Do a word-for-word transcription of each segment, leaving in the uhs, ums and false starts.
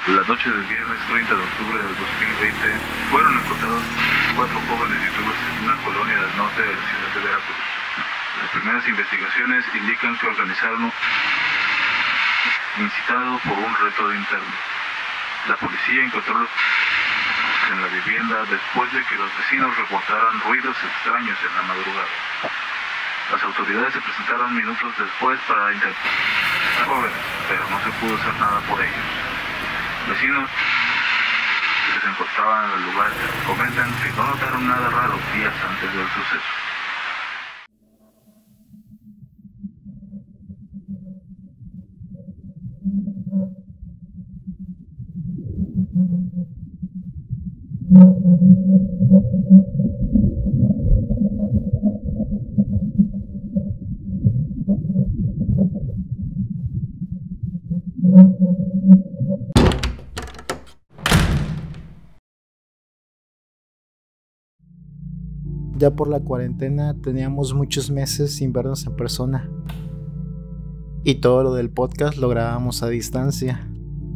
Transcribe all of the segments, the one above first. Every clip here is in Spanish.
La noche del viernes treinta de octubre del dos mil veinte fueron encontrados cuatro jóvenes youtubers en una colonia del norte de la ciudad de Veracruz. Las primeras investigaciones indican que organizaron un incitado por un reto de internet. La policía encontró los en la vivienda después de que los vecinos reportaran ruidos extraños en la madrugada. Las autoridades se presentaron minutos después para intentar a jóvenes, pero no se pudo hacer nada por ellos. Vecinos que se encontraban en el lugar comentan que no notaron nada raro días antes del suceso. Ya por la cuarentena teníamos muchos meses sin vernos en persona. Y todo lo del podcast lo grabábamos a distancia.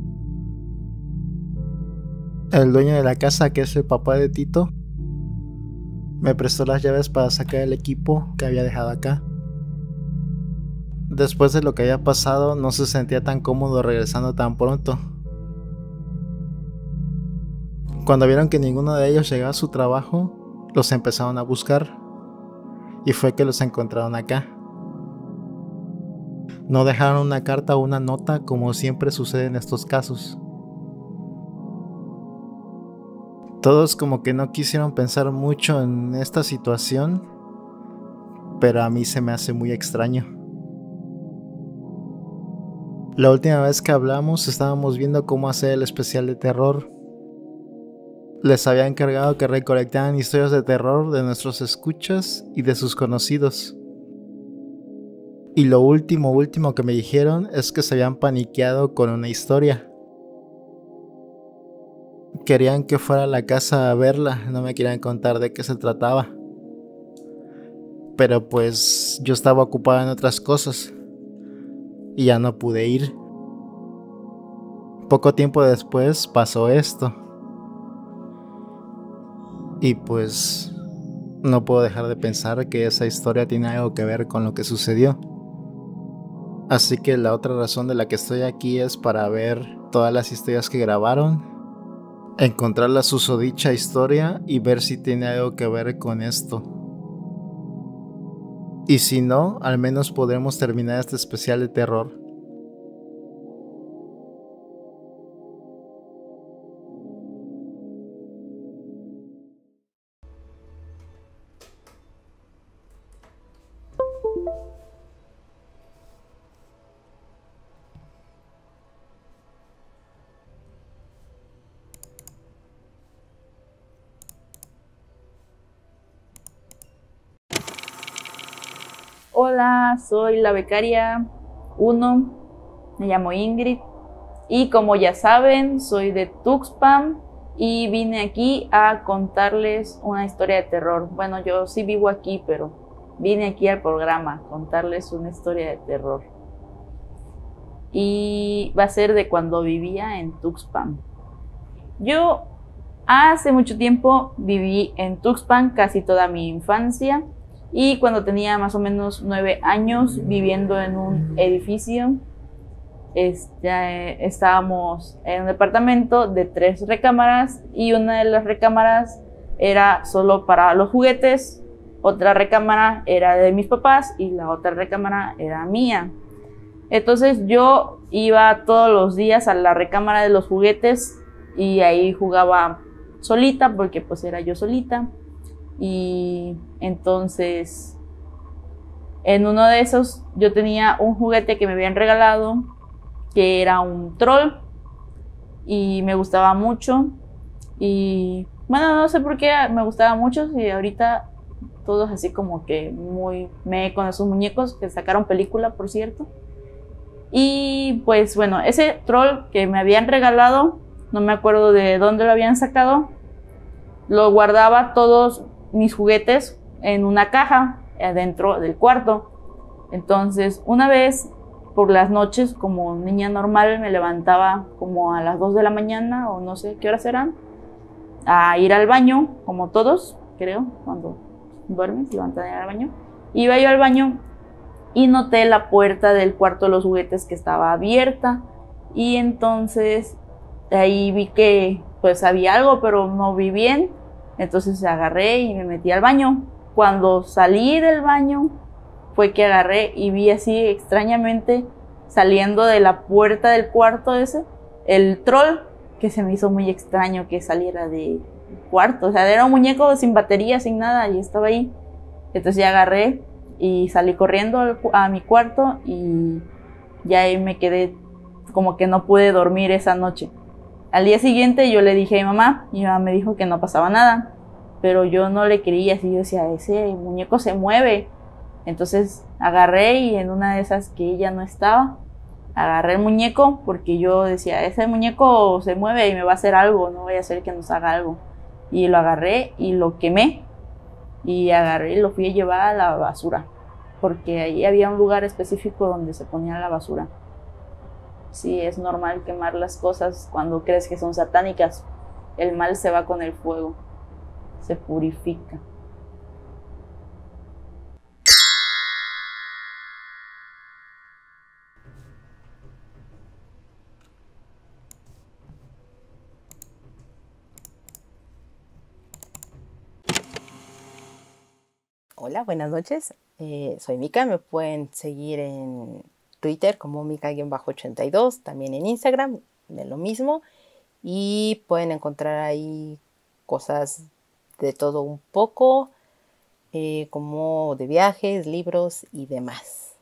El dueño de la casa, que es el papá de Tito, me prestó las llaves para sacar el equipo que había dejado acá. Después de lo que había pasado, no se sentía tan cómodo regresando tan pronto. Cuando vieron que ninguno de ellos llegaba a su trabajo, los empezaron a buscar, y fue que los encontraron acá. No dejaron una carta o una nota, como siempre sucede en estos casos. Todos como que no quisieron pensar mucho en esta situación, pero a mí se me hace muy extraño. La última vez que hablamos estábamos viendo cómo hacer el especial de terror. Les había encargado que recolectaran historias de terror de nuestros escuchas y de sus conocidos. Y lo último, último que me dijeron es que se habían paniqueado con una historia. Querían que fuera a la casa a verla, no me querían contar de qué se trataba. Pero pues yo estaba ocupado en otras cosas y ya no pude ir. Poco tiempo después pasó esto. Y pues no puedo dejar de pensar que esa historia tiene algo que ver con lo que sucedió. Así que la otra razón de la que estoy aquí es para ver todas las historias que grabaron, encontrar la susodicha historia y ver si tiene algo que ver con esto. Y si no, al menos podremos terminar este especial de terror. Hola, soy la becaria uno, me llamo Ingrid y como ya saben, soy de Tuxpan y vine aquí a contarles una historia de terror. Bueno, yo sí vivo aquí, pero vine aquí al programa a contarles una historia de terror. Y va a ser de cuando vivía en Tuxpan. Yo hace mucho tiempo viví en Tuxpan casi toda mi infancia. Y cuando tenía más o menos nueve años viviendo en un edificio, este, estábamos en un departamento de tres recámaras y una de las recámaras era solo para los juguetes, otra recámara era de mis papás y la otra recámara era mía. Entonces yo iba todos los días a la recámara de los juguetes y ahí jugaba solita porque pues era yo solita. Y entonces en uno de esos yo tenía un juguete que me habían regalado que era un troll y me gustaba mucho y bueno, no sé por qué me gustaba mucho y ahorita todos así como que muy me con esos muñecos que sacaron película, por cierto. Y pues bueno, ese troll que me habían regalado, no me acuerdo de dónde lo habían sacado, lo guardaba todos mis juguetes en una caja adentro del cuarto. Entonces una vez por las noches, como niña normal, me levantaba como a las dos de la mañana o no sé qué horas eran, a ir al baño, como todos, creo, cuando duermes, se levantan a ir al baño. Iba yo al baño y noté la puerta del cuarto de los juguetes que estaba abierta, y entonces ahí vi que pues había algo, pero no vi bien. Entonces agarré y me metí al baño. Cuando salí del baño fue que agarré y vi así extrañamente saliendo de la puerta del cuarto ese el troll, que se me hizo muy extraño que saliera del cuarto. O sea, era un muñeco sin batería, sin nada, y estaba ahí. Entonces ya agarré y salí corriendo al, a mi cuarto, y ya ahí me quedé como que no pude dormir esa noche. Al día siguiente yo le dije a mi mamá, y mi mamá me dijo que no pasaba nada, pero yo no le creía. Así yo decía, ese muñeco se mueve. Entonces agarré, y en una de esas que ella no estaba, agarré el muñeco, porque yo decía, ese muñeco se mueve y me va a hacer algo, no voy a hacer que nos haga algo. Y lo agarré y lo quemé, y agarré y lo fui a llevar a la basura, porque ahí había un lugar específico donde se ponía la basura. Sí, es normal quemar las cosas cuando crees que son satánicas. El mal se va con el fuego, se purifica. Hola, buenas noches. Eh, soy Mika. Me pueden seguir en Twitter como Mika-ochenta y dos, también en Instagram, de lo mismo. Y pueden encontrar ahí cosas de todo un poco, eh, como de viajes, libros y demás.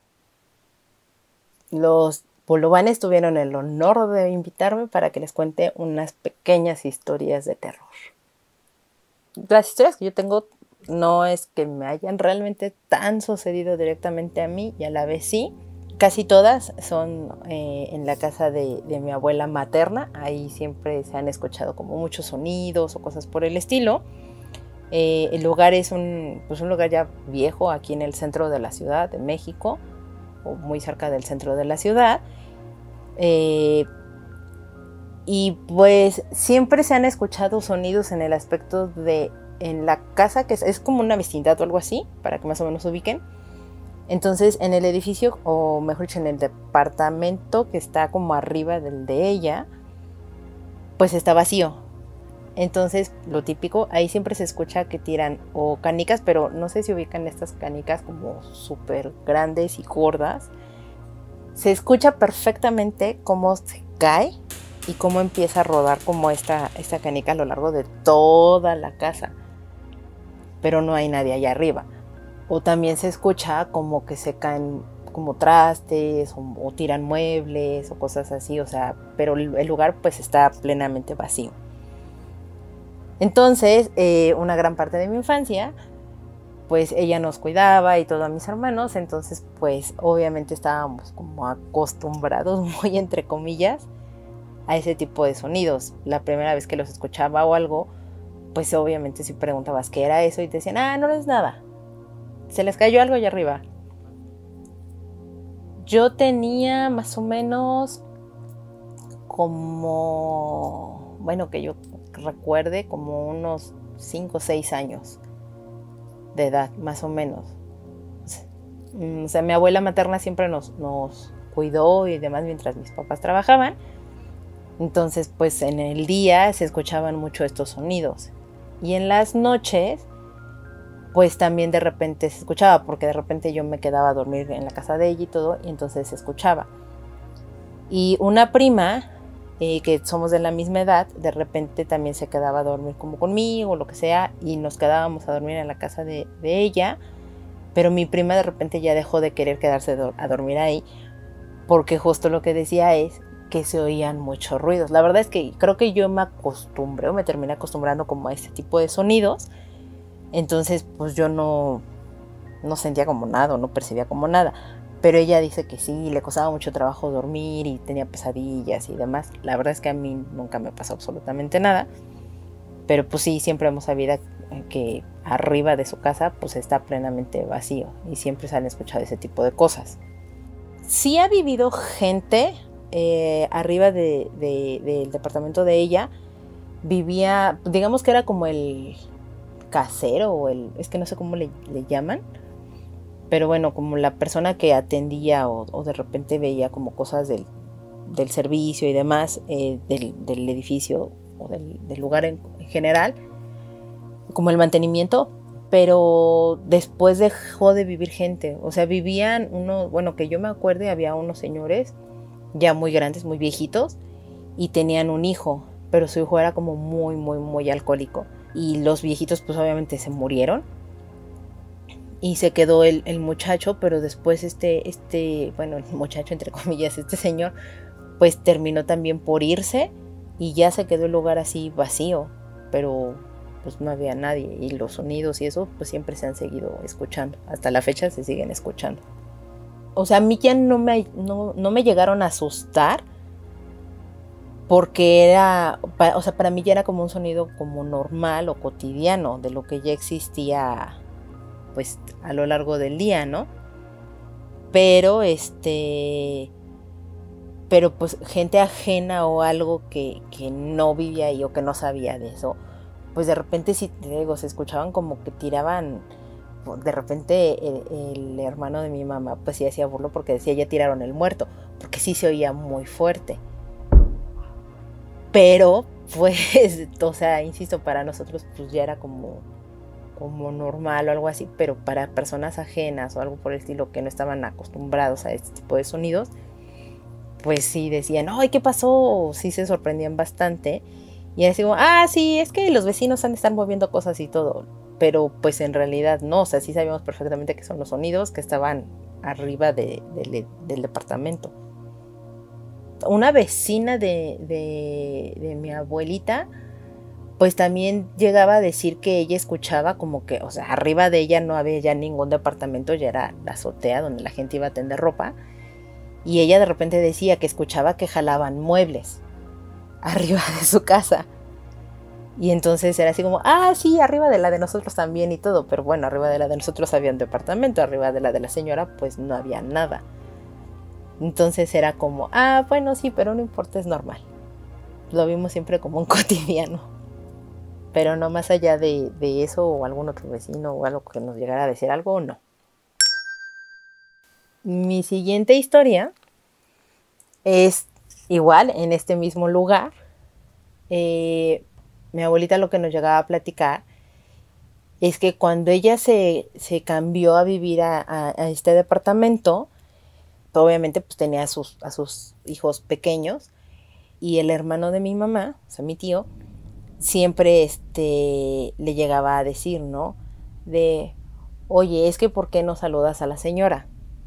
Los bolovanes tuvieron el honor de invitarme para que les cuente unas pequeñas historias de terror. Las historias que yo tengo no es que me hayan realmente tan sucedido directamente a mí, y a la vez sí. Casi todas son eh, en la casa de, de mi abuela materna. Ahí siempre se han escuchado como muchos sonidos o cosas por el estilo. Eh, el lugar es un, pues un lugar ya viejo, aquí en el centro de la Ciudad de México, o muy cerca del centro de la ciudad. Eh, y pues siempre se han escuchado sonidos en el aspecto de en la casa, que es, es como una vecindad o algo así, para que más o menos ubiquen. Entonces, en el edificio, o mejor dicho, en el departamento que está como arriba del de ella, pues está vacío. Entonces, lo típico, ahí siempre se escucha que tiran o canicas, pero no sé si ubican estas canicas como súper grandes y gordas. Se escucha perfectamente cómo se cae y cómo empieza a rodar como esta, esta canica a lo largo de toda la casa. Pero no hay nadie allá arriba. O también se escucha como que se caen como trastes o, o tiran muebles o cosas así, o sea, pero el lugar pues está plenamente vacío. Entonces, eh, una gran parte de mi infancia, pues ella nos cuidaba y todo a mis hermanos, entonces pues obviamente estábamos como acostumbrados, muy entre comillas, a ese tipo de sonidos. La primera vez que los escuchaba o algo, pues obviamente si preguntabas qué era eso y te decían, ah, no es nada, se les cayó algo allá arriba. Yo tenía más o menos como, bueno, que yo recuerde, como unos cinco o seis años de edad, más o menos. O sea, mi abuela materna siempre nos, nos cuidó y demás mientras mis papás trabajaban. Entonces, pues en el día se escuchaban mucho estos sonidos. Y en las noches, pues también de repente se escuchaba, porque de repente yo me quedaba a dormir en la casa de ella y todo, y entonces se escuchaba. Y una prima, eh, que somos de la misma edad, de repente también se quedaba a dormir como conmigo o lo que sea, y nos quedábamos a dormir en la casa de, de ella, pero mi prima de repente ya dejó de querer quedarse do- a dormir ahí, porque justo lo que decía es que se oían muchos ruidos. La verdad es que creo que yo me acostumbré o me terminé acostumbrando como a este tipo de sonidos. Entonces pues yo no, no sentía como nada o no percibía como nada. Pero ella dice que sí, le costaba mucho trabajo dormir y tenía pesadillas y demás. La verdad es que a mí nunca me pasó absolutamente nada. Pero pues sí, siempre hemos sabido que arriba de su casa pues está plenamente vacío. Y siempre se han escuchado ese tipo de cosas. sí ha vivido gente eh, arriba de, de, del departamento de ella. Vivía, digamos que era como el casero o el, es que no sé cómo le, le llaman, pero bueno, como la persona que atendía o, o de repente veía como cosas del, del servicio y demás, eh, del, del edificio o del, del lugar en, en general, como el mantenimiento, pero después dejó de vivir gente. O sea, vivían unos, bueno, que yo me acuerde, había unos señores ya muy grandes, muy viejitos, y tenían un hijo, pero su hijo era como muy, muy, muy alcohólico. Y los viejitos pues obviamente se murieron. Y se quedó el, el muchacho, pero después este, este, bueno, el muchacho entre comillas, este señor, pues terminó también por irse y ya se quedó el lugar así vacío, pero pues no había nadie y los sonidos y eso pues siempre se han seguido escuchando, hasta la fecha se siguen escuchando. O sea, a mí ya no me, no, no me llegaron a asustar porque era, o sea, para mí ya era como un sonido como normal o cotidiano de lo que ya existía pues a lo largo del día, ¿no? Pero este, pero pues gente ajena o algo que, que no vivía ahí o que no sabía de eso, pues de repente sí, te digo, se escuchaban como que tiraban, de repente el, el hermano de mi mamá pues sí hacía burlo porque decía ya tiraron el muerto, porque sí se oía muy fuerte. Pero pues, o sea, insisto, para nosotros pues ya era como como normal o algo así, pero para personas ajenas o algo por el estilo que no estaban acostumbrados a este tipo de sonidos, pues sí decían, ¡ay, qué pasó! Sí se sorprendían bastante. Y así como, ah, sí, es que los vecinos han de estar moviendo cosas y todo. Pero pues en realidad no, o sea, sí sabíamos perfectamente que son los sonidos que estaban arriba de, de, del departamento. Una vecina de, de, de mi abuelita, pues también llegaba a decir que ella escuchaba como que, o sea, arriba de ella no había ya ningún departamento, ya era la azotea donde la gente iba a tender ropa, y ella de repente decía que escuchaba que jalaban muebles arriba de su casa, y entonces era así como, ah, sí, arriba de la de nosotros también y todo, pero bueno, arriba de la de nosotros había un departamento, arriba de la de la señora pues no había nada. Entonces era como, ah, bueno, sí, pero no importa, es normal. Lo vimos siempre como un cotidiano. Pero no más allá de, de eso o algún otro vecino o algo que nos llegara a decir algo, no. Mi siguiente historia es igual en este mismo lugar. Eh, mi abuelita lo que nos llegaba a platicar es que cuando ella se, se cambió a vivir a, a, a este departamento, obviamente pues tenía a sus, a sus hijos pequeños y el hermano de mi mamá, o sea mi tío, siempre este, le llegaba a decir, ¿no? De, oye, es que ¿por qué no saludas a la señora?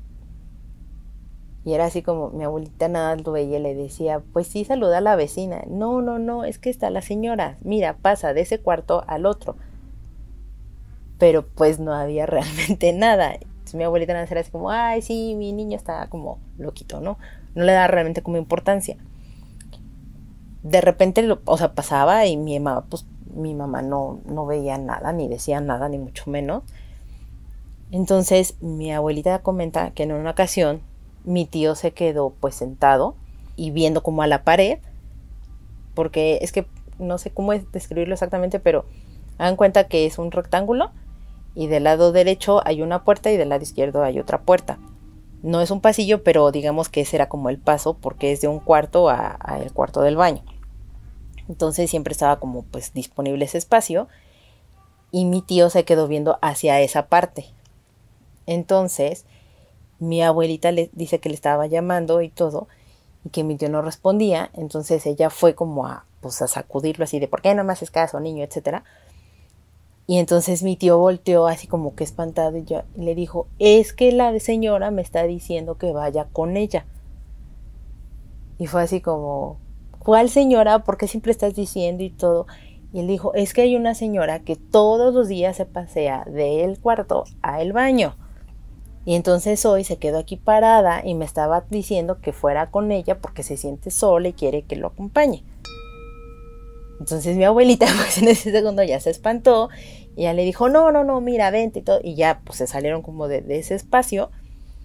Y era así como, mi abuelita nada lo veía y le decía, pues sí, saluda a la vecina. No, no, no, es que está la señora. Mira, pasa de ese cuarto al otro. Pero pues no había realmente nada. Entonces mi abuelita nada era así como, ay, sí, mi niño está como loquito, ¿no? No le da realmente como importancia. De repente, lo, o sea, pasaba y mi mamá, pues, mi mamá no, no veía nada, ni decía nada, ni mucho menos. Entonces, mi abuelita comenta que en una ocasión mi tío se quedó, pues, sentado y viendo como a la pared, porque es que no sé cómo es describirlo exactamente, pero hagan cuenta que es un rectángulo y del lado derecho hay una puerta y del lado izquierdo hay otra puerta. No es un pasillo, pero digamos que ese era como el paso porque es de un cuarto a, a el cuarto del baño. Entonces siempre estaba como pues disponible ese espacio y mi tío se quedó viendo hacia esa parte. Entonces mi abuelita le dice que le estaba llamando y todo y que mi tío no respondía. Entonces ella fue como a, pues, a sacudirlo así de ¿por qué no me haces caso, niño? Etcétera. Y entonces mi tío volteó así como que espantado y, yo, y le dijo, es que la señora me está diciendo que vaya con ella. Y fue así como, ¿cuál señora? ¿Por qué siempre estás diciendo y todo? Y él dijo, es que hay una señora que todos los días se pasea del cuarto al baño. Y entonces hoy se quedó aquí parada y me estaba diciendo que fuera con ella porque se siente sola y quiere que lo acompañe. Entonces mi abuelita pues en ese segundo ya se espantó y ya le dijo, no, no, no, mira, vente y todo. Y ya pues se salieron como de, de ese espacio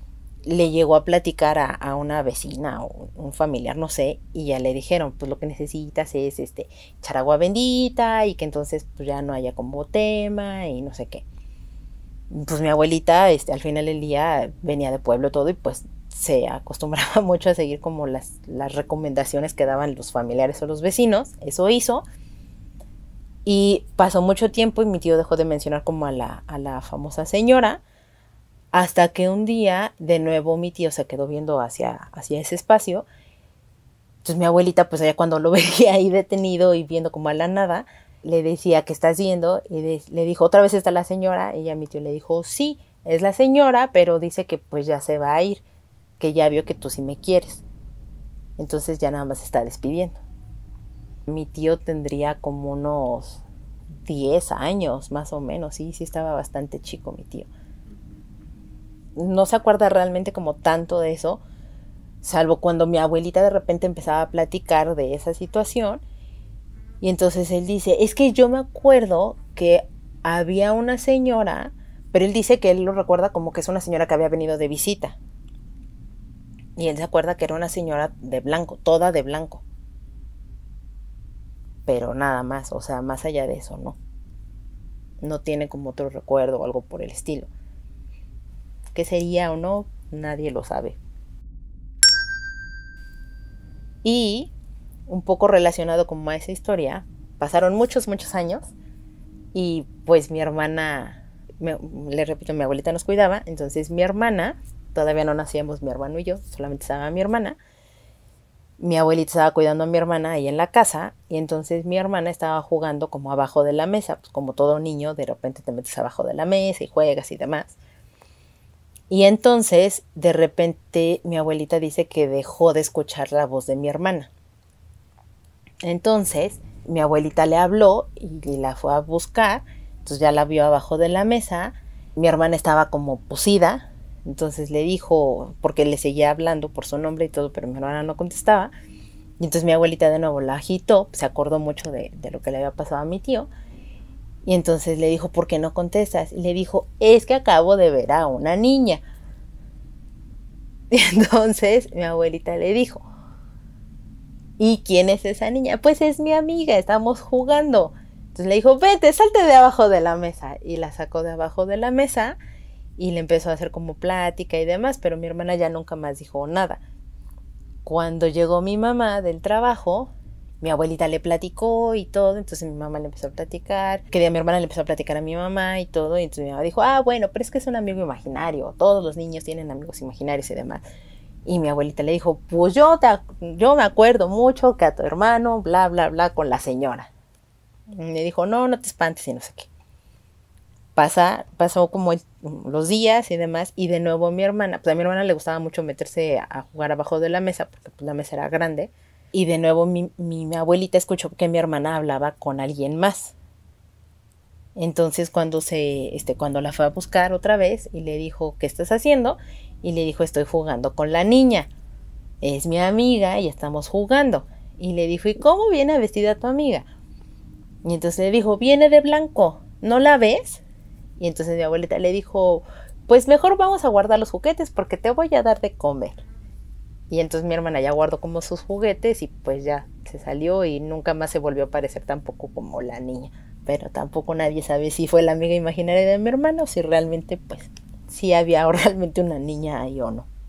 le llegó a platicar a, a una vecina o un familiar, no sé, y ya le dijeron, pues lo que necesitas es este, echar agua bendita y que entonces pues ya no haya como tema y no sé qué. Pues mi abuelita, este, al final del día venía de pueblo todo y pues se acostumbraba mucho a seguir como las, las recomendaciones que daban los familiares o los vecinos. Eso hizo. Y pasó mucho tiempo y mi tío dejó de mencionar como a la, a la famosa señora, hasta que un día de nuevo mi tío se quedó viendo hacia, hacia ese espacio. Entonces mi abuelita, pues allá cuando lo veía ahí detenido y viendo como a la nada, le decía, ¿qué estás viendo? Y de, le dijo, ¿otra vez está la señora? Y ya mi tío le dijo, sí, es la señora, pero dice que pues ya se va a ir, que ya vio que tú sí me quieres. Entonces ya nada más se está despidiendo. Mi tío tendría como unos diez años, más o menos. Sí, sí estaba bastante chico mi tío. No se acuerda realmente como tanto de eso, salvo cuando mi abuelita de repente empezaba a platicar de esa situación. Y entonces él dice, es que yo me acuerdo que había una señora, pero él dice que él lo recuerda como que es una señora que había venido de visita. Y él se acuerda que era una señora de blanco, toda de blanco. Pero nada más, o sea, más allá de eso, no. No tiene como otro recuerdo o algo por el estilo. ¿Qué sería o no? Nadie lo sabe. Y un poco relacionado como a esa historia, pasaron muchos, muchos años y pues mi hermana, me, le repito, mi abuelita nos cuidaba, entonces mi hermana, todavía no nacíamos mi hermano y yo, solamente estaba mi hermana. Mi abuelita estaba cuidando a mi hermana ahí en la casa y entonces mi hermana estaba jugando como abajo de la mesa, pues como todo niño, de repente te metes abajo de la mesa y juegas y demás. Y entonces, de repente, mi abuelita dice que dejó de escuchar la voz de mi hermana. Entonces, mi abuelita le habló y la fue a buscar, entonces ya la vio abajo de la mesa. Mi hermana estaba como posida. Entonces le dijo, porque le seguía hablando por su nombre y todo, pero mi hermana no contestaba. Y entonces mi abuelita de nuevo la agitó, se acordó mucho de, de lo que le había pasado a mi tío. Y entonces le dijo, ¿por qué no contestas? Y le dijo, es que acabo de ver a una niña. Y entonces mi abuelita le dijo, ¿y quién es esa niña? Pues es mi amiga, estamos jugando. Entonces le dijo, vete, salte de abajo de la mesa. Y la sacó de abajo de la mesa. Y le empezó a hacer como plática y demás, pero mi hermana ya nunca más dijo nada. Cuando llegó mi mamá del trabajo, mi abuelita le platicó y todo, entonces mi mamá le empezó a platicar, que de mi hermana le empezó a platicar a mi mamá y todo, y entonces mi mamá dijo, ah, bueno, pero es que es un amigo imaginario, todos los niños tienen amigos imaginarios y demás. Y mi abuelita le dijo, pues yo, te, yo me acuerdo mucho que a tu hermano, bla, bla, bla, con la señora. Y le dijo, no, no te espantes y no sé qué. Pasa, pasó como el, los días y demás, y de nuevo mi hermana, pues a mi hermana le gustaba mucho meterse a, a jugar abajo de la mesa, porque pues la mesa era grande, y de nuevo mi, mi, mi abuelita escuchó que mi hermana hablaba con alguien más. Entonces cuando, se, este, cuando la fue a buscar otra vez, y le dijo, ¿qué estás haciendo? Y le dijo, estoy jugando con la niña, es mi amiga y estamos jugando. Y le dijo, ¿y cómo viene vestida tu amiga? Y entonces le dijo, viene de blanco, ¿no la ves? Y entonces mi abuelita le dijo, pues mejor vamos a guardar los juguetes porque te voy a dar de comer. Y entonces mi hermana ya guardó como sus juguetes y pues ya se salió y nunca más se volvió a parecer tampoco como la niña. Pero tampoco nadie sabe si fue la amiga imaginaria de mi hermana o si realmente pues sí había realmente una niña ahí o no.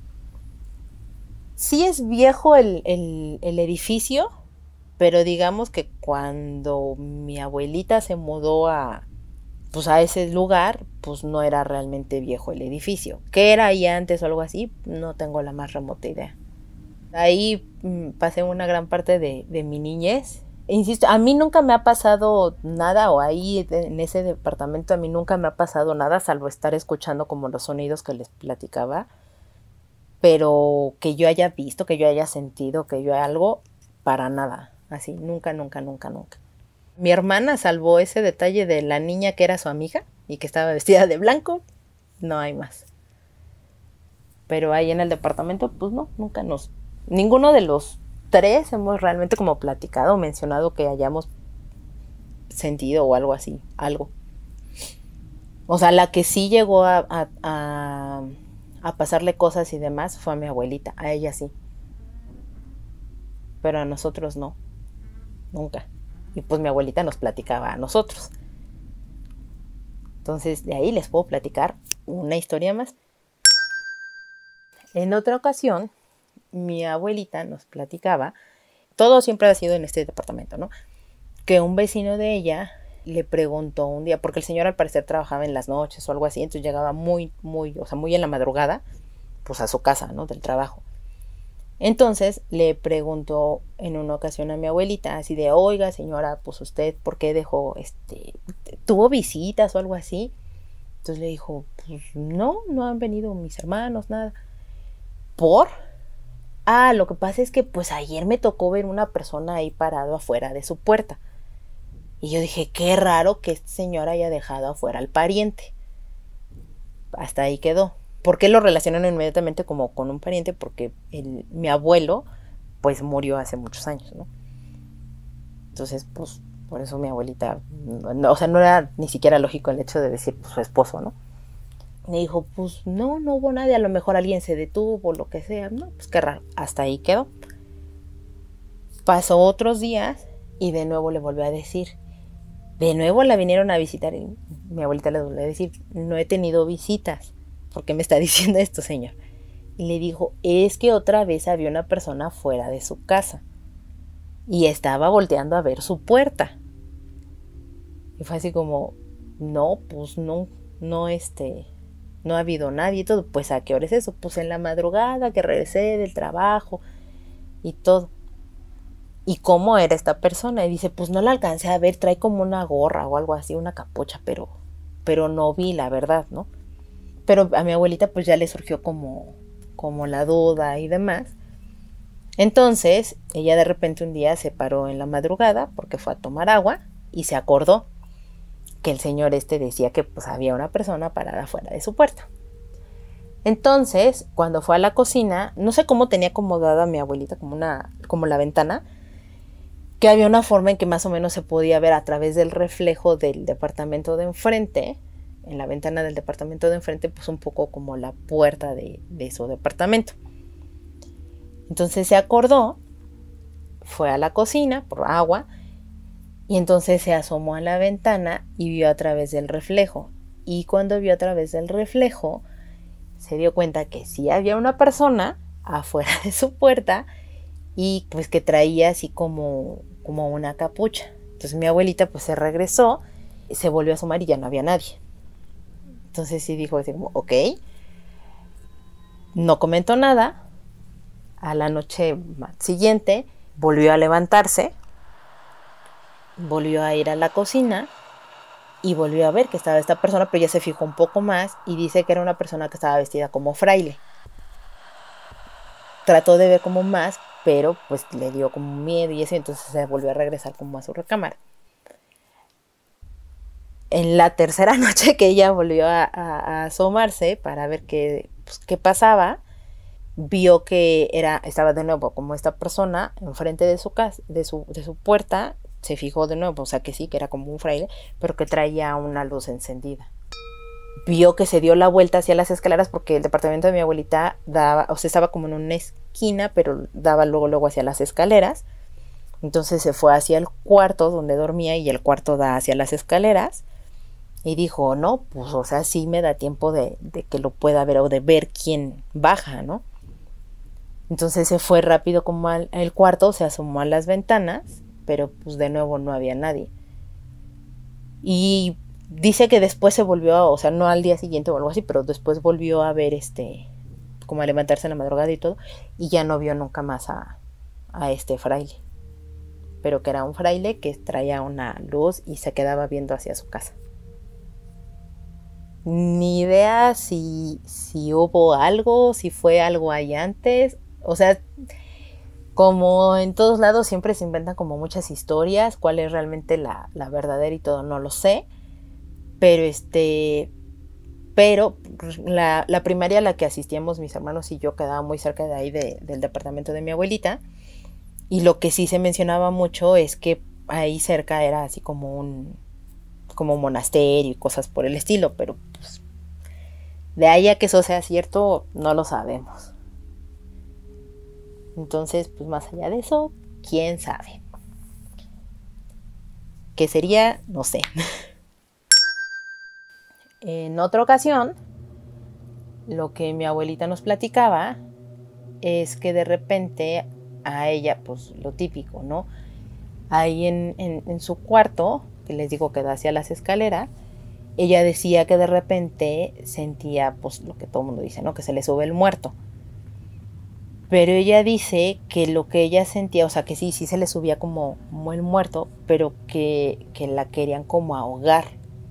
Sí es viejo el, el, el edificio, pero digamos que cuando mi abuelita se mudó a... pues a ese lugar, pues no era realmente viejo el edificio. ¿Qué era ahí antes o algo así? No tengo la más remota idea. Ahí mmm, pasé una gran parte de, de mi niñez. Insisto, a mí nunca me ha pasado nada, o ahí en ese departamento a mí nunca me ha pasado nada, salvo estar escuchando como los sonidos que les platicaba. Pero que yo haya visto, que yo haya sentido, que yo algo, para nada. Así, nunca, nunca, nunca, nunca. Mi hermana salvó ese detalle de la niña que era su amiga y que estaba vestida de blanco, no hay más. Pero ahí en el departamento, pues no, nunca nos... Ninguno de los tres hemos realmente como platicado o mencionado que hayamos sentido o algo así, algo. O sea, la que sí llegó a, a, a, a pasarle cosas y demás fue a mi abuelita, a ella sí. Pero a nosotros no, nunca. Y pues mi abuelita nos platicaba a nosotros. Entonces de ahí les puedo platicar una historia más. En otra ocasión, mi abuelita nos platicaba, todo siempre ha sido en este departamento, ¿no? Que un vecino de ella le preguntó un día, porque el señor al parecer trabajaba en las noches o algo así, entonces llegaba muy, muy, o sea, muy en la madrugada, pues a su casa, ¿no? Del trabajo. Entonces le preguntó en una ocasión a mi abuelita, así de, oiga señora, pues usted, ¿por qué dejó, este, tuvo visitas o algo así? Entonces le dijo, pues no, no han venido mis hermanos, nada. ¿Por? Ah, lo que pasa es que pues ayer me tocó ver una persona ahí parado afuera de su puerta. Y yo dije, qué raro que este señor haya dejado afuera al pariente. Hasta ahí quedó. ¿Por qué lo relacionan inmediatamente como con un pariente? Porque el, mi abuelo pues murió hace muchos años, ¿no? Entonces, pues, por eso mi abuelita, no, o sea, no era ni siquiera lógico el hecho de decir pues, su esposo, ¿no? Me dijo, pues no, no hubo nadie, a lo mejor alguien se detuvo, lo que sea. No, pues qué raro. Hasta ahí quedó. Pasó otros días y de nuevo le volvió a decir. De nuevo la vinieron a visitar y mi abuelita le volvió a decir, no he tenido visitas. ¿Por qué me está diciendo esto, señor? Y le dijo, es que otra vez había una persona fuera de su casa y estaba volteando a ver su puerta. Y fue así como, no, pues no, no este... no ha habido nadie y todo. Pues ¿a qué hora es eso? Pues en la madrugada que regresé del trabajo y todo. ¿Y cómo era esta persona? Y dice, pues no la alcancé a ver, trae como una gorra o algo así, una capucha, pero, pero no vi la verdad, ¿no? Pero a mi abuelita pues ya le surgió como, como la duda y demás. Entonces ella de repente un día se paró en la madrugada porque fue a tomar agua y se acordó que el señor este decía que pues había una persona parada fuera de su puerta. Entonces, cuando fue a la cocina, no sé cómo tenía acomodada mi abuelita como una, como la ventana, que había una forma en que más o menos se podía ver a través del reflejo del departamento de enfrente, en la ventana del departamento de enfrente, pues un poco como la puerta de, de su departamento. Entonces se acordó, fue a la cocina por agua, y entonces se asomó a la ventana y vio a través del reflejo. Y cuando vio a través del reflejo, se dio cuenta que sí había una persona afuera de su puerta y pues que traía así como, como una capucha. Entonces mi abuelita pues se regresó, se volvió a asomar y ya no había nadie. Entonces sí dijo, así como, ok. No comentó nada. A la noche siguiente volvió a levantarse, volvió a ir a la cocina y volvió a ver que estaba esta persona, pero ya se fijó un poco más y dice que era una persona que estaba vestida como fraile. Trató de ver como más, pero pues le dio como miedo y eso, y entonces se volvió a regresar como a su recámara. En la tercera noche que ella volvió a, a, a asomarse para ver qué, pues, qué pasaba, vio que era, estaba de nuevo como esta persona enfrente de su casa, de su, de su puerta. Se fijó de nuevo, o sea que sí, que era como un fraile, pero que traía una luz encendida. Vio que se dio la vuelta hacia las escaleras porque el departamento de mi abuelita daba, o sea, estaba como en una esquina, pero daba luego, luego hacia las escaleras. Entonces se fue hacia el cuarto donde dormía y el cuarto da hacia las escaleras. Y dijo, no, pues, o sea, sí me da tiempo de, de que lo pueda ver o de ver quién baja, ¿no? Entonces se fue rápido como al, al cuarto, se asomó a las ventanas, pero pues de nuevo no había nadie. Y dice que después se volvió, a, o sea, no al día siguiente o algo así, pero después volvió a ver este, como a levantarse en la madrugada y todo, y ya no vio nunca más a, a este fraile. Pero que era un fraile que traía una luz y se quedaba viendo hacia su casa. Ni idea si, si hubo algo, si fue algo ahí antes, o sea... Como en todos lados siempre se inventan como muchas historias, cuál es realmente la, la verdadera y todo, no lo sé. Pero este, pero la, la primaria a la que asistíamos mis hermanos y yo quedaba muy cerca de ahí de, del departamento de mi abuelita. Y lo que sí se mencionaba mucho es que ahí cerca era así como un, como un monasterio y cosas por el estilo, pero pues De ahí a que eso sea cierto, no lo sabemos. Entonces, pues más allá de eso, quién sabe. ¿Qué sería? No sé. En otra ocasión, lo que mi abuelita nos platicaba es que de repente a ella, pues lo típico, ¿no? Ahí en, en, en su cuarto, que les digo que da hacia las escaleras, ella decía que de repente sentía, pues lo que todo el mundo dice, ¿no? Que se le sube el muerto. Pero ella dice que lo que ella sentía, o sea, que sí, sí se le subía como, como el muerto, pero que, que la querían como ahogar.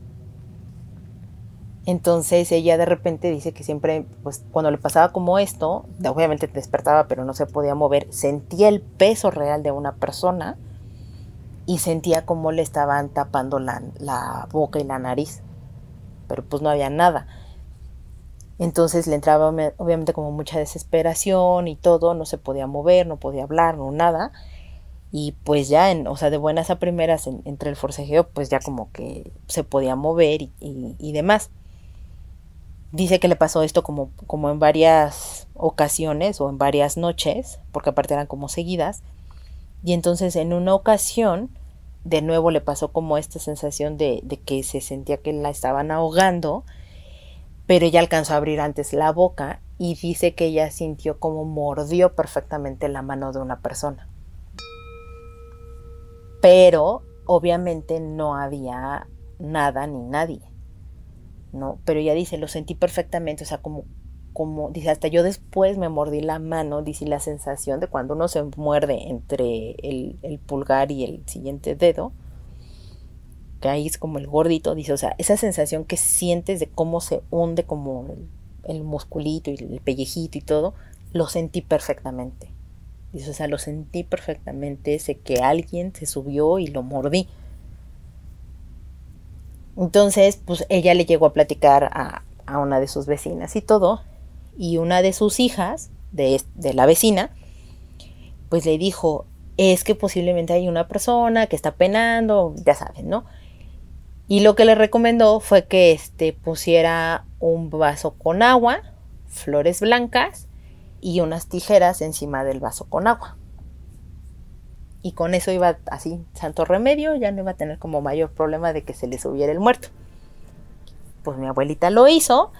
Entonces ella de repente dice que siempre, pues cuando le pasaba como esto, obviamente despertaba, pero no se podía mover, sentía el peso real de una persona y sentía como le estaban tapando la, la boca y la nariz, pero pues no había nada. Entonces le entraba obviamente como mucha desesperación y todo, no se podía mover, no podía hablar, no nada. Y pues ya, en, o sea, de buenas a primeras, en, entre el forcejeo, pues ya como que se podía mover y, y, y demás. Dice que le pasó esto como, como en varias ocasiones o en varias noches, porque aparte eran como seguidas. Y entonces en una ocasión, de nuevo le pasó como esta sensación de, de que se sentía que la estaban ahogando, pero ella alcanzó a abrir antes la boca y dice que ella sintió como mordió perfectamente la mano de una persona. Pero obviamente no había nada ni nadie, ¿no? Pero ella dice, lo sentí perfectamente, o sea, como, como, dice, hasta yo después me mordí la mano, dice, la sensación de cuando uno se muerde entre el, el pulgar y el siguiente dedo, que ahí es como el gordito, dice, o sea, esa sensación que sientes de cómo se hunde como el, el musculito y el pellejito y todo, lo sentí perfectamente. Dice, o sea, lo sentí perfectamente, sé que alguien se subió y lo mordí. Entonces, pues ella le llegó a platicar a, a una de sus vecinas y todo, y una de sus hijas, de, de la vecina, pues le dijo, es que posiblemente hay una persona que está penando, ya saben, ¿no? Y lo que le recomendó fue que este, pusiera un vaso con agua, flores blancas y unas tijeras encima del vaso con agua. Y con eso iba así, santo remedio, ya no iba a tener como mayor problema de que se le subiera el muerto. Pues mi abuelita lo hizo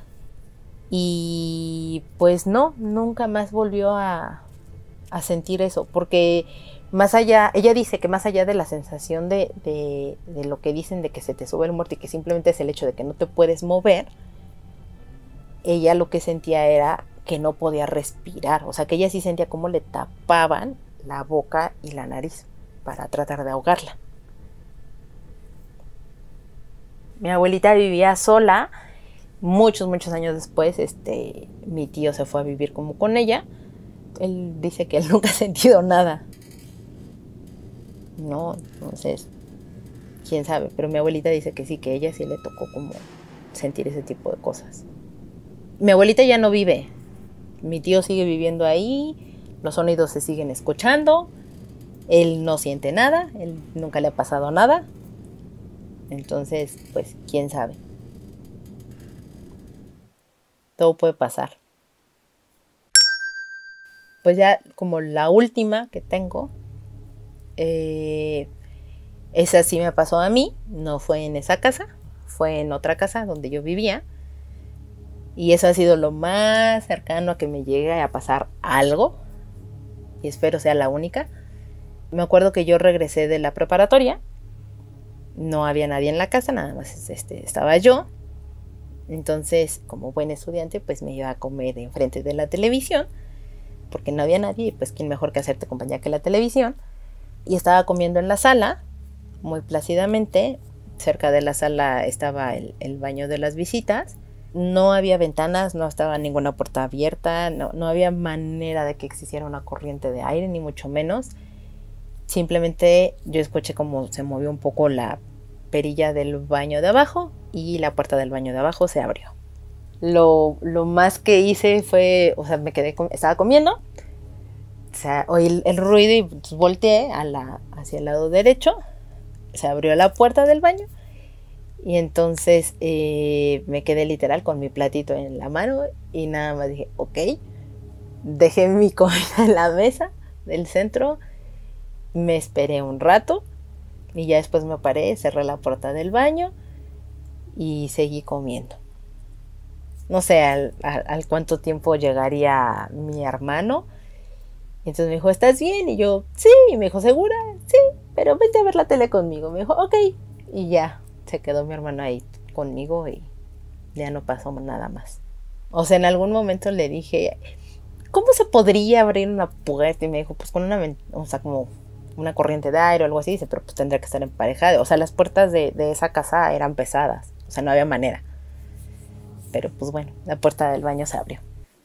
y pues no, nunca más volvió a, a sentir eso, porque más allá, ella dice que más allá de la sensación de, de, de lo que dicen de que se te sube el muerto y que simplemente es el hecho de que no te puedes mover, ella lo que sentía era que no podía respirar, o sea que ella sí sentía como le tapaban la boca y la nariz para tratar de ahogarla. Mi abuelita vivía sola, muchos, muchos años después, este, mi tío se fue a vivir como con ella. Él dice que él nunca ha sentido nada. No, entonces, quién sabe, pero mi abuelita dice que sí, que a ella sí le tocó como sentir ese tipo de cosas. Mi abuelita ya no vive, mi tío sigue viviendo ahí, los sonidos se siguen escuchando, él no siente nada, él nunca le ha pasado nada, entonces, pues, quién sabe. Todo puede pasar. Pues ya como la última que tengo, eh, esa sí me pasó a mí, no fue en esa casa, fue en otra casa donde yo vivía. Y eso ha sido lo más cercano a que me llegue a pasar algo. Y espero sea la única. Me acuerdo que yo regresé de la preparatoria. No había nadie en la casa, nada más este, estaba yo. Entonces, como buen estudiante, pues me iba a comer enfrente de la televisión. Porque no había nadie, y pues quién mejor que hacerte compañía que la televisión. Y estaba comiendo en la sala, muy plácidamente. Cerca de la sala estaba el, el baño de las visitas. No había ventanas, no estaba ninguna puerta abierta, no, no había manera de que existiera una corriente de aire, ni mucho menos. Simplemente yo escuché como se movió un poco la perilla del baño de abajo y la puerta del baño de abajo se abrió. Lo, lo más que hice fue, o sea, me quedé, estaba comiendo, o sea, oí el, el ruido y pues, volteé a la, hacia el lado derecho, se abrió la puerta del baño Y entonces eh, me quedé literal con mi platito en la mano y nada más dije, ok, dejé mi comida en la mesa del centro, me esperé un rato y ya después me paré, cerré la puerta del baño y seguí comiendo. No sé al, al, al cuánto tiempo llegaría mi hermano. Y entonces me dijo, ¿estás bien? Y yo, sí. Y me dijo, ¿segura? Sí, pero vente a ver la tele conmigo. Me dijo, ok. Y ya, se quedó mi hermano ahí conmigo y ya no pasó nada más. O sea, en algún momento le dije, ¿cómo se podría abrir una puerta? Y me dijo, pues con una, o sea, como una corriente de aire o algo así. Dice, pero pues tendría que estar emparejada. O sea, las puertas de, de esa casa eran pesadas. O sea, no había manera. Pero pues bueno, la puerta del baño se abrió.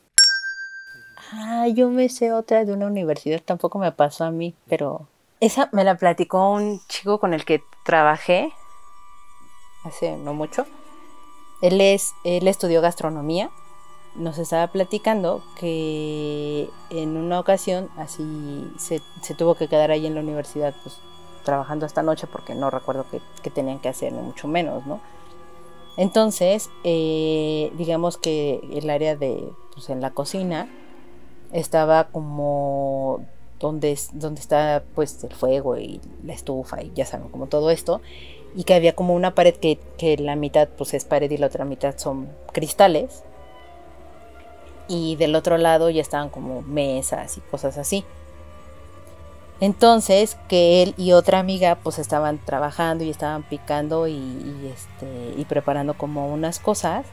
Ah, yo me sé otra de una universidad, tampoco me pasó a mí, pero esa me la platicó un chico con el que trabajé hace no mucho. Él, es, él estudió gastronomía. Nos estaba platicando que en una ocasión así se, se tuvo que quedar ahí en la universidad pues trabajando esta noche porque no recuerdo qué, qué tenían que hacer, ni mucho menos, ¿no? Entonces, eh, digamos que el área de, pues en la cocina estaba como donde, donde está pues el fuego y la estufa y ya saben, como todo esto, y que había como una pared que, que la mitad pues es pared y la otra mitad son cristales, y del otro lado ya estaban como mesas y cosas así. Entonces que él y otra amiga pues estaban trabajando y estaban picando y, y, este, y preparando como unas cosas,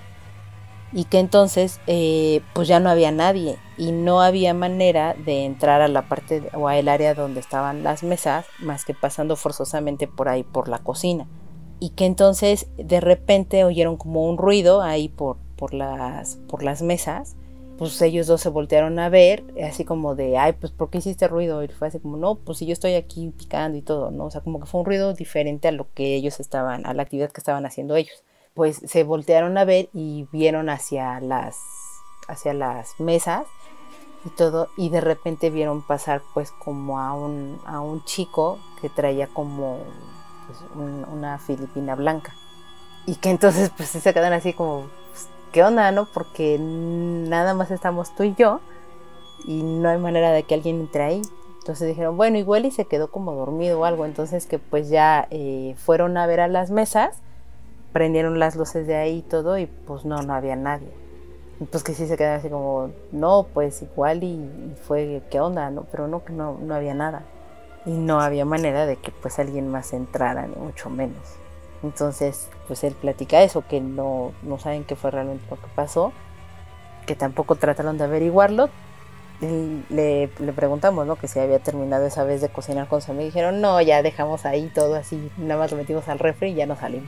y que entonces eh, pues ya no había nadie y no había manera de entrar a la parte de, o al área donde estaban las mesas más que pasando forzosamente por ahí por la cocina, y que entonces de repente oyeron como un ruido ahí por, por, las, por las mesas. Pues ellos dos se voltearon a ver así como de, ay, pues ¿por qué hiciste ruido? Y fue así como, no, pues si yo estoy aquí picando y todo, ¿no? O sea, como que fue un ruido diferente a lo que ellos estaban, a la actividad que estaban haciendo ellos. Pues se voltearon a ver y vieron hacia las, hacia las mesas y todo, y de repente vieron pasar pues como a un, a un chico que traía como pues, un, una filipina blanca, y que entonces pues se quedan así como, pues, ¿qué onda, no? Porque nada más estamos tú y yo y no hay manera de que alguien entre ahí. Entonces dijeron, bueno, igual y se quedó como dormido o algo. Entonces que pues ya eh, fueron a ver a las mesas, prendieron las luces de ahí y todo, y pues no, no había nadie. Y pues que sí se quedaron así como, no, pues igual y, y fue, ¿qué onda? No, pero no, que no, no había nada. Y no había manera de que pues alguien más entrara, ni mucho menos. Entonces, pues él platica eso, que no, no saben qué fue realmente lo que pasó, que tampoco trataron de averiguarlo. Y le, le preguntamos, ¿no? Que si había terminado esa vez de cocinar con su amiga. Y dijeron, no, ya dejamos ahí todo así, nada más lo metimos al refri y ya nos salimos.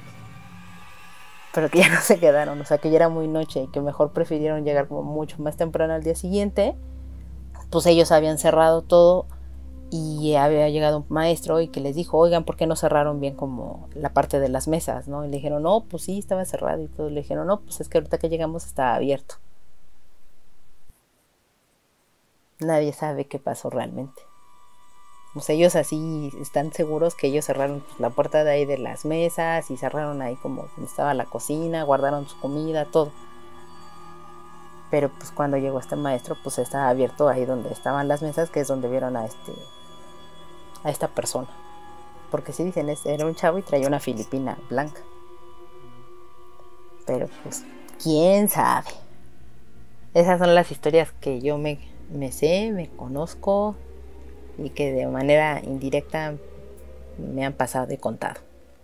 Pero que ya no se quedaron, o sea, que ya era muy noche y que mejor prefirieron llegar como mucho más temprano al día siguiente. Pues ellos habían cerrado todo y había llegado un maestro y que les dijo, oigan, ¿por qué no cerraron bien como la parte de las mesas, no? Y le dijeron, no, pues sí, estaba cerrado y todo. Le dijeron, no, pues es que ahorita que llegamos está abierto. Nadie sabe qué pasó realmente. Pues ellos así están seguros que ellos cerraron pues, la puerta de ahí de las mesas y cerraron ahí como donde estaba la cocina, guardaron su comida, todo. Pero pues cuando llegó este maestro pues estaba abierto ahí donde estaban las mesas, que es donde vieron a este a esta persona. Porque sí dicen, era un chavo y traía una filipina blanca. Pero pues, ¿quién sabe? Esas son las historias que yo me, me sé, me conozco y que de manera indirecta me han pasado y contado.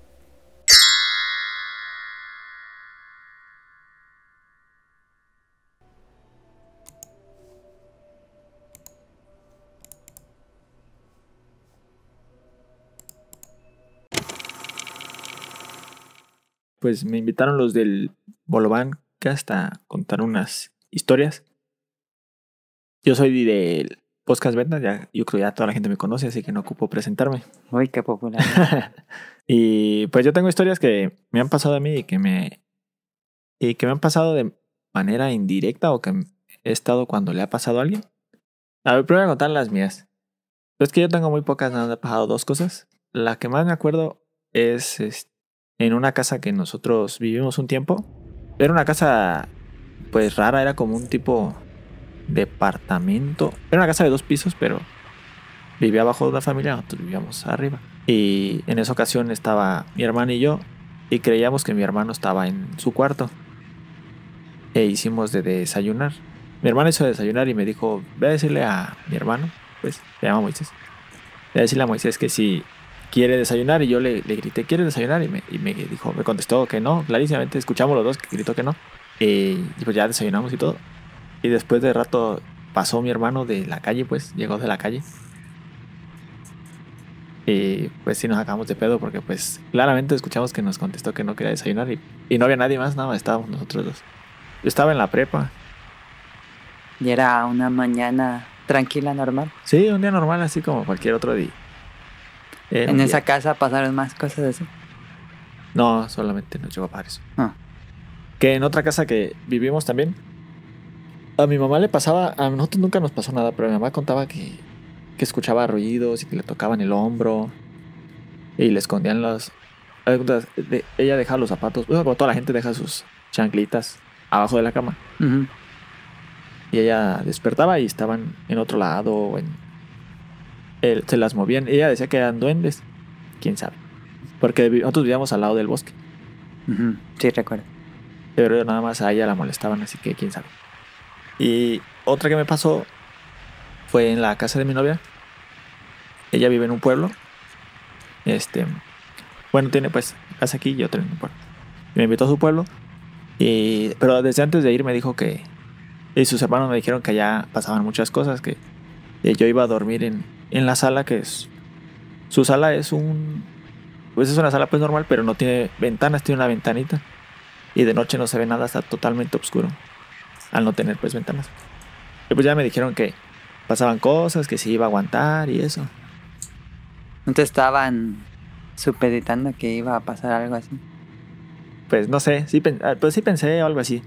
Pues me invitaron los del Bolobán hasta a contar unas historias. Yo soy del Podcast Venta, ya, yo creo que ya toda la gente me conoce, así que no ocupo presentarme. Uy, qué popular. Y pues yo tengo historias que me han pasado a mí y que me, y que me han pasado de manera indirecta o que he estado cuando le ha pasado a alguien. A ver, primero voy a contar las mías. Es que yo tengo muy pocas, nada, me han pasado dos cosas. La que más me acuerdo es, es en una casa que nosotros vivimos un tiempo. Era una casa pues rara, era como un tipo departamento. Era una casa de dos pisos, pero vivía abajo de una familia, nosotros vivíamos arriba. Y en esa ocasión estaba mi hermano y yo, y creíamos que mi hermano estaba en su cuarto. E hicimos de desayunar. Mi hermano hizo de desayunar y me dijo, ve a decirle a mi hermano, pues se llama Moisés, ve a decirle a Moisés que si quiere desayunar. Y yo le, le grité, ¿quieres desayunar? Y me, y me dijo, me contestó que no, clarísimamente, escuchamos los dos que gritó que no. Y pues ya desayunamos y todo. Y después de rato pasó mi hermano de la calle, pues llegó de la calle. Y pues sí nos sacamos de pedo porque pues claramente escuchamos que nos contestó que no quería desayunar. Y, y no había nadie más, nada más estábamos nosotros dos. Yo estaba en la prepa. Y era una mañana tranquila, normal. Sí, un día normal, así como cualquier otro día. Era En un esa día. casa pasaron más cosas así. No, solamente nos llegó a pasar eso. Ah. Que en otra casa que vivimos también, a mi mamá le pasaba, a nosotros nunca nos pasó nada, pero mi mamá contaba que, que escuchaba ruidos y que le tocaban el hombro y le escondían los... de- ella dejaba los zapatos, bueno, como toda la gente deja sus chanclitas abajo de la cama. Ujú. Y ella despertaba y estaban en otro lado, o en, él- se las movían. Ella decía que eran duendes, quién sabe, porque vi- nosotros vivíamos al lado del bosque, Ujú. Sí, recuerdo. pero nada más a ella la molestaban, así que quién sabe. Y otra que me pasó fue en la casa de mi novia. Ella vive en un pueblo. Este, bueno, tiene pues casa aquí y otra en un pueblo. Y me invitó a su pueblo. Y, pero desde antes de ir me dijo que... Y sus hermanos me dijeron que allá pasaban muchas cosas. Que eh, yo iba a dormir en, en la sala, que es... Su sala es un... Pues es una sala pues normal, pero no tiene ventanas, tiene una ventanita. Y de noche no se ve nada, está totalmente oscuro. Al no tener pues ventanas. Y pues ya me dijeron que pasaban cosas, que se iba a aguantar y eso. ¿No te estaban supeditando que iba a pasar algo así? Pues no sé, sí, pen- ah, pues sí pensé o algo así.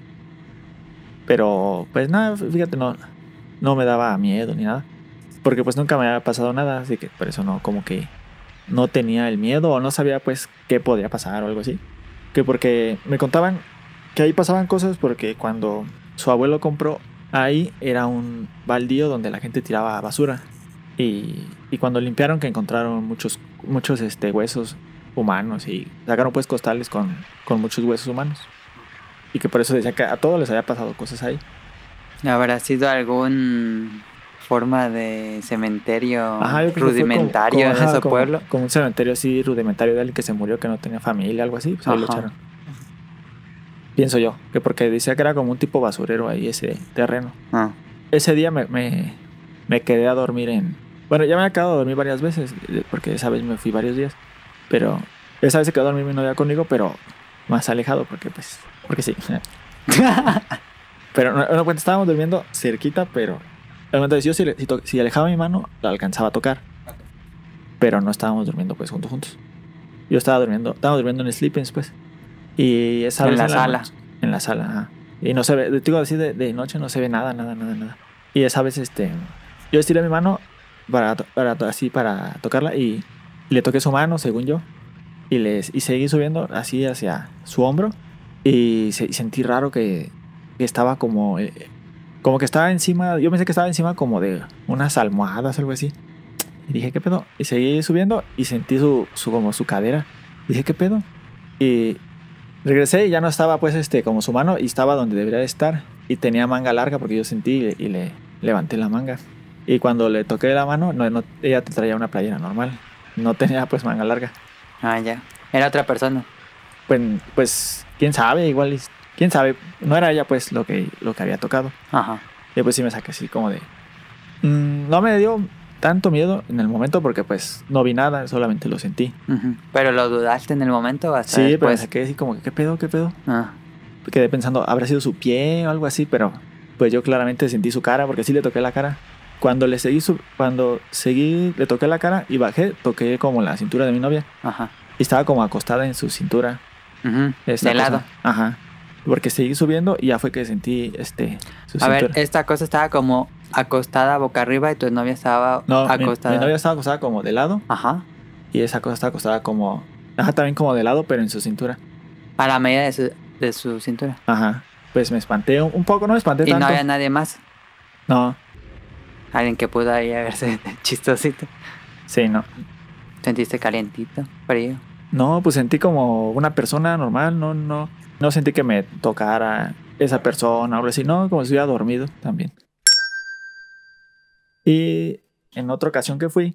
Pero pues nada, fíjate, no, no me daba miedo ni nada. Porque pues nunca me había pasado nada, así que por eso no, como que no tenía el miedo o no sabía pues qué podía pasar o algo así. Que porque me contaban que ahí pasaban cosas porque cuando su abuelo compró, ahí era un baldío donde la gente tiraba basura. Y, y cuando limpiaron que encontraron muchos, muchos este, huesos humanos y sacaron pues costales con, con muchos huesos humanos. Y que por eso decía que a todos les había pasado cosas ahí. ¿Habrá sido algún forma de cementerio Ajá, yo creo que fue rudimentario como- como- en ajá, ese como- pueblo? Como un cementerio así rudimentario de alguien que se murió, que no tenía familia, algo así, pues ahí lo Ajá. echaron. Pienso yo, que porque decía que era como un tipo basurero ahí ese terreno. Ah. Ese día me, me, me quedé a dormir en... Bueno, ya me había quedado a dormir varias veces, eh, porque esa vez me fui varios días. Pero esa vez se quedó a dormir mi novia conmigo, pero más alejado, porque pues... Porque sí. Pero no, no, pues, estábamos durmiendo cerquita, pero... Entonces yo si, le- si, to- si alejaba mi mano, la alcanzaba a tocar. Pero no estábamos durmiendo pues juntos juntos. Yo estaba durmiendo, estábamos durmiendo en sleepings pues. Y esa En vez la sala. noche- en la sala, ajá. Y no se ve, te digo así de, de noche no se ve nada, nada, nada, nada. Y esa vez este, yo estiré mi mano para, to- para to- así para tocarla y le toqué su mano, según yo. Y, les, y seguí subiendo así hacia su hombro. Y, se- y sentí raro que, que estaba como, eh, como que estaba encima, yo pensé que estaba encima como de unas almohadas, algo así. Y dije, ¿qué pedo? Y seguí subiendo y sentí su, su como su cadera. Dije, ¿qué pedo? Y regresé y ya no estaba pues este como su mano y estaba donde debería de estar. Y tenía manga larga porque yo sentí y, y le levanté la manga. Y cuando le toqué la mano, no, no, ella te traía una playera normal. No tenía pues manga larga. Ah, ya. Era otra persona. Pues, pues quién sabe, igual, y- quién sabe. No era ella pues lo que, lo que había tocado. Ajá. Y pues sí me saqué así como de... mm, no me dio tanto miedo en el momento porque pues no vi nada, solamente lo sentí. Ujú. ¿Pero lo dudaste en el momento o hasta Sí, pero me después? saqué así como que, ¿qué pedo, qué pedo? Ah. Quedé pensando, ¿habrá sido su pie o algo así? Pero pues yo claramente sentí su cara porque sí le toqué la cara. Cuando le seguí, su, cuando seguí, le toqué la cara y bajé, toqué como la cintura de mi novia. Ajá. Y estaba como acostada en su cintura. Ujú. esta De cosa. lado. Ajá. Porque seguí subiendo y ya fue que sentí este, su A ver, cintura. esta cosa estaba como acostada boca arriba y tu novia estaba No, mi, acostada. mi novia estaba acostada como de lado Ajá. y esa cosa estaba acostada como Ajá, también como de lado, pero en su cintura. A la medida de su, de su cintura. Ajá. Pues me espanté un, un poco, no me espanté Y tanto. no había nadie más. No, Alguien que pudo ahí verse chistosito. sí, no. Sentiste calientito, frío. No, pues sentí como una persona normal, no, no, no sentí que me tocara esa persona o algo así, no, como si hubiera dormido también. Y en otra ocasión que fui,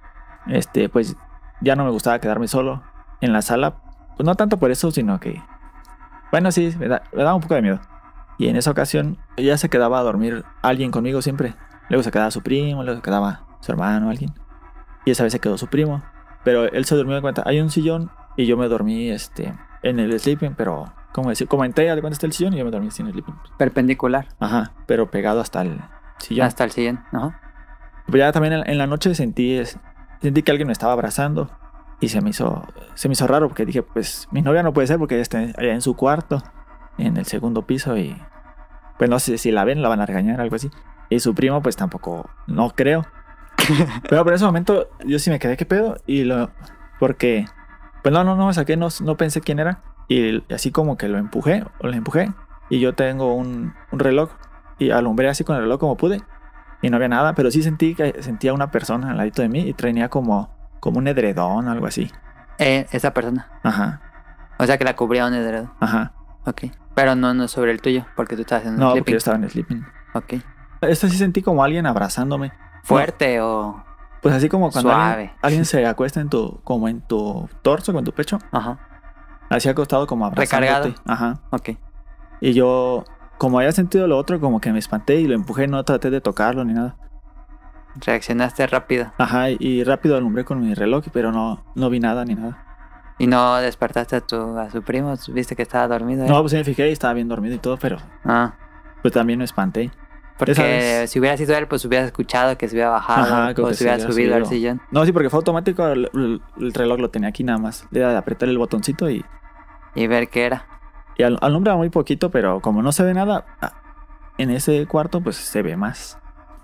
este, pues ya no me gustaba quedarme solo en la sala, pues no tanto por eso, sino que, bueno, sí, me, da, me daba un poco de miedo. Y en esa ocasión ya se quedaba a dormir alguien conmigo siempre. Luego se quedaba su primo, luego se quedaba su hermano, alguien. Y esa vez se quedó su primo. Pero él se durmió de cuenta. Hay un sillón y yo me dormí este, en el sleeping, pero como decir, como entré, de cuenta está el sillón y yo me dormí sin el sleeping. Perpendicular. Ajá, pero pegado hasta el sillón. Hasta el sillón. Ajá. Pues ya también en, en la noche sentí, es, sentí que alguien me estaba abrazando y se me hizo, se me hizo raro porque dije, pues mi novia no puede ser porque ella está allá en su cuarto, en el segundo piso y pues no sé si la ven, la van a regañar, algo así. Y su primo pues tampoco, no creo. Pero por ese momento yo sí me quedé, ¿qué pedo? Y lo, porque, pues no, no, no me saqué, no, no pensé quién era. Y así como que lo empujé, o lo empujé. Y yo tengo un, un reloj y alumbré así con el reloj como pude. Y no había nada, pero sí sentí que sentía una persona al ladito de mí y tenía como, como un edredón o algo así. Eh, esa persona. Ajá, O sea que la cubría un edredón. ajá. Ok. Pero no, no sobre el tuyo, porque tú estabas en el No, porque sleeping. yo estaba en el sleeping. Ok. Esto sí sentí como alguien abrazándome. ¿Fuerte o...? Pues así como cuando Suave. alguien, alguien se acuesta en tu, como en tu torso, con tu pecho. Ajá. Así acostado como abrazándote. Recargado. Ajá. Ok. Y yo, como había sentido lo otro, como que me espanté y lo empujé, no traté de tocarlo ni nada. Reaccionaste rápido. Ajá, y rápido alumbré con mi reloj, pero no, no vi nada ni nada. ¿Y no despertaste a tu, a su primo? ¿Viste que estaba dormido? ahí? No, pues sí me fijé y estaba bien dormido y todo, pero Ah. pues también me espanté. Esa Porque vez- si hubiera sido él, pues hubieras escuchado que se hubiera bajado. Ajá, creo o que se sí hubiera hubiera subido al subido. sillón. No, sí, porque fue automático, el, el- el reloj lo tenía aquí nada más. Le era de apretar el botoncito y, Y ver qué era. y al, alumbra muy poquito, pero como no se ve nada, ah, en ese cuarto pues se ve más.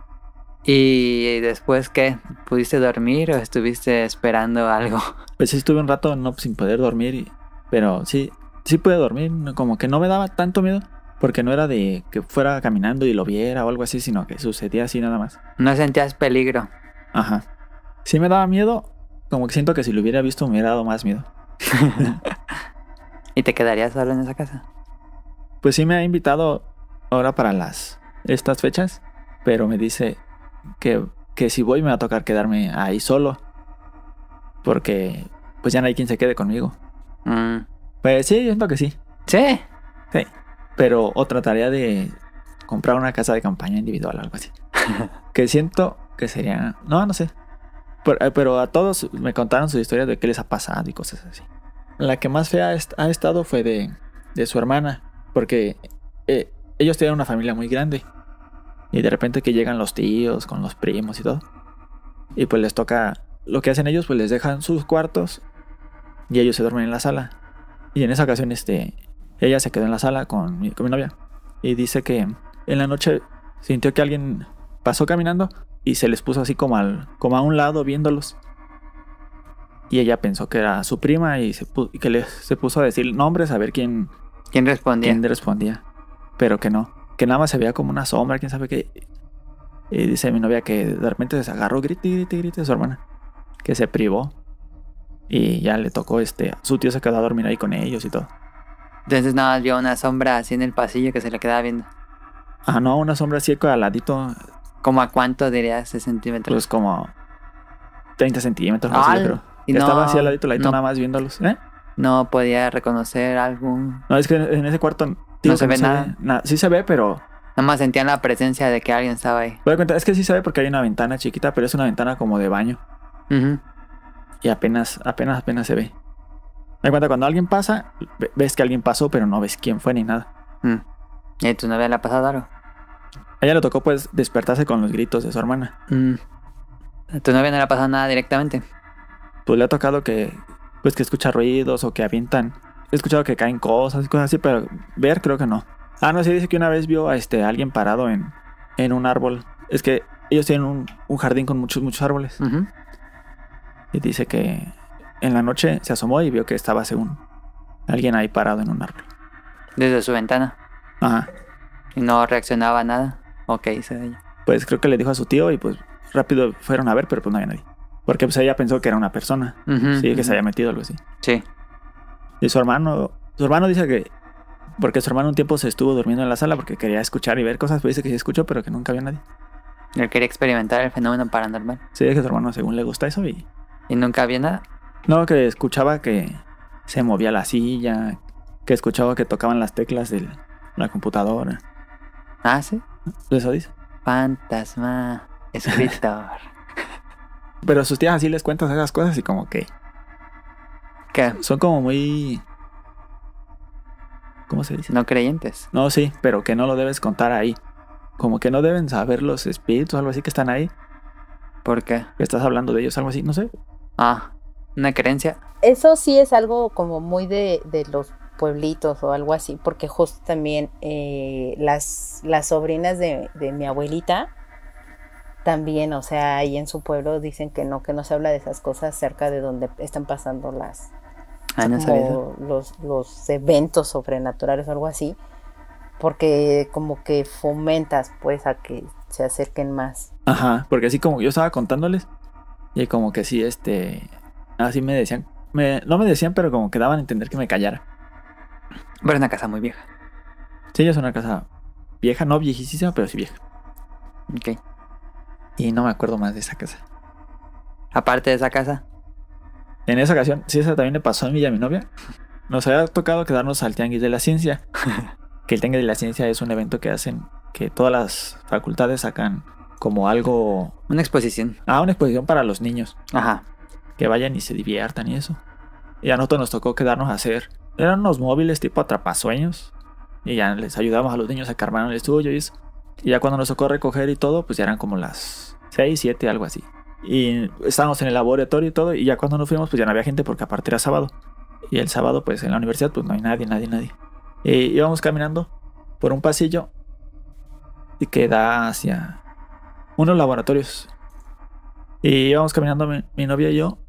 ¿Y después qué? ¿Pudiste dormir o estuviste esperando algo? Pues sí estuve un rato no sin poder dormir, y- pero sí, sí pude dormir, no- como que no me daba tanto miedo, porque no era de que fuera caminando y lo viera o algo así, sino que sucedía así nada más. ¿No sentías peligro? Ajá. Sí me daba miedo, como que siento que si lo hubiera visto me hubiera dado más miedo. ¿Y te quedarías solo en esa casa? Pues sí me ha invitado ahora para las estas fechas, pero me dice que, que si voy me va a tocar quedarme ahí solo, porque pues ya no hay quien se quede conmigo. Mm. Pues sí, yo siento que sí, Sí. sí, pero o trataría de comprar una casa de campaña individual, algo así. Que siento que sería, no, no sé, pero, pero a todos me contaron sus historias de qué les ha pasado y cosas así. La que más fea est- ha estado fue de, de su hermana, porque eh, ellos tienen una familia muy grande. Y de repente que llegan los tíos con los primos y todo. Y pues les toca, lo que hacen ellos, pues les dejan sus cuartos y ellos se duermen en la sala. Y en esa ocasión, este, ella se quedó en la sala con mi, con mi novia. Y dice que en la noche sintió que alguien pasó caminando y se les puso así como, al, como a un lado viéndolos. Y ella pensó que era su prima y, se pu- y que le, se puso a decir nombres a ver quién, ¿Quién respondía? quién le respondía. Pero que no. Que nada más se veía como una sombra, quién sabe qué. Y dice mi novia que de repente se agarró, grite, grite, grite a su hermana. Que se privó. Y ya le tocó, este, su tío se quedó a dormir ahí con ellos y todo. Entonces nada más vio una sombra así en el pasillo que se le quedaba viendo. Ah, no, una sombra así al ladito, ¿Cómo a cuánto dirías de centímetros? pues como treinta centímetros, no sé, Al- yo creo. y Que no- estaba así al ladito, al ladito, no- nada más viéndolos. ¿Eh? No podía reconocer algún... No, es que en ese cuarto digo No se que ve nada. na- sí se ve, pero Nada más sentían la presencia de que alguien estaba ahí. voy a contar, es que sí se ve porque hay una ventana chiquita, pero es una ventana como de baño. Ujú. Y apenas, apenas, apenas se ve. Me cuenta, cuando alguien pasa, ve- ves que alguien pasó, pero no ves quién fue ni nada. Mm. ¿Y a tu novia le ha pasado algo? A ella le tocó pues despertarse con los gritos de su hermana. Mm. ¿A tu novia no le ha pasado nada directamente? Pues le ha tocado que, pues que escucha ruidos o que avientan. He escuchado que caen cosas y cosas así, pero ver creo que no. Ah, no, sí dice que una vez vio a este, a alguien parado en, en un árbol. Es que ellos tienen un, un jardín con muchos, muchos árboles. Ujú. Y dice que en la noche se asomó y vio que estaba según alguien ahí parado en un árbol. Desde su ventana. Ajá. Y no reaccionaba a nada. Ok, dice ella. Pues creo que le dijo a su tío y pues rápido fueron a ver, pero pues no había nadie. Porque pues ella pensó que era una persona. Ujú, Sí, que ujú. se había metido algo así. Sí. Y su hermano, su hermano dice que, porque su hermano un tiempo se estuvo durmiendo en la sala porque quería escuchar y ver cosas, pues dice que sí escuchó, pero que nunca había nadie. Él quería experimentar el fenómeno paranormal. Sí, que su hermano según le gusta eso y... Y nunca había nada. No, que escuchaba que se movía la silla, que escuchaba que tocaban las teclas de la computadora. Ah, sí. Eso dice. Fantasma. Escritor. Pero a sus tías así les cuentas esas cosas y como que ¿Qué? son como muy... ¿Cómo se dice? No creyentes. No, sí, pero que no lo debes contar ahí. Como que no deben saber los espíritus o algo así que están ahí. ¿Por qué? Que estás hablando de ellos, algo así, no sé. Ah, una creencia. Eso sí es algo como muy de, de los pueblitos o algo así, porque justo también eh, las, las sobrinas de, de mi abuelita también, o sea, ahí en su pueblo dicen que no, que no se habla de esas cosas cerca de donde están pasando las Ah, no sabía eso. como los, los eventos sobrenaturales o algo así, porque como que fomentas pues a que se acerquen más. Ajá, porque así como yo estaba contándoles y como que sí, este... Así me decían, me, no me decían, pero como que daban a entender que me callara. Pero es una casa muy vieja. Sí, es una casa vieja, no viejísima, pero sí vieja. Ok. Y no me acuerdo más de esa casa. Aparte de esa casa. En esa ocasión, sí, esa también le pasó a mí y a mi novia. Nos había tocado quedarnos al Tianguis de la Ciencia. Que el Tianguis de la Ciencia es un evento que hacen, que todas las facultades sacan como algo... Una exposición. Ah, una exposición para los niños. Ajá. Que vayan y se diviertan y eso. Y a nosotros nos tocó quedarnos a hacer... Eran unos móviles tipo atrapasueños. Y ya les ayudamos a los niños a que armaran el estudio y eso. Y ya cuando nos tocó recoger y todo, pues ya eran como las seis, siete, algo así. Y estábamos en el laboratorio y todo. Y ya cuando nos fuimos, pues ya no había gente porque aparte era sábado. Y el sábado, pues en la universidad, pues no hay nadie, nadie, nadie. Y íbamos caminando por un pasillo y que da hacia unos laboratorios. Y íbamos caminando mi, mi novia y yo.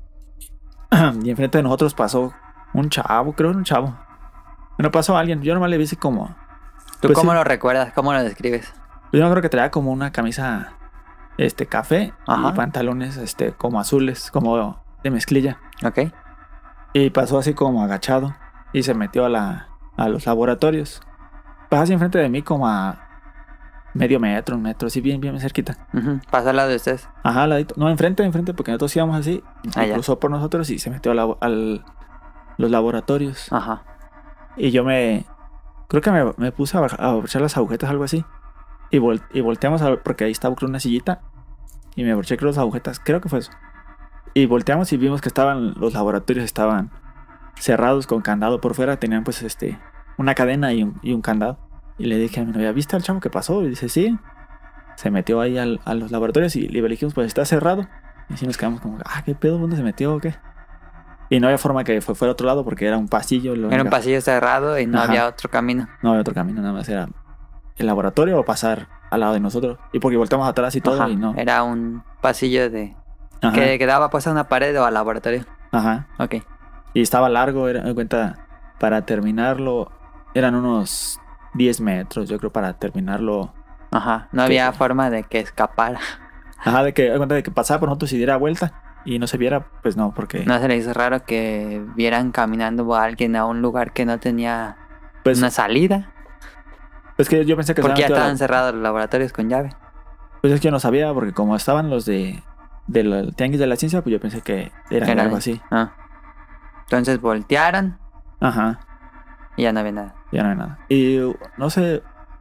Y enfrente de nosotros pasó un chavo, creo que era un chavo. Bueno, pasó alguien. Yo nomás le vi así como... ¿Tú pues cómo sí, lo recuerdas? ¿Cómo lo describes? yo no creo que traía como una camisa este café. Ajá. Y pantalones este como azules, como de mezclilla. Ok. Y pasó así como agachado. Y se metió a, la, a los laboratorios. Pasó así enfrente de mí como a medio metro, un metro, así bien, bien cerquita. Ujú. Pasa al lado de ustedes. Ajá, al ladito. No, enfrente, enfrente, porque nosotros íbamos así. Ah, Y ya. cruzó por nosotros y se metió a la- al, los laboratorios. Ajá. Y yo me... Creo que me, me puse a, baj- a abrochar las agujetas, algo así. Y, vol- y volteamos a ver, porque ahí estaba creo una sillita. Y me abroché creo las agujetas, creo que fue eso. Y volteamos y vimos que estaban, los laboratorios estaban cerrados con candado por fuera. Tenían pues este, una cadena y un, y un candado. Y le dije a mi novia, ¿viste al chavo que pasó? Y dice, sí. Se metió ahí al- a los laboratorios y le dijimos, pues está cerrado. Y así nos quedamos como, ah, ¿qué pedo? ¿Dónde se metió o qué? Y no había forma que fue fuera a otro lado porque era un pasillo. lo Era un único- pasillo cerrado y no Ajá. había otro camino. No había otro camino, nada más era el laboratorio o pasar al lado de nosotros. Y porque volteamos atrás y todo Ajá. y no. Era un pasillo de... Ajá, que quedaba pues a una pared o al laboratorio. ajá. Ok. Y estaba largo, era, me cuenta, para terminarlo, eran unos diez metros, yo creo, para terminarlo. Ajá. No ¿Qué había fue? forma de que escapara. Ajá, de que, me cuenta de que pasaba por nosotros y diera vuelta y no se viera, pues no, porque ¿No se le hizo raro que vieran caminando a alguien a un lugar que no tenía pues, una salida? pues que yo pensé que se Porque ya había metido a la- estaban cerrados los laboratorios con llave. Pues es que yo no sabía, porque como estaban los de del Tianguis de la Ciencia, pues yo pensé que eran Era- algo así. Ah. Entonces voltearon Ajá. y ya no había nada. Ya no hay nada. Y no sé,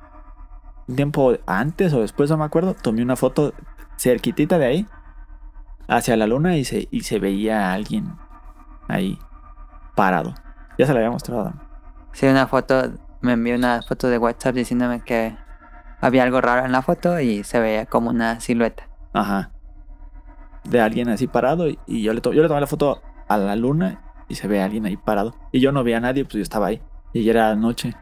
un tiempo antes o después, no me acuerdo, tomé una foto cerquitita de ahí, hacia la luna, y se, y se veía a alguien ahí parado. Ya se la había mostrado. Sí, una foto, me envió una foto de WhatsApp diciéndome que había algo raro en la foto y se veía como una silueta. Ajá. De alguien así parado, y, y yo, le to- yo le tomé la foto a la luna y se ve a alguien ahí parado. Y yo no vi a nadie, pues yo estaba ahí. Y ya era noche.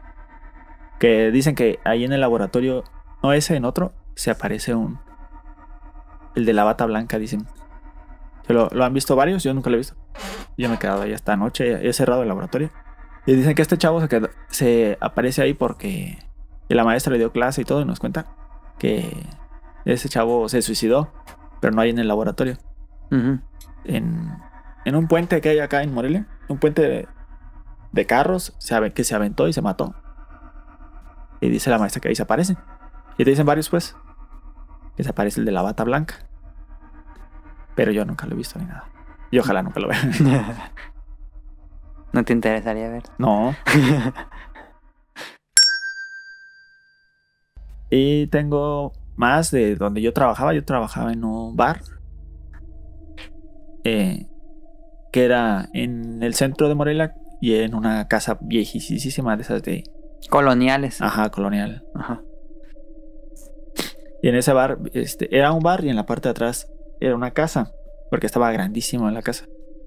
Que dicen que ahí en el laboratorio, no ese, en otro, se aparece un... El de la bata blanca, dicen. ¿Se lo, lo han visto varios? Yo nunca lo he visto. Yo me he quedado ahí esta noche, he cerrado el laboratorio. Y dicen que este chavo se, quedó, se aparece ahí porque la maestra le dio clase y todo y nos cuenta que ese chavo se suicidó, pero no hay en el laboratorio. Ujú. En, en un puente que hay acá en Morelia, un puente de, de carros se, ave- que se aventó y se mató. Y dice la maestra que ahí se aparecen. Y te dicen varios pues que se aparece el de la bata blanca. Pero yo nunca lo he visto ni nada. Y ojalá nunca lo vea. ¿No te interesaría ver? No. Y tengo más de donde yo trabajaba. Yo trabajaba en un bar. Eh, que era en el centro de Morelia. Y en una casa viejísima de esas de... Coloniales. Ajá, colonial. Ajá. Y en ese bar, este, era un bar y en la parte de atrás era una casa. Porque estaba grandísimo en la casa.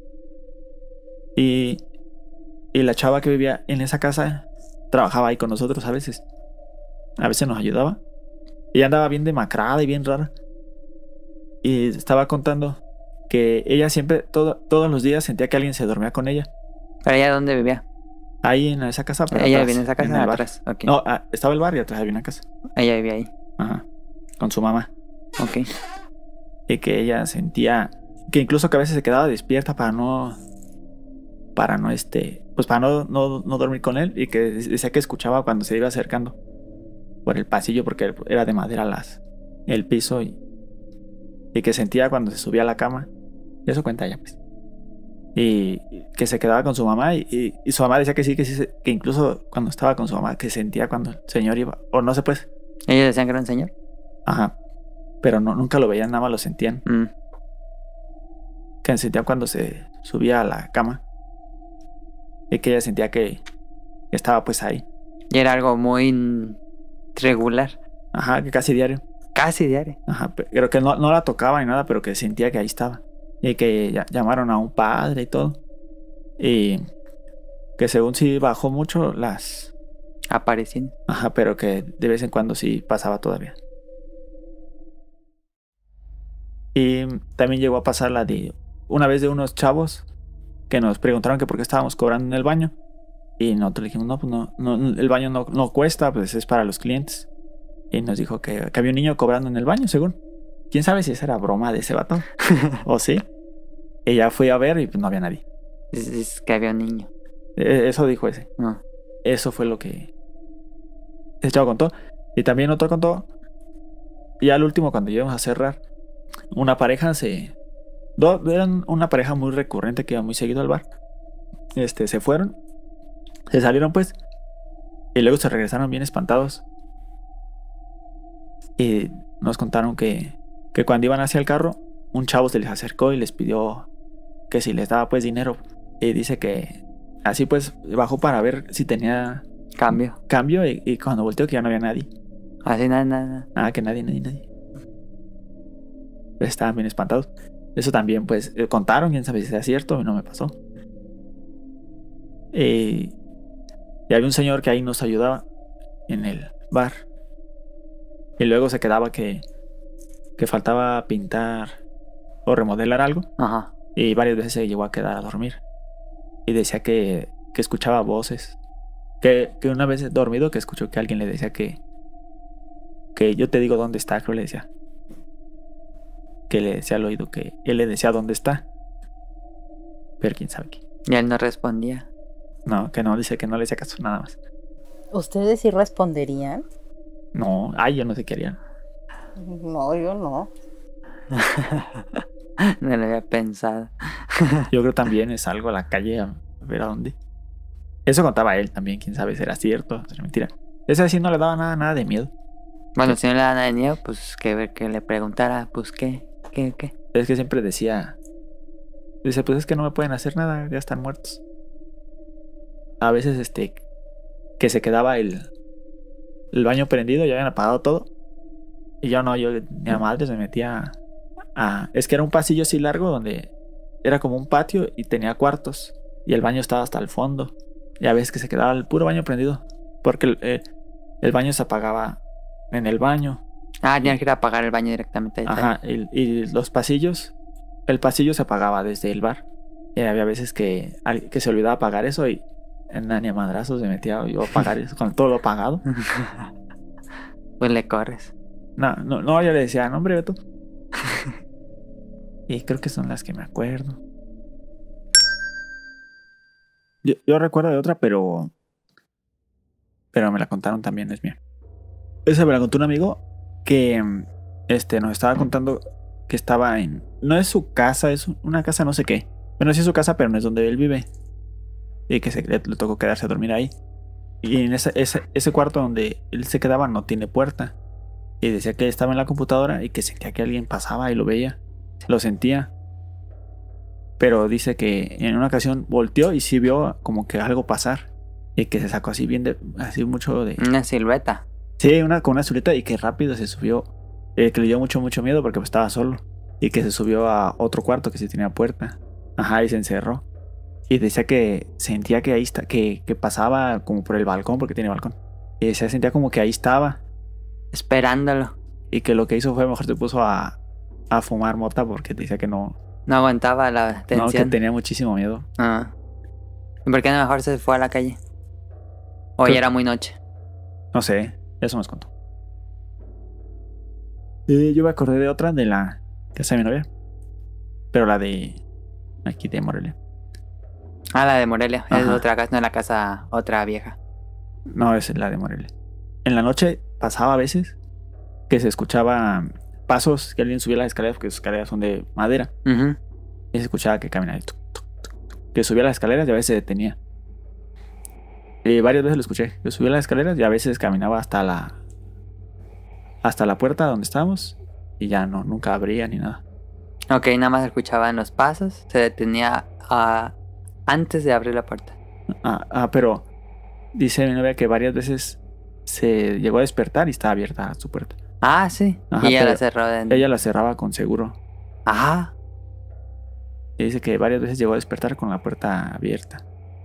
Y, y la chava que vivía en esa casa trabajaba ahí con nosotros a veces. A veces nos ayudaba. Ella andaba bien demacrada y bien rara. Y estaba contando que ella siempre, todo, todos los días sentía que alguien se dormía con ella. ¿Pero ella dónde vivía? Ahí en esa casa. Pero Ella atrás, vivía en esa en casa el bar. atrás. Ok. No, ah, estaba el bar y atrás había una casa. Ella vivía ahí. Ajá. Con su mamá. Ok. Y que ella sentía que incluso que a veces se quedaba despierta para no para no este pues para no, no, no dormir con él, y que decía que escuchaba cuando se iba acercando por el pasillo porque era de madera las el piso, y, y que sentía cuando se subía a la cama. Eso cuenta ella pues. Y que se quedaba con su mamá, y, y, y su mamá decía que sí, que sí, que incluso cuando estaba con su mamá que sentía cuando el señor iba, o no sé pues. ¿Ellos decían que era un señor? Ajá. Pero no, nunca lo veían, nada más lo sentían. Mm. Que sentía cuando se subía a la cama. Y que ella sentía que estaba pues ahí. Y era algo muy mm, regular. Ajá, que casi diario. Casi diario. Ajá, pero que no, no la tocaba ni nada, pero que sentía que ahí estaba. Y que ya, llamaron a un padre y todo. Y que según sí bajó mucho las... Apareciendo. Ajá, pero que de vez en cuando sí pasaba todavía. Y también llegó a pasar la de... Una vez de unos chavos que nos preguntaron que por qué estábamos cobrando en el baño. Y nosotros le dijimos, no, pues no, no el baño no, no cuesta, pues es para los clientes. Y nos dijo que, que había un niño cobrando en el baño, según. ¿Quién sabe si esa era broma de ese vato? ¿O sí? Y ya fui a ver y pues no había nadie. Es, es que había un niño. Eh, Eso dijo ese. No. Eso fue lo que ese chavo contó. Y también otro contó. Y al último, cuando llegamos a cerrar, una pareja se... Do, eran una pareja muy recurrente que iba muy seguido al bar. Este, se fueron. Se salieron pues. Y luego se regresaron bien espantados. Y nos contaron que, que cuando iban hacia el carro, un chavo se les acercó y les pidió que si les daba pues dinero. Y dice que así pues bajó para ver si tenía Cambio. cambio. Y, y cuando volteó que ya no había nadie. Así nada, nada, nada. Nada, que nadie, nadie, nadie. Estaban bien espantados. Eso también pues eh, contaron, quién sabe si sea cierto, y no me pasó. Y, y había un señor que ahí nos ayudaba en el bar. Y luego se quedaba que, que faltaba pintar o remodelar algo. Ajá. Y varias veces se llegó a quedar a dormir. Y decía que, que escuchaba voces. Que, que una vez dormido que escuchó que alguien le decía que que yo te digo dónde está, creo le decía. Que le decía al oído que él le decía dónde está. Pero quién sabe qué. Y él no respondía. No, que no, dice que no le hacía caso, nada más. ¿Ustedes sí responderían? No, ay, yo no sé qué harían. No, yo no. No lo había pensado. Yo creo también es algo a la calle a ver a dónde. Eso contaba él también, quién sabe si era cierto, si era mentira. Ese sí no le daba nada, nada de miedo. Bueno, si no le da nada de miedo, pues que, que le preguntara, pues qué, qué, qué. Es que siempre decía, dice, pues es que no me pueden hacer nada, ya están muertos. A veces este que se quedaba el, el baño prendido, ya habían apagado todo. Y yo no, yo ni a madre se metía a... Es que era un pasillo así largo donde era como un patio y tenía cuartos. Y el baño estaba hasta el fondo. Y a veces que se quedaba el puro baño prendido. Porque el, eh, el baño se apagaba en el baño. Ah, tenían que ir a apagar el baño directamente. Ahí Ajá, y, y los pasillos, el pasillo se apagaba desde el bar. Y había veces que, al- que se olvidaba pagar eso y en ni a madrazos se metía yo a pagar eso con todo lo pagado. Pues le corres. No, no, no, yo le decía, no, hombre, Beto. Y creo que son las que me acuerdo. Yo, yo recuerdo de otra, pero. Pero me la contaron también, es mía. Esa me la contó un amigo que este, nos estaba contando que estaba en. No es su casa, es una casa no sé qué. Bueno, sí es su casa, pero no es donde él vive. Y que se, le, le tocó quedarse a dormir ahí. Y en ese, ese, ese cuarto donde él se quedaba no tiene puerta. Y decía que estaba en la computadora y que sentía que alguien pasaba y lo veía. Lo sentía. Pero dice que en una ocasión volteó y sí vio como que algo pasar. Y que se sacó así bien de... Así mucho de... Una silueta. Sí, una, con una silueta y que rápido se subió. Eh, que le dio mucho, mucho miedo porque pues, estaba solo. Y que se subió a otro cuarto que sí tenía puerta. Ajá, y se encerró. Y decía que sentía que ahí está, que, que pasaba como por el balcón, porque tiene balcón. Y se sentía como que ahí estaba. Esperándolo. Y que lo que hizo fue mejor se puso a, a fumar mota porque decía que no, No aguantaba la no, que tensión. tenía muchísimo miedo. Ah. ¿Y por qué no mejor se fue a la calle? O ya Pues- era muy noche. No sé, eso nos contó. Y yo me acordé de otra de la casa de mi novia. Pero la de aquí de Morelia. Ah, la de Morelia. Es Ajá. otra casa, no es la casa, otra vieja. No, es la de Morelia. En la noche pasaba a veces que se escuchaba pasos, que alguien subía las escaleras, porque sus escaleras son de madera. Ujú. Y se escuchaba que caminaba. Tuc, tuc, tuc, tuc, que subía las escaleras y a veces se detenía. Y varias veces lo escuché. Que subía las escaleras y a veces caminaba hasta la hasta la puerta donde estábamos. Y ya no, nunca abría ni nada. Ok, nada más escuchaban los pasos. Se detenía ah, antes de abrir la puerta. Ah, ah, pero dice mi novia que varias veces se llegó a despertar y estaba abierta su puerta. Ah, sí. Ajá, y ella la pero cerró de... Ella la cerraba con seguro. Ah, Y dice que varias veces llegó a despertar con la puerta abierta.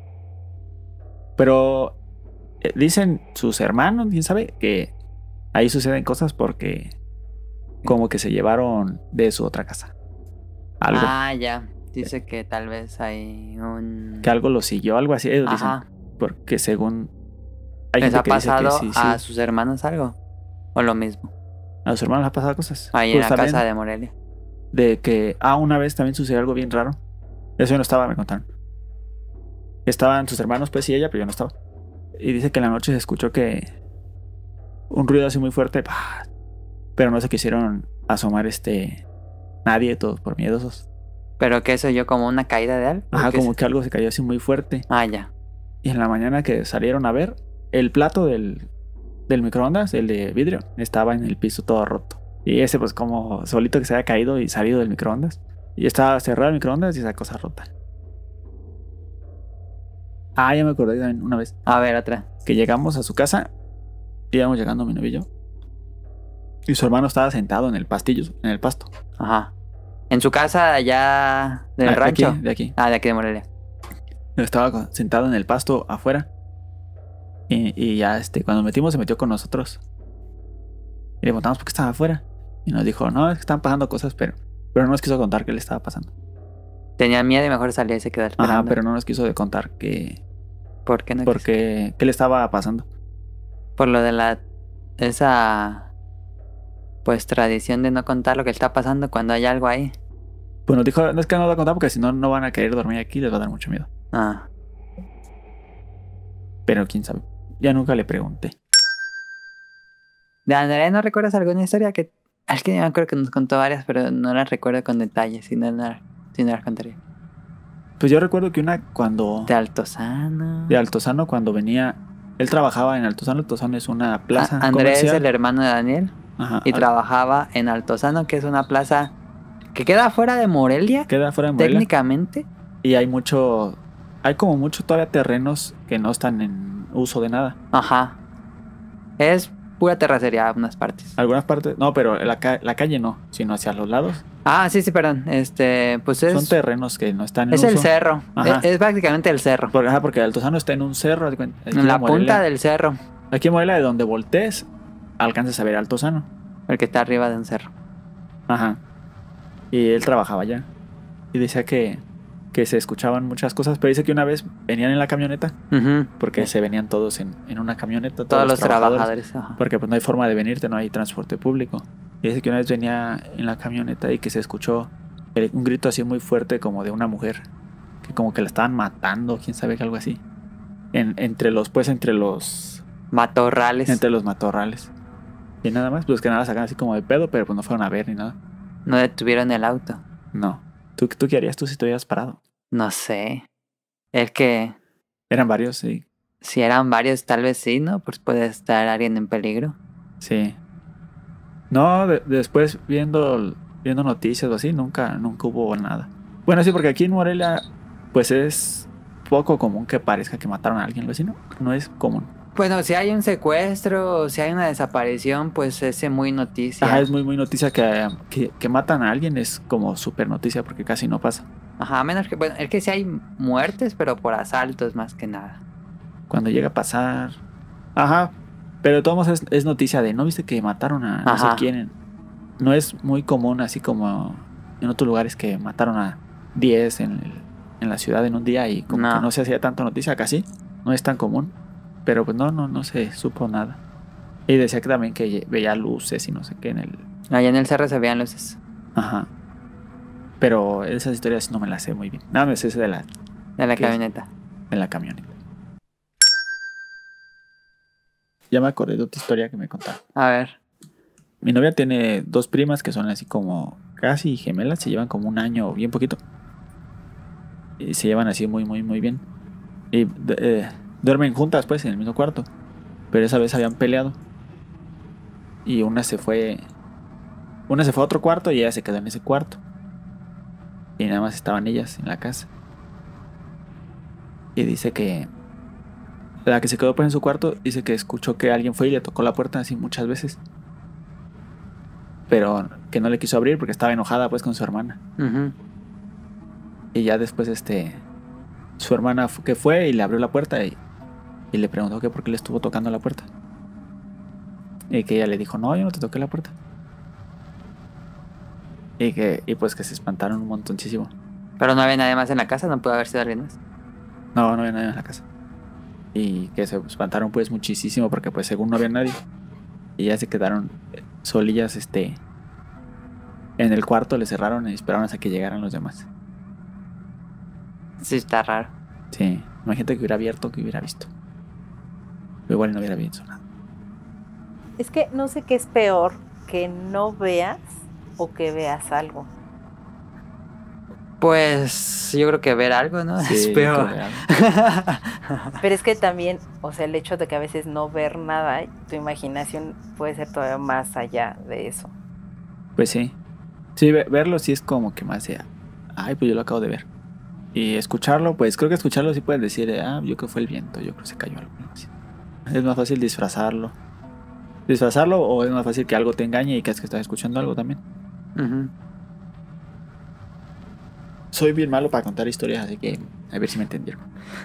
Pero eh, dicen sus hermanos, quién sabe, que ahí suceden cosas porque como que se llevaron de su otra casa. Algo. ah, ya. Dice que tal vez hay un... Que algo lo siguió, algo así. Ellos dicen. Ajá. Porque según... Hay ¿Les gente ha que dice que pasado sí, sí. a sus hermanos algo? ¿O lo mismo? A sus hermanos les ha pasado cosas. Ahí Pues en la también casa de Morelia. de que... Ah, una vez también sucedió algo bien raro. Eso yo no estaba, me contaron. Estaban sus hermanos, pues, y ella, pero yo no estaba. Y dice que en la noche se escuchó que... Un ruido así muy fuerte. ¡Pah! Pero no se quisieron asomar este... Nadie, todos por miedosos. ¿Pero qué soy yo? ¿Como una caída de algo? Ajá, ¿O qué como es? que algo se cayó así muy fuerte. Ah, ya. Y en la mañana que salieron a ver, el plato del, del microondas, el de vidrio, estaba en el piso todo roto. Y ese pues como solito que se había caído y salido del microondas. Y estaba cerrado el microondas y esa cosa rota. Ah, ya me acordé también una vez A ver, otra. que llegamos a su casa. Íbamos llegando mi novio y yo. Y su hermano estaba sentado en el pastillo, en el pasto. Ajá. ¿En su casa allá del Ah, de rancho? aquí, de aquí. Ah, de aquí de Morelia. Estaba con- sentado en el pasto afuera. Y, y ya este, cuando nos metimos se metió con nosotros. Y le preguntamos por qué estaba afuera. Y nos dijo, no, es que están pasando cosas, pero, pero no nos quiso contar qué le estaba pasando. Tenía miedo y mejor salía y se quedó esperando. Ajá, pero no nos quiso de contar que, ¿Por qué no por quiso? qué, qué le estaba pasando. Por lo de la... Esa... Pues tradición de no contar lo que está pasando cuando hay algo ahí. Pues nos dijo, no es que no lo va a contar porque si no, no van a querer dormir aquí, les va a dar mucho miedo. Ah. Pero quién sabe. Ya nunca le pregunté. De Andrea, ¿no recuerdas alguna historia que... Es que yo me acuerdo que nos contó varias, pero no las recuerdo con detalles, si no, no, si no las contaría. Pues yo recuerdo que una cuando... De Altozano. De Altozano, cuando venía... Él trabajaba en Altozano. Altozano es una plaza A- Andrés es comercial. el hermano de Daniel Ajá, y al- trabajaba en Altozano, que es una plaza que queda fuera de Morelia, Queda fuera de Morelia. técnicamente. Y hay mucho... Hay como mucho todavía terrenos que no están en uso de nada. Ajá. Es pura terracería unas partes. Algunas partes... No, pero la, ca- la calle no, sino hacia los lados. Ah, sí, sí, perdón. Este, pues es... Son terrenos que no están en Es uso. el cerro. Ajá. Es, es prácticamente el cerro. Porque, ajá, porque Altozano está en un cerro. haz de cuenta, aquí En la Morelia- punta del cerro. Aquí en Morelia, de donde voltees, alcanzas a ver Altozano. El que está arriba de un cerro. Ajá. Y él trabajaba allá. Y decía que que se escuchaban muchas cosas, pero dice que una vez venían en la camioneta, Ujú. porque se venían todos en, en una camioneta, todos, Todos los trabajadores. Ajá. porque pues no hay forma de venirte, no hay transporte público. Y dice que una vez venía en la camioneta y que se escuchó el- un grito así muy fuerte como de una mujer, que como que la estaban matando, quién sabe, algo así. En, entre los, pues entre los, Matorrales. entre los matorrales. Y nada más, pues que nada sacan así como de pedo, pero pues no fueron a ver ni nada. No detuvieron el auto. No. ¿Tú, tú qué harías tú si estuvieras parado? No sé. Es que Eran varios, sí. si eran varios, tal vez sí, ¿no? Pues puede estar alguien en peligro. Sí. No, de- después viendo, viendo noticias o así, nunca, nunca hubo nada. Bueno, sí, porque aquí en Morelia, pues es poco común que parezca que mataron a alguien, ¿sí? No, no es común. Bueno, si hay un secuestro o si hay una desaparición, pues es muy noticia. Ajá, es muy, muy noticia que, que, que matan a alguien, es como súper noticia porque casi no pasa. Ajá, a menos que, bueno, es que sí hay muertes, pero por asaltos más que nada. Cuando llega a pasar. Ajá, pero de todos modos es, es noticia de, ¿no viste que mataron a no sé Ajá. quién? No es muy común, así como en otros lugares que mataron a diez en, el- en la ciudad en un día y como No. que no se hacía tanto noticia, casi. No es tan común. Pero pues no, no, no se supo nada. Y decía que también que ye- veía luces y no sé qué en el... Allá en el cerro se veían luces Ajá. Pero esas historias no me las sé muy bien. Nada más ese de la, de la ¿Qué es? camioneta. de la camioneta. Ya me acordé de otra historia que me contaron. A ver. Mi novia tiene dos primas que son así como casi gemelas, se llevan como un año o bien poquito. Y se llevan así muy, muy, muy bien. Y de- eh, duermen juntas pues en el mismo cuarto. Pero esa vez habían peleado. Y una se fue... Una se fue a otro cuarto y ella se quedó en ese cuarto. Y nada más estaban ellas en la casa. Y dice que... La que se quedó pues en su cuarto dice que escuchó que alguien fue y le tocó la puerta así muchas veces. Pero que no le quiso abrir porque estaba enojada pues con su hermana. Ujú. Y ya después este su hermana fu- que fue y le abrió la puerta y, y le preguntó que por qué le estuvo tocando la puerta. Y que ella le dijo, no, yo no te toqué la puerta. Y que y pues que se espantaron un montoncísimo. Pero no había nadie más en la casa, no pudo haber sido alguien más. No, no había nadie en la casa. Y que se espantaron pues muchísimo porque pues según no había nadie. Y ya se quedaron eh, solillas este en el cuarto, le cerraron y esperaron hasta que llegaran los demás. Sí, está raro. Sí, imagínate que hubiera abierto, que hubiera visto. Pero igual no hubiera visto nada. Es que no sé qué es peor, que no veas o que veas algo. Pues yo creo que ver algo, ¿no? Sí, es peor. que vean. Pero es que también, o sea, el hecho de que a veces no ver nada, tu imaginación puede ser todavía más allá de eso. Pues sí. Sí, ve- verlo sí es como que más de, ay, pues yo lo acabo de ver. Y escucharlo, pues creo que escucharlo sí puedes decir, ah, yo creo que fue el viento, yo creo que se cayó algo. así. Es más fácil disfrazarlo. Disfrazarlo o es más fácil que algo te engañe y que es que estás escuchando algo también. Ujú. Soy bien malo para contar historias, así que a ver si me entendieron.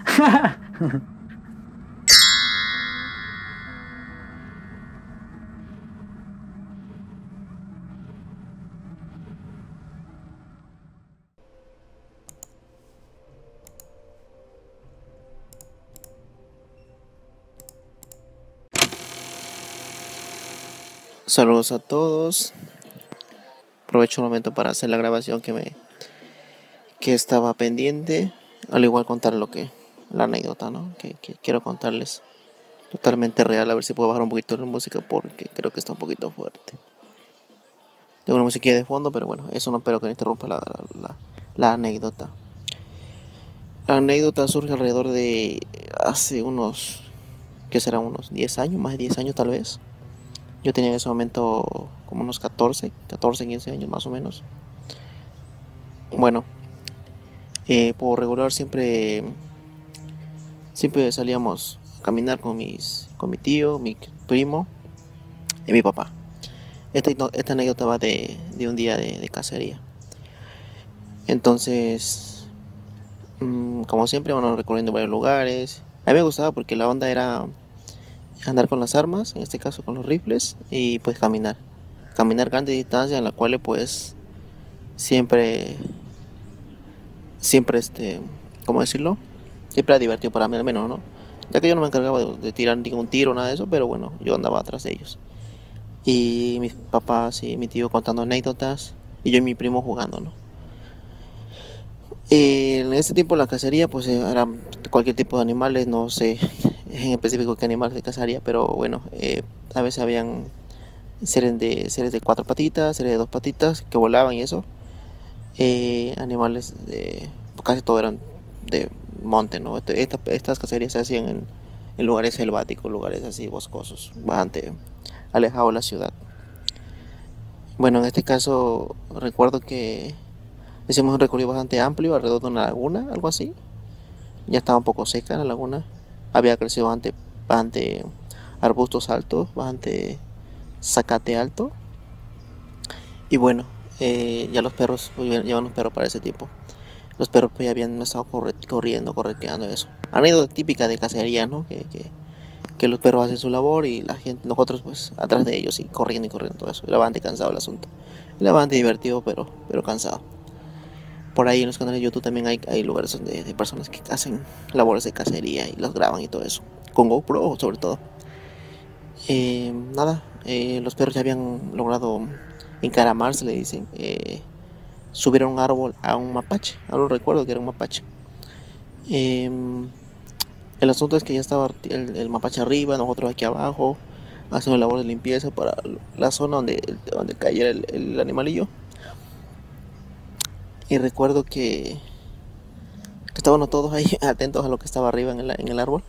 Saludos a todos. Aprovecho un momento para hacer la grabación que me que estaba pendiente. Al igual contar lo que la anécdota, ¿no? Que, que quiero contarles. Totalmente real. A ver si puedo bajar un poquito la música porque creo que está un poquito fuerte. Tengo una música de fondo, pero bueno, eso no espero que me interrumpa la, la, la, la anécdota. La anécdota surge alrededor de hace unos, ¿qué será? Unos diez años, más de diez años tal vez. Yo tenía en ese momento como unos catorce, catorce, quince años más o menos. Bueno, eh, por regular siempre, siempre salíamos a caminar con mis, con mi tío, mi primo y mi papá. Esta, esta anécdota va de, de un día de, de cacería. Entonces, mmm, como siempre, vamos recorriendo varios lugares. A mí me gustaba porque la onda era andar con las armas, en este caso con los rifles, y pues caminar. Caminar grandes distancias en las cuales pues siempre, siempre, este, ¿cómo decirlo? Siempre era divertido para mí al menos, ¿no? Ya que yo no me encargaba de, de tirar ningún tiro, nada de eso, pero bueno, yo andaba atrás de ellos. Y mis papás y mi tío contando anécdotas, y yo y mi primo jugando, ¿no? Eh, en ese tiempo la cacería, pues eh, era cualquier tipo de animales, no sé en específico qué animal se cazaría, pero bueno, eh, a veces habían seres de, seres de cuatro patitas, seres de dos patitas que volaban y eso. Eh, animales de, casi todo eran de monte, ¿no? Este- esta- estas cacerías se hacían en, en lugares selváticos, lugares así boscosos, bastante alejados de la ciudad. Bueno, en este caso recuerdo que hicimos un recorrido bastante amplio alrededor de una laguna, algo así. Ya estaba un poco seca la laguna. Había crecido bastante, bastante arbustos altos, bastante zacate alto. Y bueno, eh, ya los perros, pues, ya- llevan los perros para ese tiempo. Los perros pues ya habían estado corre- corriendo, correteando y eso. Anécdota típica de cacería, ¿no? Que, que, que los perros hacen su labor y la gente, nosotros pues atrás de ellos y corriendo y corriendo todo eso. Era bastante cansado el asunto. Era bastante divertido, pero, pero cansado. Por ahí en los canales de YouTube también hay, hay lugares donde de personas que hacen labores de cacería y los graban y todo eso. Con GoPro sobre todo. Eh, nada, eh, los perros ya habían logrado encaramarse, le dicen. Eh, subir a un árbol a un mapache. Ahora recuerdo que era un mapache. Eh, el asunto es que ya estaba el, el mapache arriba, nosotros aquí abajo, haciendo labor de limpieza para la zona donde, donde cayera el, el animalillo. Y recuerdo que, que estábamos todos ahí atentos a lo que estaba arriba en el, en el árbol.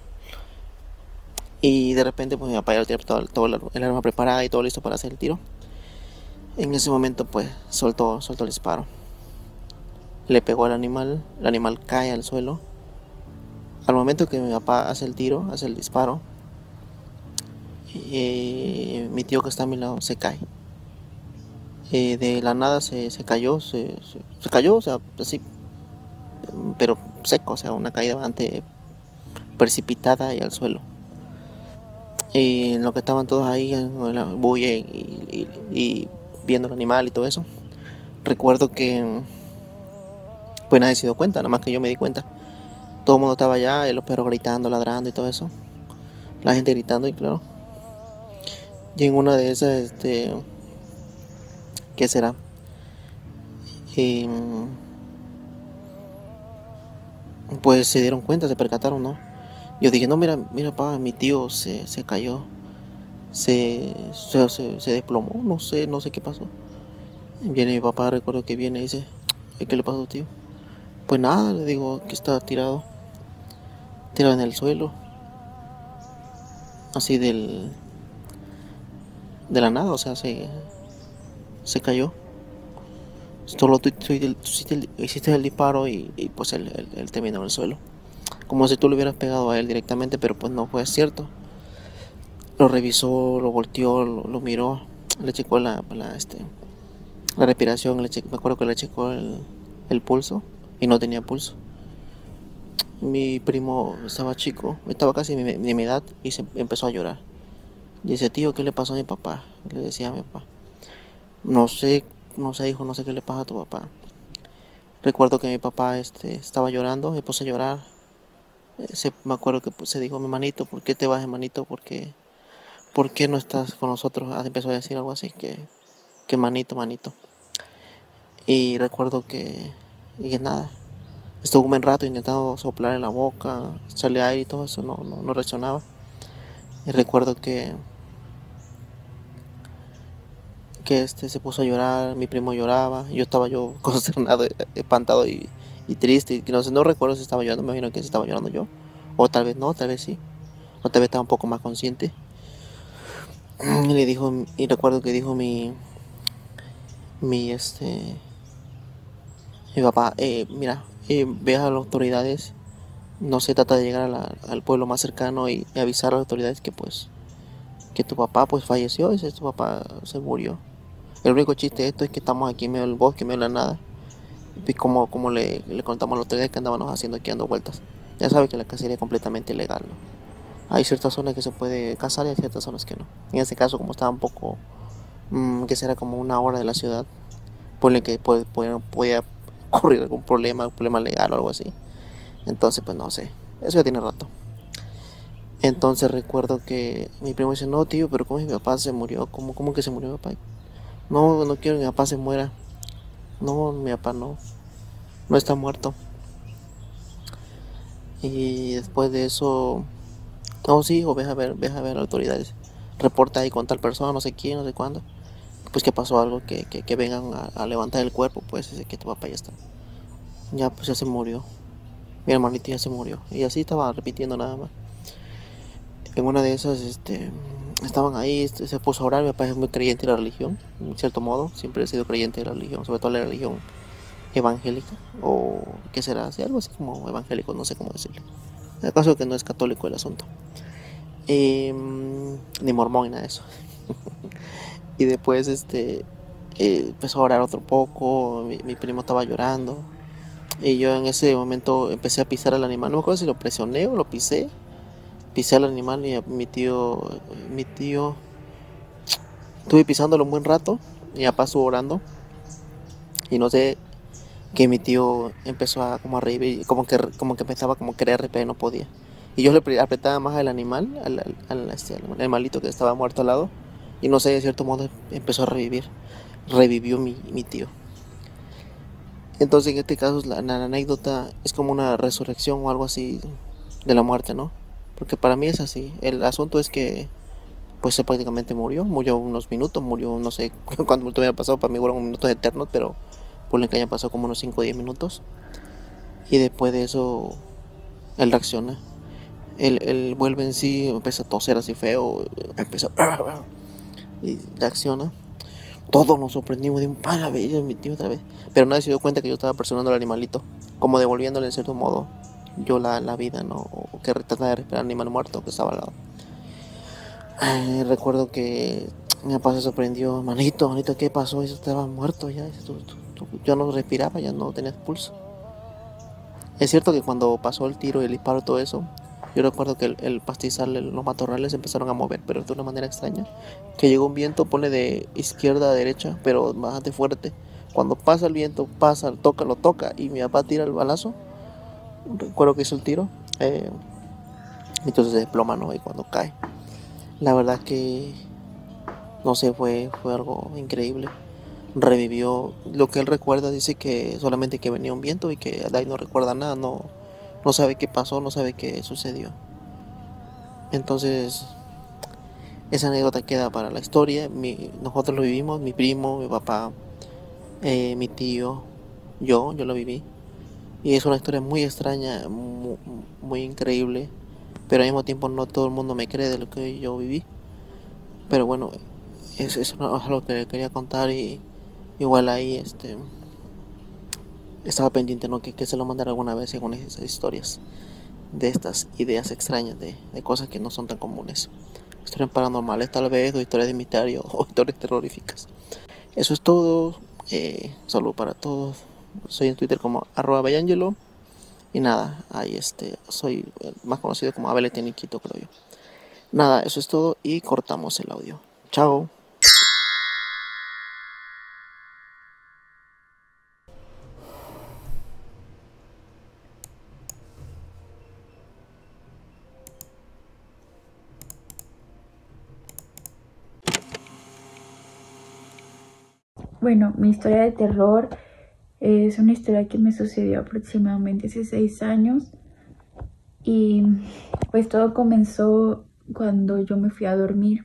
Y de repente pues mi papá ya tenía todo, todo el, el arma preparada y todo listo para hacer el tiro. En ese momento pues soltó, soltó el disparo. Le pegó al animal, el animal cae al suelo. Al momento que mi papá hace el tiro, hace el disparo, eh, mi tío que está a mi lado se cae. Eh, de la nada se, se cayó, se, se, se cayó, o sea, así, pero seco, o sea, una caída bastante precipitada y al suelo. Y en lo que estaban todos ahí en la bulla y, y, y viendo el animal y todo eso, recuerdo que pues nadie se dio cuenta, nada más que yo me di cuenta. Todo el mundo estaba allá, y los perros gritando, ladrando y todo eso. La gente gritando y claro. Y en una de esas, este, ¿qué será? Eh, pues se dieron cuenta, se percataron, ¿no? Yo dije, no, mira, mira, pa, mi tío se, se cayó, se, se, se, se desplomó, no sé, no sé qué pasó. Viene mi papá, recuerdo que viene y dice, ¿qué le pasó, tío? Pues nada, le digo, que está tirado, tirado en el suelo, así del, de la nada, o sea, se, se cayó. Solo tú, tú- tú hiciste, el, hiciste el disparo y, y pues él, él- él terminó en el suelo. Como si tú le hubieras pegado a él directamente, pero pues no fue cierto. Lo revisó, lo volteó, lo, lo miró, le checó la, la, este, la respiración, le che- me acuerdo que le checó el, el pulso y no tenía pulso. Mi primo estaba chico, estaba casi de mi, de mi edad y se empezó a llorar. Y dice, tío, ¿qué le pasó a mi papá? Le decía a mi papá. No sé, no sé, hijo, no sé qué le pasa a tu papá. Recuerdo que mi papá este, estaba llorando, me puse a llorar. Eh, se- me acuerdo que pues, se dijo, mi manito, ¿por qué te vas, manito? ¿Por qué, por qué no estás con nosotros? Ah, empezó a decir algo así, que, que manito, manito. Y recuerdo que, y que nada, estuvo un buen rato intentando soplar en la boca, echarle aire y todo eso, no, no, no reaccionaba. Y recuerdo que, que este se puso a llorar, mi primo lloraba, yo estaba yo consternado, eh, espantado y, y triste, y no sé, no recuerdo si estaba llorando, me imagino que si estaba llorando yo, o tal vez no, tal vez sí, o tal vez estaba un poco más consciente. Y le dijo, y recuerdo que dijo mi, mi este, mi papá, eh, mira, eh, ve a las autoridades, no se trata de llegar a la- al pueblo más cercano y, y avisar a las autoridades que pues, que tu papá pues falleció, ese tu papá se murió. El único chiste de esto es que estamos aquí en medio del bosque, en medio de la nada. Y como, como le, le contamos a los autoridades que andábamos haciendo aquí dando vueltas. Ya sabe que la cacería es completamente ilegal, ¿no? Hay ciertas zonas que se puede cazar y hay ciertas zonas que no. En este caso, como estaba un poco, mm, que será como una hora de la ciudad, ponle que puede, puede, podía, ocurrir algún problema, un problema legal o algo así. Entonces, pues no sé, eso ya tiene rato. Entonces recuerdo que mi primo dice, no tío, pero ¿cómo mi papá se murió? ¿Cómo, cómo que se murió mi papá? No, no quiero que mi papá se muera. No, mi papá no, no está muerto. Y después de eso, no, sí, o ve a ver, ve a ver autoridades. Reporta ahí con tal persona, no sé quién, no sé cuándo. Pues que pasó algo, que, que, que vengan a, a levantar el cuerpo, pues dice que tu papá ya está. Ya, pues ya se murió. Mi hermanito ya se murió. Y así estaba repitiendo nada más. En una de esas, este, estaban ahí, este, se puso a orar. Mi papá es muy creyente de la religión, en cierto modo. Siempre he sido creyente de la religión, sobre todo la religión evangélica. O, ¿qué será? Sí, algo así como evangélico, no sé cómo decirlo. En el caso que no es católico el asunto. Eh, ni mormón ni nada de eso. Y después, este, eh, empezó a orar otro poco. Mi, mi primo estaba llorando. Y yo en ese momento empecé a pisar al animal. No me acuerdo si lo presioné o lo pisé. Pisé al animal y mi tío, mi tío, estuve pisándolo un buen rato. Mi papá estuvo orando. Y no sé, que mi tío empezó a como a reír, como que, como que empezaba como a querer reír, no podía. Y yo le apretaba más al animal, al, al, al, este, al animalito que estaba muerto al lado. Y no sé, de cierto modo empezó a revivir. Revivió mi, mi tío. Entonces en este caso la, la anécdota es como una resurrección o algo así de la muerte, ¿no? Porque para mí es así. El asunto es que pues se prácticamente murió. Murió unos minutos, murió no sé cuánto me había pasado. Para mí fueron minutos eternos, pero por la que haya pasado como unos cinco o diez minutos. Y después de eso él reacciona. Él, él vuelve en sí, empieza a toser así feo, empieza a... y reacciona. Todos nos sorprendimos de un pana, yo mi tío otra vez. Pero nadie se dio cuenta que yo estaba presionando al animalito, como devolviéndole en cierto modo yo la, la vida, ¿no? O que trataba de respirar al animal muerto que estaba al lado. Ay, recuerdo que mi papá se sorprendió, manito, manito, ¿qué pasó? Eso estaba muerto ya, tú, tú, tú, yo no respiraba, ya no tenía pulso. Es cierto que cuando pasó el tiro y el disparo y todo eso, yo recuerdo que el, el pastizal, el, los matorrales empezaron a mover, pero de una manera extraña. Que llegó un viento, pone de izquierda a derecha, pero bastante fuerte. Cuando pasa el viento, pasa, toca, lo toca, y mi papá tira el balazo. Recuerdo que hizo el tiro. Eh, entonces se desploma, ¿no? Y cuando cae. La verdad que, no sé, fue, fue algo increíble. Revivió lo que él recuerda, dice que solamente que venía un viento y que de ahí no recuerda nada, no, no sabe qué pasó, no sabe qué sucedió. Entonces, esa anécdota queda para la historia. Mi, nosotros lo vivimos, mi primo, mi papá, eh, mi tío, yo, yo lo viví. Y es una historia muy extraña, muy, muy increíble, pero al mismo tiempo no todo el mundo me cree de lo que yo viví. Pero bueno, es, es algo que le quería contar y igual ahí este estaba pendiente, ¿no? Que, que se lo mandara alguna vez con esas historias de estas ideas extrañas de, de cosas que no son tan comunes. Historias paranormales tal vez, o historias de misterio, o historias terroríficas. Eso es todo. Eh, saludo para todos. Soy en Twitter como arroba Bayangelo. Y nada, ahí este, soy más conocido como Abeletianiquito, creo yo. Nada, eso es todo y cortamos el audio. Chao. Bueno, mi historia de terror es una historia que me sucedió aproximadamente hace seis años. Y pues todo comenzó cuando yo me fui a dormir.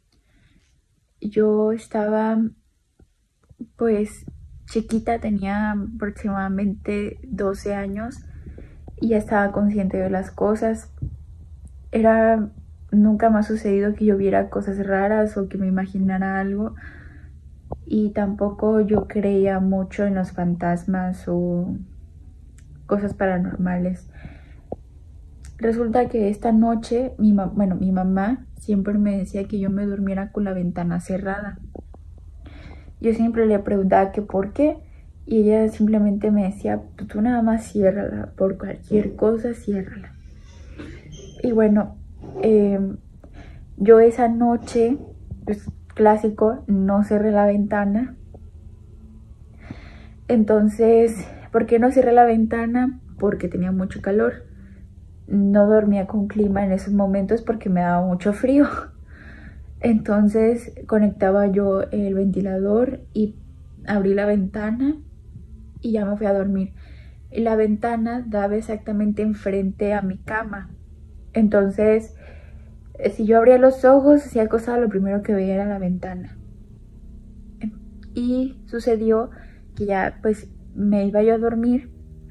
Yo estaba pues chiquita, tenía aproximadamente doce años y ya estaba consciente de las cosas. Era, nunca me ha sucedido que yo viera cosas raras o que me imaginara algo. Y tampoco yo creía mucho en los fantasmas o cosas paranormales. Resulta que esta noche, mi, bueno, mi mamá siempre me decía que yo me durmiera con la ventana cerrada. Yo siempre le preguntaba que por qué, y ella simplemente me decía, tú nada más ciérrala, por cualquier cosa ciérrala. Y bueno, eh, yo esa noche, pues clásico, no cerré la ventana. Entonces ¿Por qué no cerré la ventana? Porque tenía mucho calor. No dormía con clima en esos momentos porque me daba mucho frío. Entonces conectaba yo el ventilador y abrí la ventana y ya me fui a dormir. Y la ventana daba exactamente enfrente a mi cama. Entonces, si yo abría los ojos, hacía acostada, lo primero que veía era la ventana. Y sucedió que ya pues me iba yo a dormir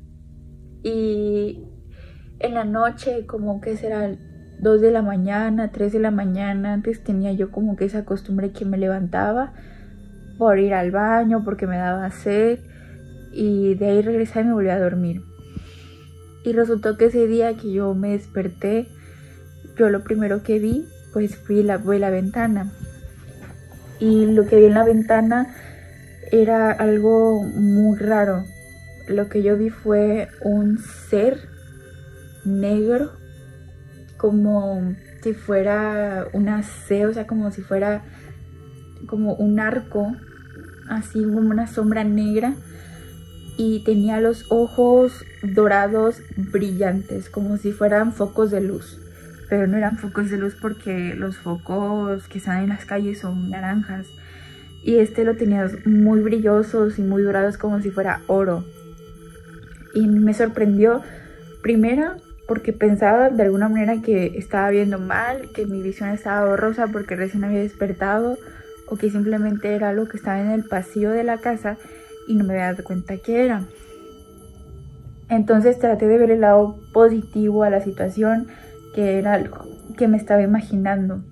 y en la noche, como que será dos de la mañana, tres de la mañana, antes tenía yo como que esa costumbre que me levantaba por ir al baño, porque me daba sed, y de ahí regresaba y me volvía a dormir. Y resultó que ese día que yo me desperté, yo lo primero que vi pues fui la, fue la ventana, y lo que vi en la ventana era algo muy raro. Lo que yo vi fue un ser negro, como si fuera una C, o sea, como si fuera como un arco, así como una sombra negra, y tenía los ojos dorados brillantes, como si fueran focos de luz, pero no eran focos de luz porque los focos que están en las calles son naranjas, y este lo tenía muy brillosos y muy dorados, como si fuera oro. Y me sorprendió, primero porque pensaba de alguna manera que estaba viendo mal, que mi visión estaba borrosa porque recién había despertado, o que simplemente era algo que estaba en el pasillo de la casa y no me había dado cuenta que era. Entonces traté de ver el lado positivo a la situación, que era algo que me estaba imaginando.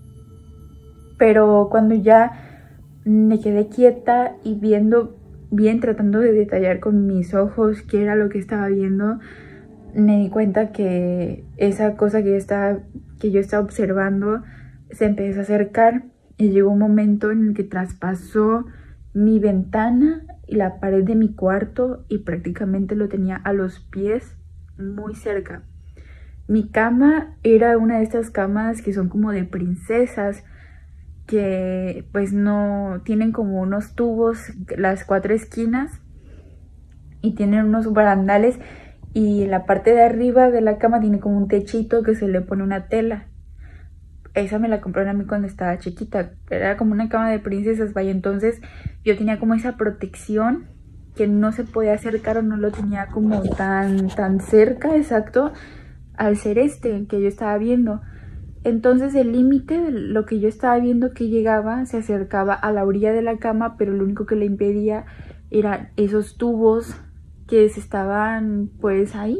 Pero cuando ya me quedé quieta y viendo bien, tratando de detallar con mis ojos qué era lo que estaba viendo, me di cuenta que esa cosa que yo estaba, que yo estaba observando se empezó a acercar, y llegó un momento en el que traspasó mi ventana y la pared de mi cuarto, y prácticamente lo tenía a los pies, muy cerca. Mi cama era una de estas camas que son como de princesas, que pues no tienen como unos tubos las cuatro esquinas y tienen unos barandales, y en la parte de arriba de la cama tiene como un techito que se le pone una tela. Esa me la compraron a mí cuando estaba chiquita, era como una cama de princesas, vaya. Entonces yo tenía como esa protección, que no se podía acercar, o no lo tenía como tan, tan cerca, exacto, al ser este que yo estaba viendo. Entonces el límite de lo que yo estaba viendo que llegaba se acercaba a la orilla de la cama, pero lo único que le impedía eran esos tubos que se estaban pues ahí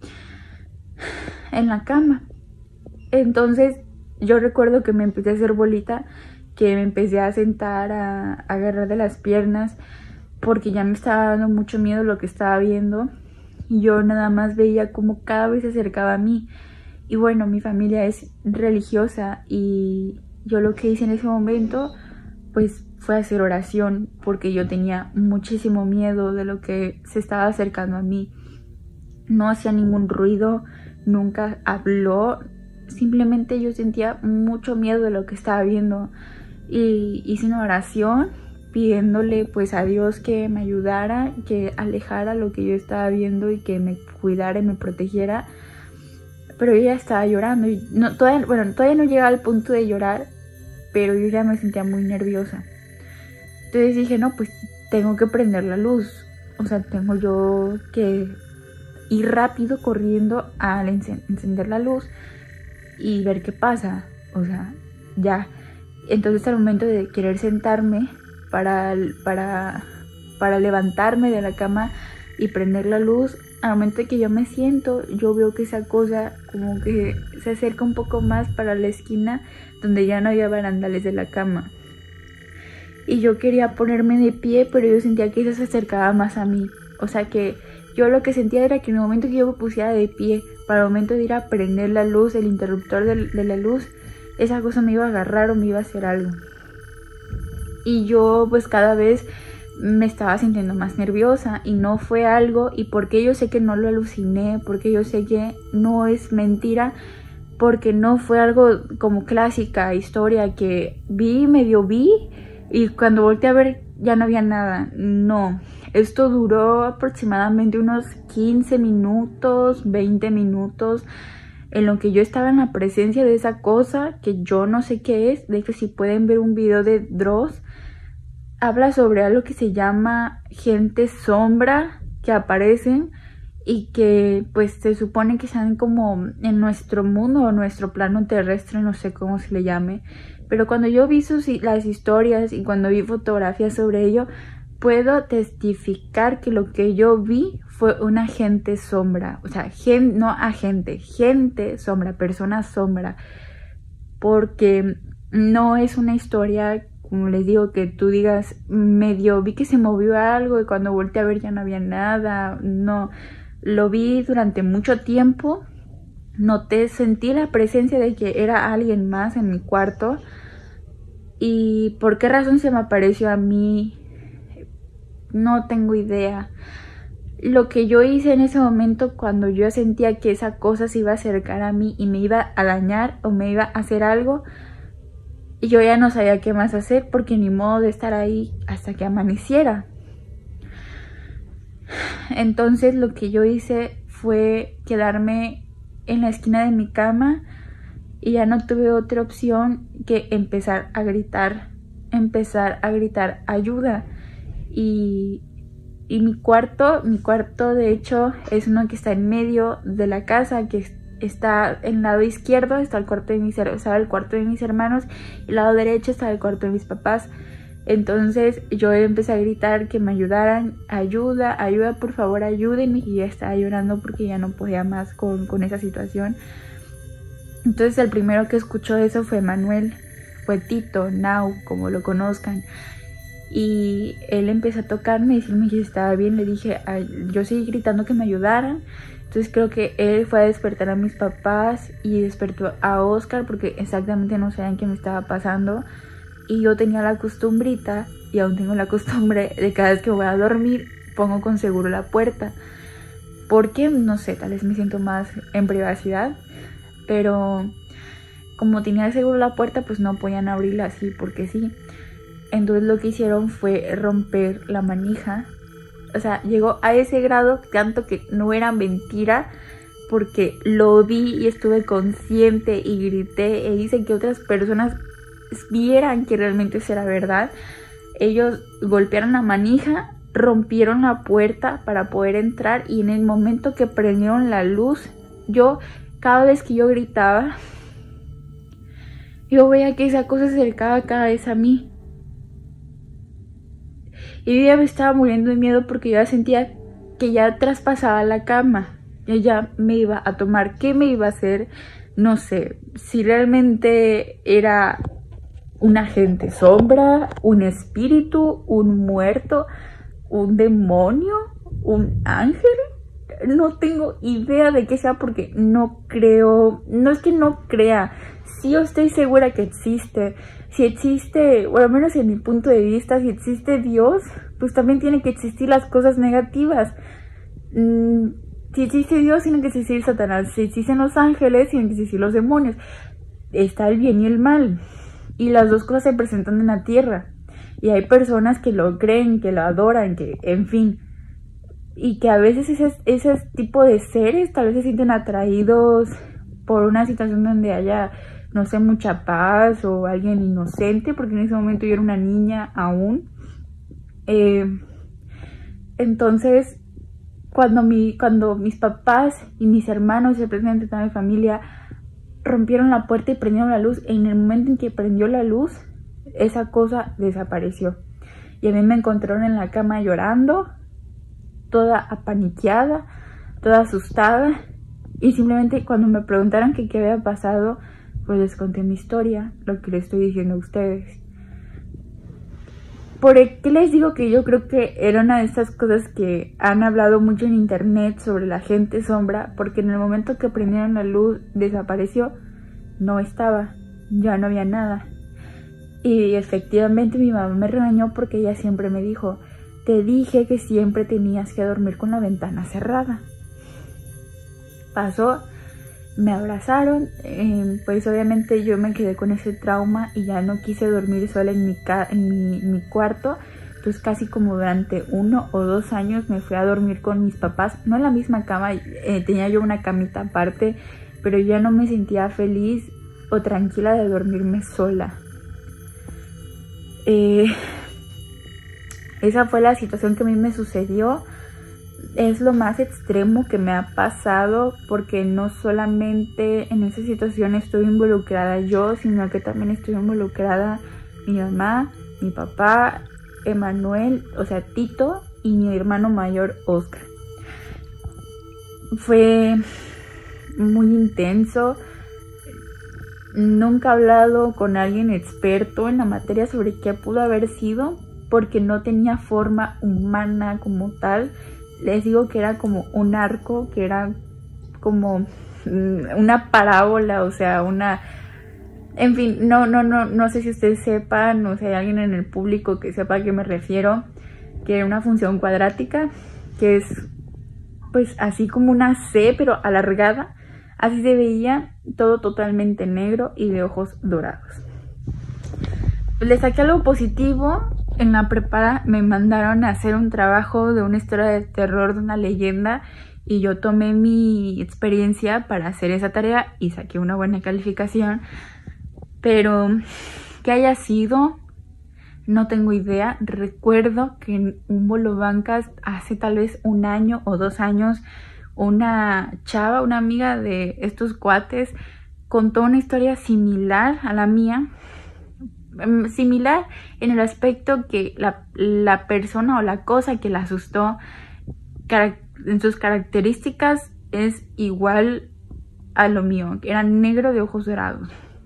en la cama. Entonces yo recuerdo que me empecé a hacer bolita, que me empecé a sentar, a, a agarrar de las piernas, porque ya me estaba dando mucho miedo lo que estaba viendo, y yo nada más veía como cada vez se acercaba a mí. Y bueno, mi familia es religiosa, y yo lo que hice en ese momento pues fue hacer oración, porque yo tenía muchísimo miedo de lo que se estaba acercando a mí. No hacía ningún ruido, nunca habló, simplemente yo sentía mucho miedo de lo que estaba viendo, y hice una oración pidiéndole pues a Dios que me ayudara, que alejara lo que yo estaba viendo y que me cuidara y me protegiera. Pero yo ya estaba llorando, y no, todavía, bueno, todavía no llegaba al punto de llorar, pero yo ya me sentía muy nerviosa. Entonces dije, no, pues tengo que prender la luz, o sea, tengo yo que ir rápido corriendo a encender la luz y ver qué pasa, o sea, ya. Entonces al momento de querer sentarme para, para, para levantarme de la cama y prender la luz, al momento de que yo me siento, yo veo que esa cosa como que se acerca un poco más para la esquina donde ya no había barandales de la cama. Y yo quería ponerme de pie, pero yo sentía que eso se acercaba más a mí. O sea que yo lo que sentía era que en el momento que yo me pusiera de pie, para el momento de ir a prender la luz, el interruptor de, de la luz, esa cosa me iba a agarrar o me iba a hacer algo. Y yo pues cada vez me estaba sintiendo más nerviosa, y no fue algo, y porque yo sé que no lo aluciné, porque yo sé que no es mentira, porque no fue algo como clásica historia que vi, medio vi, y cuando volteé a ver ya no había nada. No, Esto duró aproximadamente unos quince minutos, veinte minutos, en lo que yo estaba en la presencia de esa cosa que yo no sé qué es. De hecho, si pueden ver un video de Dross, habla sobre algo que se llama gente sombra que aparecen y que pues se supone que están como en nuestro mundo o nuestro plano terrestre, no sé cómo se le llame. Pero cuando yo vi sus, las historias y cuando vi fotografías sobre ello, puedo testificar que lo que yo vi fue una gente sombra. O sea, gen, no agente, gente sombra, persona sombra. Porque no es una historia, como les digo, que tú digas, medio vi que se movió algo y cuando volteé a ver ya no había nada. No, lo vi durante mucho tiempo. Noté, sentí la presencia de que era alguien más en mi cuarto. ¿Y por qué razón se me apareció a mí? No tengo idea. Lo que yo hice en ese momento, cuando yo sentía que esa cosa se iba a acercar a mí y me iba a dañar o me iba a hacer algo, yo ya no sabía qué más hacer, porque ni modo de estar ahí hasta que amaneciera. Entonces lo que yo hice fue quedarme en la esquina de mi cama y ya no tuve otra opción que empezar a gritar, empezar a gritar ayuda. Y, y mi cuarto, mi cuarto de hecho es uno que está en medio de la casa, que está en el lado izquierdo, está el cuarto de mis, estaba el cuarto de mis hermanos, y el lado derecho está el cuarto de mis papás. Entonces yo empecé a gritar que me ayudaran, ayuda, ayuda, por favor ayúdenme, y ya estaba llorando porque ya no podía más con, con esa situación. Entonces el primero que escuchó eso fue Manuel, fue Tito, Nau, como lo conozcan. Y él empezó a tocarme y decirme que estaba bien. Le dije, ay, yo seguí gritando que me ayudaran. Entonces creo que él fue a despertar a mis papás y despertó a Oscar porque exactamente no sabían qué me estaba pasando. Y yo tenía la costumbrita, y aún tengo la costumbre, de cada vez que voy a dormir pongo con seguro la puerta. Porque, no sé, tal vez me siento más en privacidad. Pero como tenía seguro la puerta, pues no podían abrirla así porque sí. Entonces lo que hicieron fue romper la manija. O sea, llegó a ese grado tanto que no era mentira, porque lo vi y estuve consciente y grité e hice que otras personas vieran que realmente eso era verdad. Ellos golpearon la manija, rompieron la puerta para poder entrar, y en el momento que prendieron la luz, yo, cada vez que yo gritaba, yo veía que esa cosa se acercaba cada vez a mí. Y yo ya me estaba muriendo de miedo porque yo ya sentía que ya traspasaba la cama. Ella me iba a tomar. ¿Qué me iba a hacer? No sé. Si realmente era un agente sombra, un espíritu, un muerto, un demonio, un ángel. No tengo idea de qué sea porque no creo. No es que no crea. Sí, yo estoy segura que existe. Si existe, o al menos en mi punto de vista, si existe Dios, pues también tiene que existir las cosas negativas. Mm, si existe Dios, tiene que existir Satanás. Si existen los ángeles, tienen que existir los demonios. Está el bien y el mal. Y las dos cosas se presentan en la tierra. Y hay personas que lo creen, que lo adoran, que, en fin. Y que a veces ese, ese tipo de seres tal vez se sienten atraídos por una situación donde haya, no sé, mucha paz o alguien inocente, porque en ese momento yo era una niña aún. Eh, entonces, cuando, mi, cuando mis papás y mis hermanos y el presidente de toda mi familia rompieron la puerta y prendieron la luz, en el momento en que prendió la luz, esa cosa desapareció. Y a mí me encontraron en la cama llorando, toda apaniqueada, toda asustada. Y simplemente cuando me preguntaron que qué había pasado, pues les conté mi historia, lo que les estoy diciendo a ustedes. ¿Por qué les digo que yo creo que era una de estas cosas que han hablado mucho en internet sobre la gente sombra? Porque en el momento que prendieron la luz desapareció, no estaba, ya no había nada. Y efectivamente mi mamá me regañó porque ella siempre me dijo, te dije que siempre tenías que dormir con la ventana cerrada. Pasó, me abrazaron, eh, pues obviamente yo me quedé con ese trauma y ya no quise dormir sola en mi, ca en mi, mi cuarto, pues casi como durante uno o dos años me fui a dormir con mis papás, no en la misma cama, eh, tenía yo una camita aparte, pero ya no me sentía feliz o tranquila de dormirme sola. Eh, esa fue la situación que a mí me sucedió. Es lo más extremo que me ha pasado, porque no solamente en esa situación estoy involucrada yo, sino que también estoy involucrada mi mamá, mi papá, Emanuel, o sea Tito, y mi hermano mayor Oscar. Fue muy intenso. Nunca he hablado con alguien experto en la materia sobre qué pudo haber sido, porque no tenía forma humana como tal. Les digo que era como un arco, que era como una parábola, o sea, una... En fin, no, no, no, no sé si ustedes sepan, o si hay alguien en el público que sepa a qué me refiero, que era una función cuadrática, que es pues así como una C, pero alargada. Así se veía, todo totalmente negro y de ojos dorados. Le saqué algo positivo. En la prepa me mandaron a hacer un trabajo de una historia de terror, de una leyenda, y yo tomé mi experiencia para hacer esa tarea y saqué una buena calificación. Pero que haya sido, no tengo idea. Recuerdo que en un Bolobancas hace tal vez un año o dos años, una chava, una amiga de estos cuates, contó una historia similar a la mía. Similar en el aspecto que la, la persona o la cosa que la asustó, en sus características, es igual a lo mío, que era negro de ojos dorados.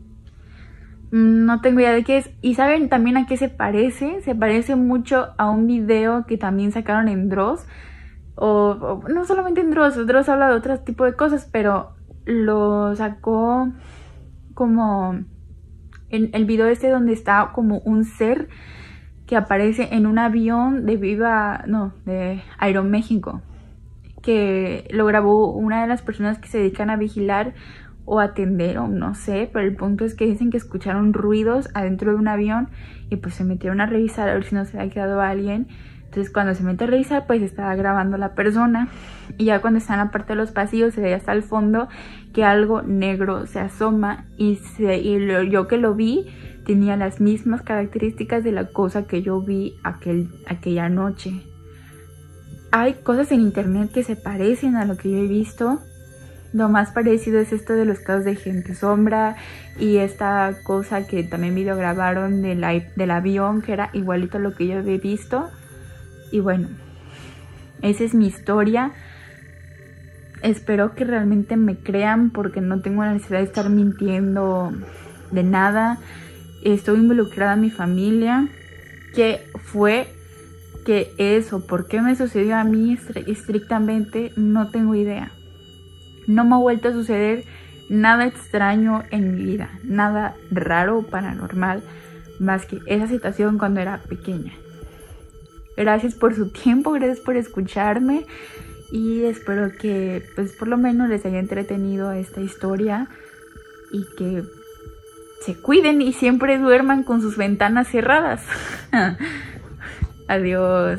No tengo idea de qué es. ¿Y saben también a qué se parece? Se parece mucho a un video que también sacaron en Dross. O, o no solamente en Dross, Dross habla de otro tipo de cosas, pero lo sacó como en el video este donde está como un ser que aparece en un avión de Viva, no, de Aeroméxico, que lo grabó una de las personas que se dedican a vigilar o atender, o no sé, pero el punto es que dicen que escucharon ruidos adentro de un avión y pues se metieron a revisar a ver si no se había quedado alguien. Entonces cuando se mete a revisar, pues estaba grabando la persona, y ya cuando está en la parte de los pasillos se ve hasta el fondo que algo negro se asoma, y, se, y lo, yo que lo vi tenía las mismas características de la cosa que yo vi aquel, aquella noche. Hay cosas en internet que se parecen a lo que yo he visto. Lo más parecido es esto de los casos de gente sombra, y esta cosa que también video grabaron del, del avión, que era igualito a lo que yo había visto. Y bueno, esa es mi historia. Espero que realmente me crean, porque no tengo la necesidad de estar mintiendo de nada. Estoy involucrada en mi familia. ¿Qué fue? ¿Qué es? ¿O por qué me sucedió a mí estrictamente? No tengo idea. No me ha vuelto a suceder nada extraño en mi vida, nada raro o paranormal, más que esa situación cuando era pequeña. Gracias por su tiempo, gracias por escucharme, y espero que pues por lo menos les haya entretenido esta historia, y que se cuiden y siempre duerman con sus ventanas cerradas. Adiós.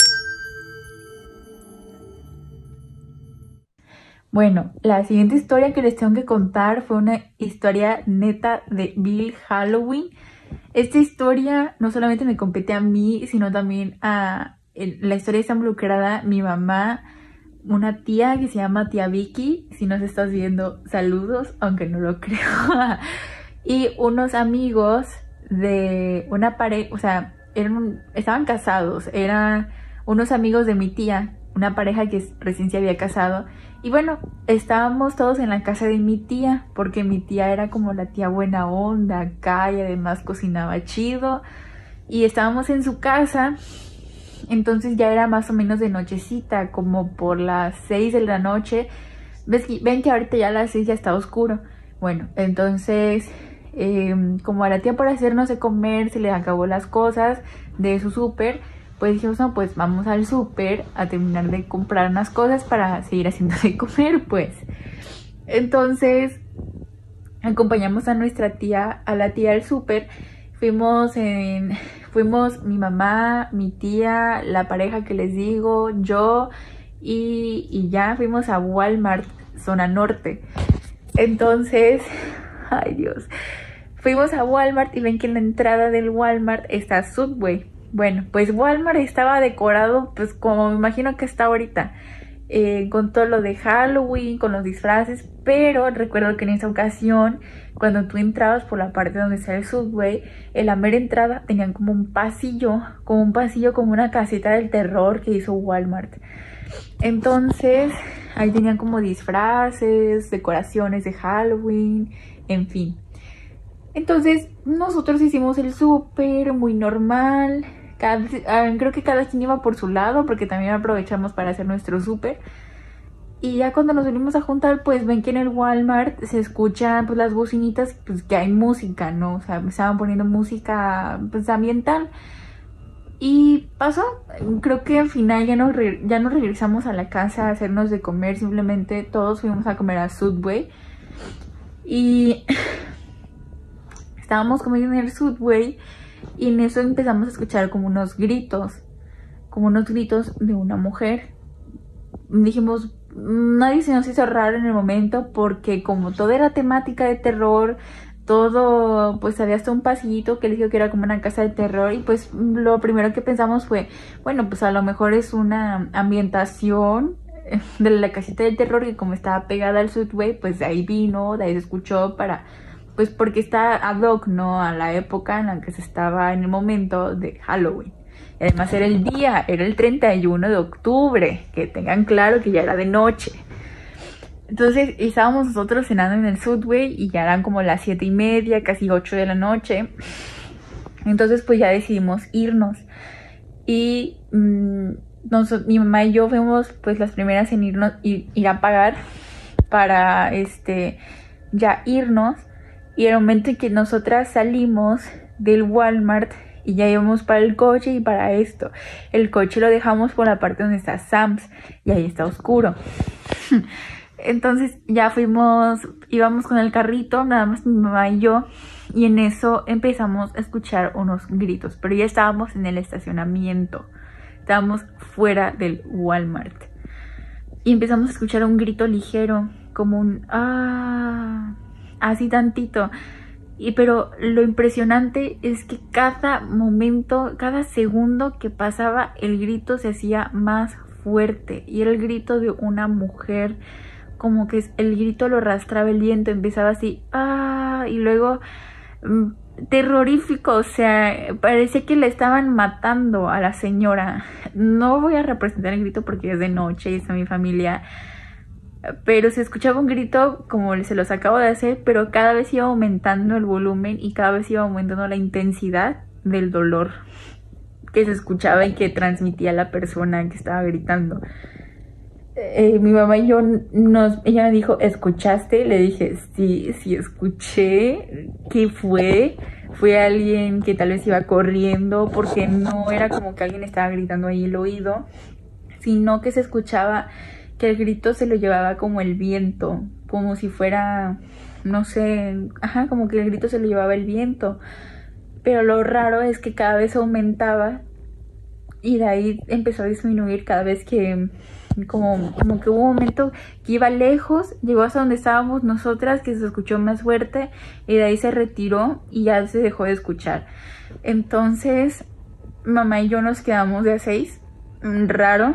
Bueno, la siguiente historia que les tengo que contar fue una historia neta de Bill Halloween. Esta historia no solamente me compete a mí, sino también a... La historia está involucrada mi mamá, una tía que se llama tía Vicky, si nos estás viendo, saludos, aunque no lo creo. Y unos amigos de una pareja, o sea, eran, estaban casados, eran unos amigos de mi tía, una pareja que recién se había casado. Y bueno, estábamos todos en la casa de mi tía, porque mi tía era como la tía buena onda acá, y además cocinaba chido. Y estábamos en su casa, entonces ya era más o menos de nochecita, como por las seis de la noche. ¿Ves que, ven que ahorita ya a las seis ya está oscuro? Bueno, entonces, eh, como a la tía por hacernos de comer se le acabó las cosas de su súper, pues dijimos, no, pues vamos al súper a terminar de comprar unas cosas para seguir haciendo de comer, pues. Entonces, acompañamos a nuestra tía, a la tía al súper. Fuimos en, fuimos mi mamá, mi tía, la pareja que les digo, yo y, y ya fuimos a Walmart, zona norte. Entonces, ay Dios, fuimos a Walmart y ven que en la entrada del Walmart está Subway. Bueno, pues Walmart estaba decorado pues como me imagino que está ahorita. Eh, con todo lo de Halloween, con los disfraces, pero recuerdo que en esa ocasión, cuando tú entrabas por la parte donde está el Subway, en la mera entrada tenían como un pasillo, como un pasillo, como una casita del terror que hizo Walmart. Entonces, ahí tenían como disfraces, decoraciones de Halloween, en fin. Entonces, nosotros hicimos el súper muy normal. Cada, creo que cada quien iba por su lado porque también aprovechamos para hacer nuestro súper. Y ya cuando nos venimos a juntar, pues ven que en el Walmart se escuchan pues las bocinitas, pues que hay música, ¿no? O sea, me estaban poniendo música pues ambiental. Y pasó, creo que al final ya nos, re ya nos regresamos a la casa a hacernos de comer. Simplemente todos fuimos a comer a Subway. Y estábamos comiendo en el Subway. Y en eso empezamos a escuchar como unos gritos, como unos gritos de una mujer. Dijimos, nadie se nos hizo raro en el momento porque como todo era temática de terror, todo, pues había hasta un pasillito que les dijo que era como una casa de terror. Y pues lo primero que pensamos fue, bueno, pues a lo mejor es una ambientación de la casita del terror que como estaba pegada al Subway, pues de ahí vino, de ahí se escuchó para... Pues porque está ad hoc, ¿no? A la época en la que se estaba en el momento de Halloween. Y además era el día, era el treinta y uno de octubre. Que tengan claro que ya era de noche. Entonces estábamos nosotros cenando en el Subway y ya eran como las siete y media, casi ocho de la noche. Entonces pues ya decidimos irnos. Y mmm, nosotros, mi mamá y yo fuimos pues las primeras en irnos, ir, ir a pagar para este ya irnos. Y el momento en que nosotras salimos del Walmart y ya íbamos para el coche y para esto, el coche lo dejamos por la parte donde está Sam's y ahí está oscuro. Entonces ya fuimos, íbamos con el carrito, nada más mi mamá y yo, y en eso empezamos a escuchar unos gritos, pero ya estábamos en el estacionamiento, estábamos fuera del Walmart. Y empezamos a escuchar un grito ligero, como un ah... así tantito, y pero lo impresionante es que cada momento, cada segundo que pasaba, el grito se hacía más fuerte, y era el grito de una mujer, como que el grito lo arrastraba el viento, empezaba así, ah, y luego mmm, terrorífico, o sea, parecía que le estaban matando a la señora. No voy a representar el grito porque es de noche y está mi familia, pero se escuchaba un grito como se los acabo de hacer, pero cada vez iba aumentando el volumen y cada vez iba aumentando la intensidad del dolor que se escuchaba y que transmitía la persona que estaba gritando. Eh, mi mamá y yo, nos, ella me dijo, ¿escuchaste? Le dije, sí, sí escuché. ¿Qué fue? Fue alguien que tal vez iba corriendo, porque no era como que alguien estaba gritando ahí el oído, sino que se escuchaba que el grito se lo llevaba como el viento, como si fuera, no sé, ajá, como que el grito se lo llevaba el viento. Pero lo raro es que cada vez aumentaba y de ahí empezó a disminuir cada vez que, como, como que hubo un momento que iba lejos, llegó hasta donde estábamos nosotras, que se escuchó más fuerte, y de ahí se retiró y ya se dejó de escuchar. Entonces mamá y yo nos quedamos de a seis, raro.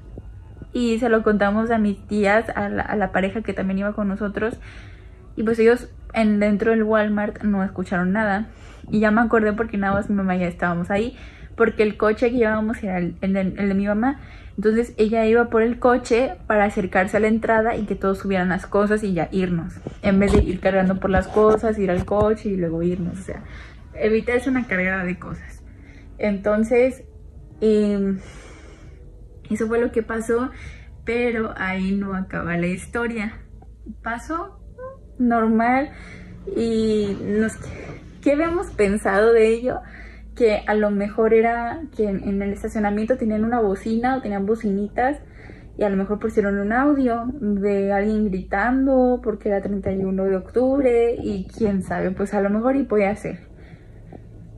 Y se lo contamos a mis tías, a la, a la pareja que también iba con nosotros. Y pues ellos en, dentro del Walmart no escucharon nada. Y ya me acordé porque nada más mi mamá y ya estábamos ahí. Porque el coche que llevábamos era el, el, el, el de mi mamá. Entonces ella iba por el coche para acercarse a la entrada y que todos subieran las cosas y ya irnos. En vez de ir cargando por las cosas, ir al coche y luego irnos. O sea, evitarse una cargada de cosas. Entonces... Eh, eso fue lo que pasó, pero ahí no acaba la historia. Pasó normal y nos, ¿qué habíamos pensado de ello? Que a lo mejor era que en, en el estacionamiento tenían una bocina o tenían bocinitas y a lo mejor pusieron un audio de alguien gritando porque era treinta y uno de octubre y quién sabe, pues a lo mejor y podía ser.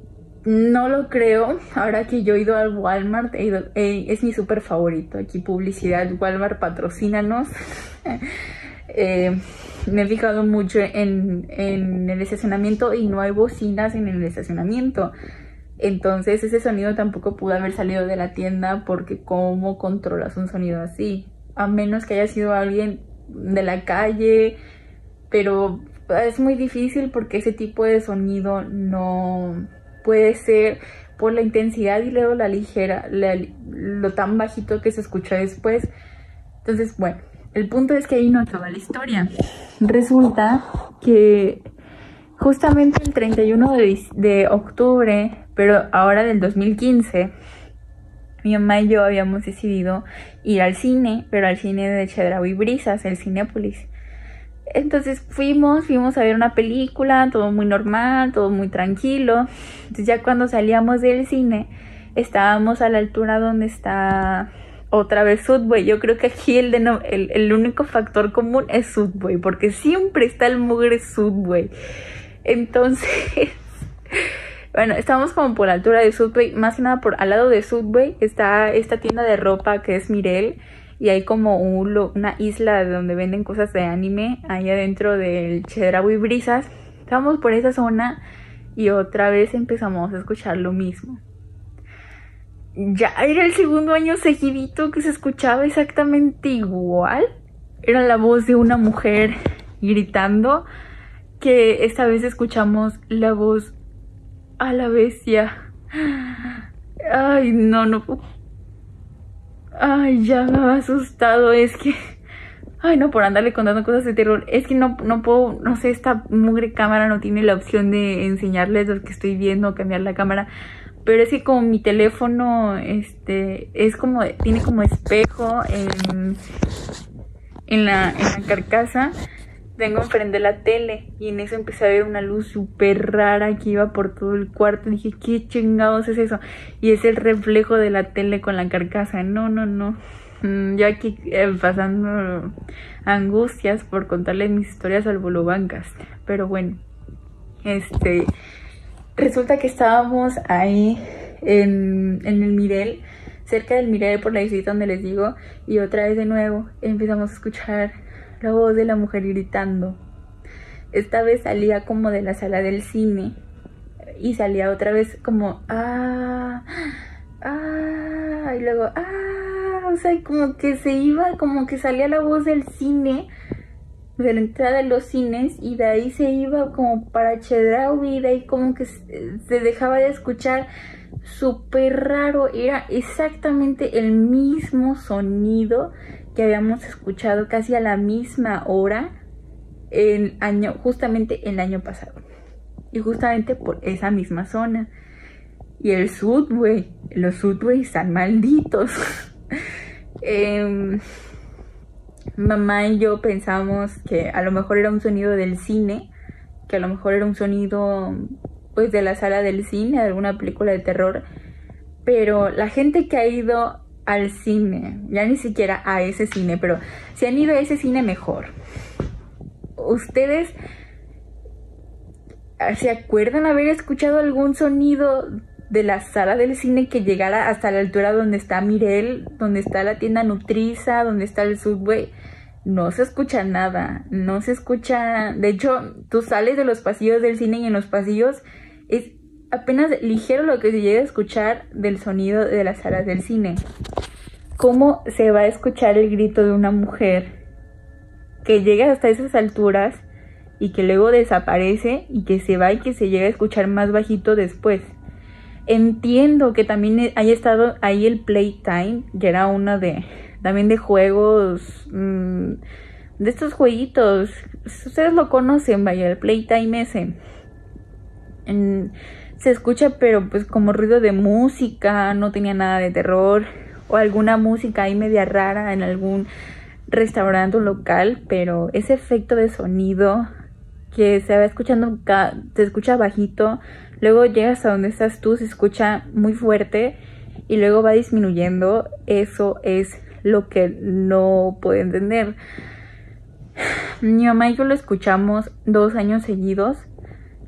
No lo creo. Ahora que yo he ido al Walmart, he ido, eh, es mi súper favorito. Aquí publicidad, Walmart, patrocínanos. eh, me he fijado mucho en, en el estacionamiento y no hay bocinas en el estacionamiento. Entonces ese sonido tampoco pudo haber salido de la tienda, porque ¿cómo controlas un sonido así? A menos que haya sido alguien de la calle, pero es muy difícil porque ese tipo de sonido no puede ser por la intensidad y luego la ligera, la, lo tan bajito que se escucha después. Entonces, bueno, el punto es que ahí no acaba la historia. Resulta que justamente el treinta y uno de, de octubre, pero ahora del dos mil quince, mi mamá y yo habíamos decidido ir al cine, pero al cine de Chedraui Brisas, el Cinépolis. Entonces fuimos, fuimos a ver una película, todo muy normal, todo muy tranquilo. Entonces ya cuando salíamos del cine, estábamos a la altura donde está otra vez Subway. Yo creo que aquí el, de no, el, el único factor común es Subway, porque siempre está el mugre Subway. Entonces, bueno, estamos como por la altura de Subway, más que nada por al lado de Subway está esta tienda de ropa que es Mirel, y hay como un, una isla donde venden cosas de anime ahí adentro del Chedraui Brisas. Estábamos por esa zona y otra vez empezamos a escuchar lo mismo. Ya era el segundo año seguidito que se escuchaba exactamente igual. Era la voz de una mujer gritando, que esta vez escuchamos la voz a la bestia. Ay, no, no. Ay, ya me ha asustado. Es que... Ay, no, por andarle contando cosas de terror. Es que no, no puedo, no sé, esta mugre cámara no tiene la opción de enseñarles lo que estoy viendo, cambiar la cámara. Pero es que como mi teléfono, este, es como, tiene como espejo en, en, la, en la carcasa, tengo enfrente de la tele, y en eso empecé a ver una luz súper rara que iba por todo el cuarto. Dije, ¿qué chingados es eso? Y es el reflejo de la tele con la carcasa. No, no, no. Mm, yo aquí eh, pasando angustias por contarles mis historias al Bolobancas. Pero bueno, este, resulta que estábamos ahí en, en el Mirel, cerca del Mirel, por la islita donde les digo, y otra vez de nuevo empezamos a escuchar la voz de la mujer gritando. Esta vez salía como de la sala del cine y salía otra vez como ah, ah, y luego ah, o sea, como que se iba, como que salía la voz del cine, de la entrada de los cines, y de ahí se iba como para Chedraui, y de ahí como que se dejaba de escuchar. Súper raro, era exactamente el mismo sonido que habíamos escuchado casi a la misma hora el año, justamente el año pasado, y justamente por esa misma zona. Y el Subway, los Subway están malditos. eh, mamá y yo pensamos que a lo mejor era un sonido del cine, que a lo mejor era un sonido pues de la sala del cine, de alguna película de terror. Pero la gente que ha ido al cine, ya ni siquiera a ese cine, pero si han ido a ese cine, mejor. ¿Ustedes se acuerdan haber escuchado algún sonido de la sala del cine que llegara hasta la altura donde está Mirel, donde está la tienda Nutriza, donde está el Subway? No se escucha nada, no se escucha. De hecho, tú sales de los pasillos del cine y en los pasillos es apenas ligero lo que se llega a escuchar del sonido de las salas del cine. ¿Cómo se va a escuchar el grito de una mujer que llega hasta esas alturas y que luego desaparece y que se va y que se llega a escuchar más bajito después? Entiendo que también haya estado ahí el Playtime, que era uno de también de juegos, mmm, de estos jueguitos, ustedes lo conocen, vaya, el Playtime ese. En, se escucha pero pues como ruido de música, no tenía nada de terror, o alguna música ahí media rara en algún restaurante o local, pero ese efecto de sonido que se va escuchando, se escucha bajito, luego llega hasta donde estás tú, se escucha muy fuerte y luego va disminuyendo. Eso es lo que no puedo entender. Mi mamá y yo lo escuchamos dos años seguidos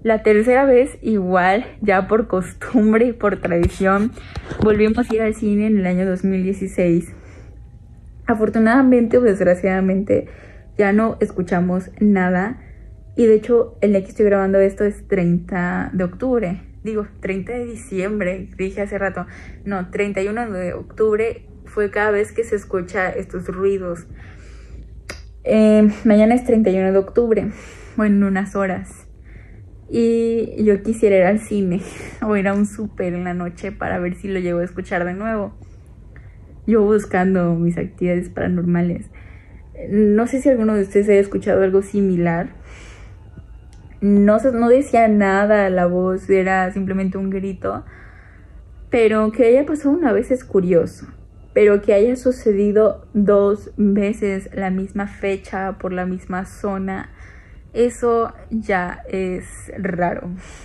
La tercera vez, igual, ya por costumbre y por tradición, volvimos a ir al cine en el año dos mil dieciséis. Afortunadamente o desgraciadamente ya no escuchamos nada. Y de hecho, el día que estoy grabando esto es treinta de octubre. Digo, treinta de diciembre, dije hace rato. No, treinta y uno de octubre fue cada vez que se escucha estos ruidos. Eh, mañana es treinta y uno de octubre, o en unas horas. Y yo quisiera ir al cine o ir a un súper en la noche para ver si lo llego a escuchar de nuevo. Yo buscando mis actividades paranormales. No sé si alguno de ustedes haya escuchado algo similar. No, no decía nada, la voz era simplemente un grito. Pero que haya pasado una vez es curioso. Pero que haya sucedido dos veces la misma fecha por la misma zona, eso ya es raro.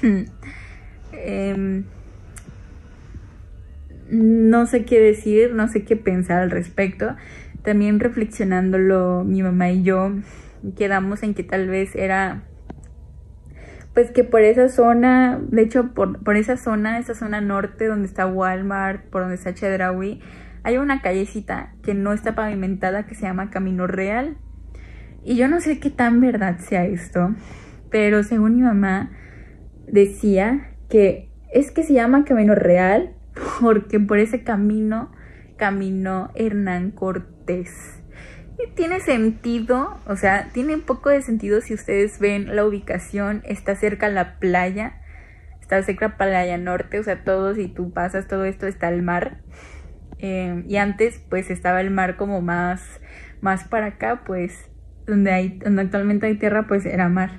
eh, no sé qué decir, no sé qué pensar al respecto. También reflexionándolo, mi mamá y yo quedamos en que tal vez era, pues que por esa zona, de hecho por, por esa zona, esa zona norte donde está Walmart, por donde está Chedraui, hay una callecita que no está pavimentada que se llama Camino Real. Y yo no sé qué tan verdad sea esto, pero según mi mamá decía que es que se llama Camino Real porque por ese camino caminó Hernán Cortés. Y tiene sentido, o sea, tiene un poco de sentido si ustedes ven la ubicación, está cerca a la playa, está cerca a Playa Norte, o sea, todo, si tú pasas todo esto está el mar. Eh, y antes pues estaba el mar como más, más para acá, pues donde, hay, donde actualmente hay tierra pues era mar.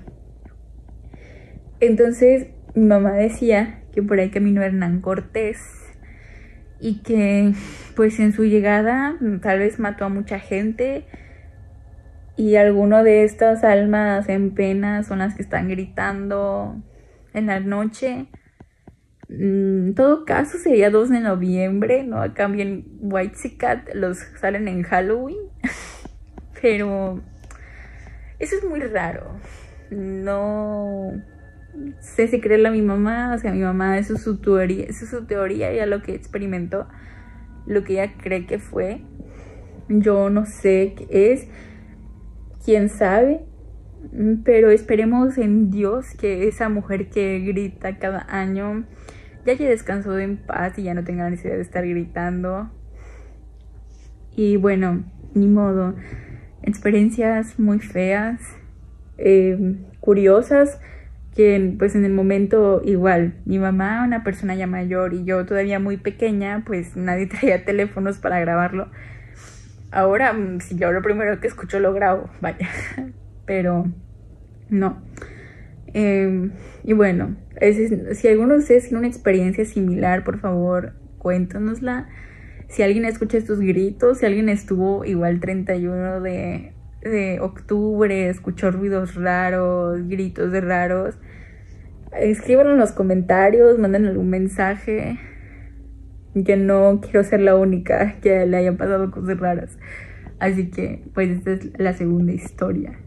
Entonces mi mamá decía que por ahí caminó Hernán Cortés y que pues en su llegada tal vez mató a mucha gente y alguno de estas almas en pena son las que están gritando en la noche. En todo caso sería dos de noviembre, ¿no? Acá bien Whitesicat los salen en Halloween. Pero eso es muy raro. No sé si creerle a mi mamá. O sea, mi mamá, eso es su teoría, eso es su teoría, ya lo que experimentó, lo que ella cree que fue. Yo no sé qué es, quién sabe. Pero esperemos en Dios que esa mujer que grita cada año ya haya descansado en paz y ya no tenga la necesidad de estar gritando. Y bueno, ni modo. Experiencias muy feas, eh, curiosas, que pues en el momento igual, mi mamá, una persona ya mayor y yo todavía muy pequeña, pues nadie traía teléfonos para grabarlo. Ahora, si yo lo primero que escucho lo grabo, vaya. Pero no. Eh, y bueno, es, si alguno de ustedes tiene una experiencia similar, por favor, cuéntanosla. Si alguien escucha estos gritos, si alguien estuvo igual treinta y uno de, de octubre, escuchó ruidos raros, gritos de raros, escríbanlo en los comentarios, manden algún mensaje. Que no quiero ser la única que le hayan pasado cosas raras. Así que, pues esta es la segunda historia.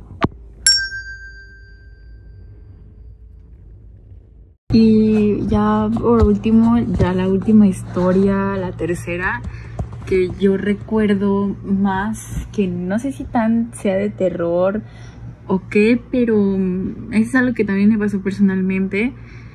Y ya por último, ya la última historia, la tercera, que yo recuerdo más, que no sé si tan sea de terror o qué, pero es algo que también me pasó personalmente.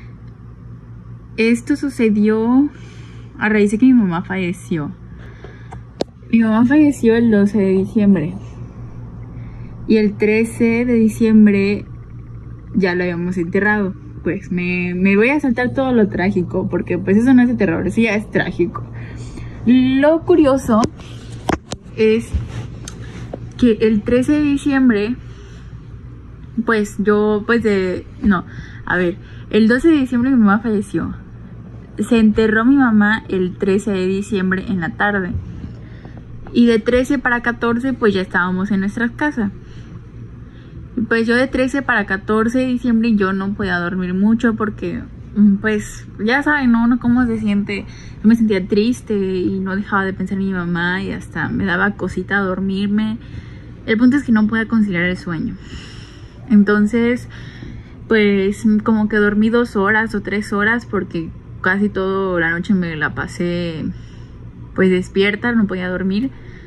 Esto sucedió a raíz de que mi mamá falleció. Mi mamá falleció el doce de diciembre. Y el trece de diciembre ya lo habíamos enterrado. Pues me, me voy a saltar todo lo trágico, porque pues eso no es de terror, eso ya es trágico. Lo curioso es que el trece de diciembre, pues yo, pues de... No, a ver, el doce de diciembre mi mamá falleció. Se enterró mi mamá el trece de diciembre en la tarde. Y de trece para catorce pues ya estábamos en nuestra casa. Pues yo de trece para catorce de diciembre yo no podía dormir mucho porque, pues, ya saben, ¿no? Uno cómo se siente. Yo me sentía triste y no dejaba de pensar en mi mamá y hasta me daba cosita dormirme. El punto es que no podía conciliar el sueño. Entonces, pues como que dormí dos horas o tres horas porque casi toda la noche me la pasé pues despierta, no podía dormir.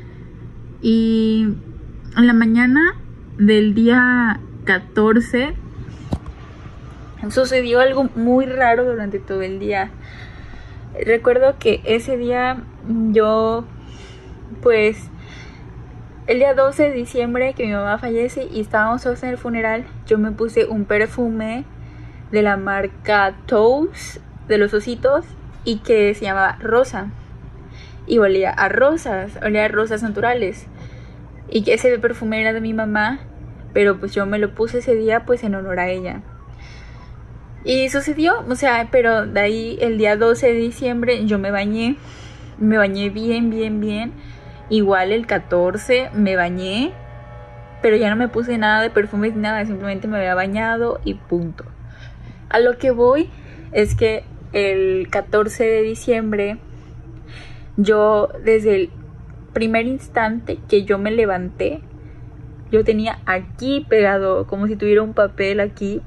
Y en la mañana del día catorce sucedió algo muy raro durante todo el día. Recuerdo que ese día yo, pues, el día doce de diciembre que mi mamá fallece y estábamos todos en el funeral, yo me puse un perfume de la marca Toast, de los ositos, y que se llamaba Rosa. Y olía a rosas, olía a rosas naturales. Y que ese perfume era de mi mamá, pero pues yo me lo puse ese día pues en honor a ella. Y sucedió, o sea, pero de ahí el día doce de diciembre yo me bañé, me bañé bien, bien, bien. Igual el catorce me bañé, pero ya no me puse nada de perfumes ni nada, simplemente me había bañado y punto. A lo que voy es que el catorce de diciembre, yo desde el primer instante que yo me levanté, yo tenía aquí pegado, como si tuviera un papel aquí,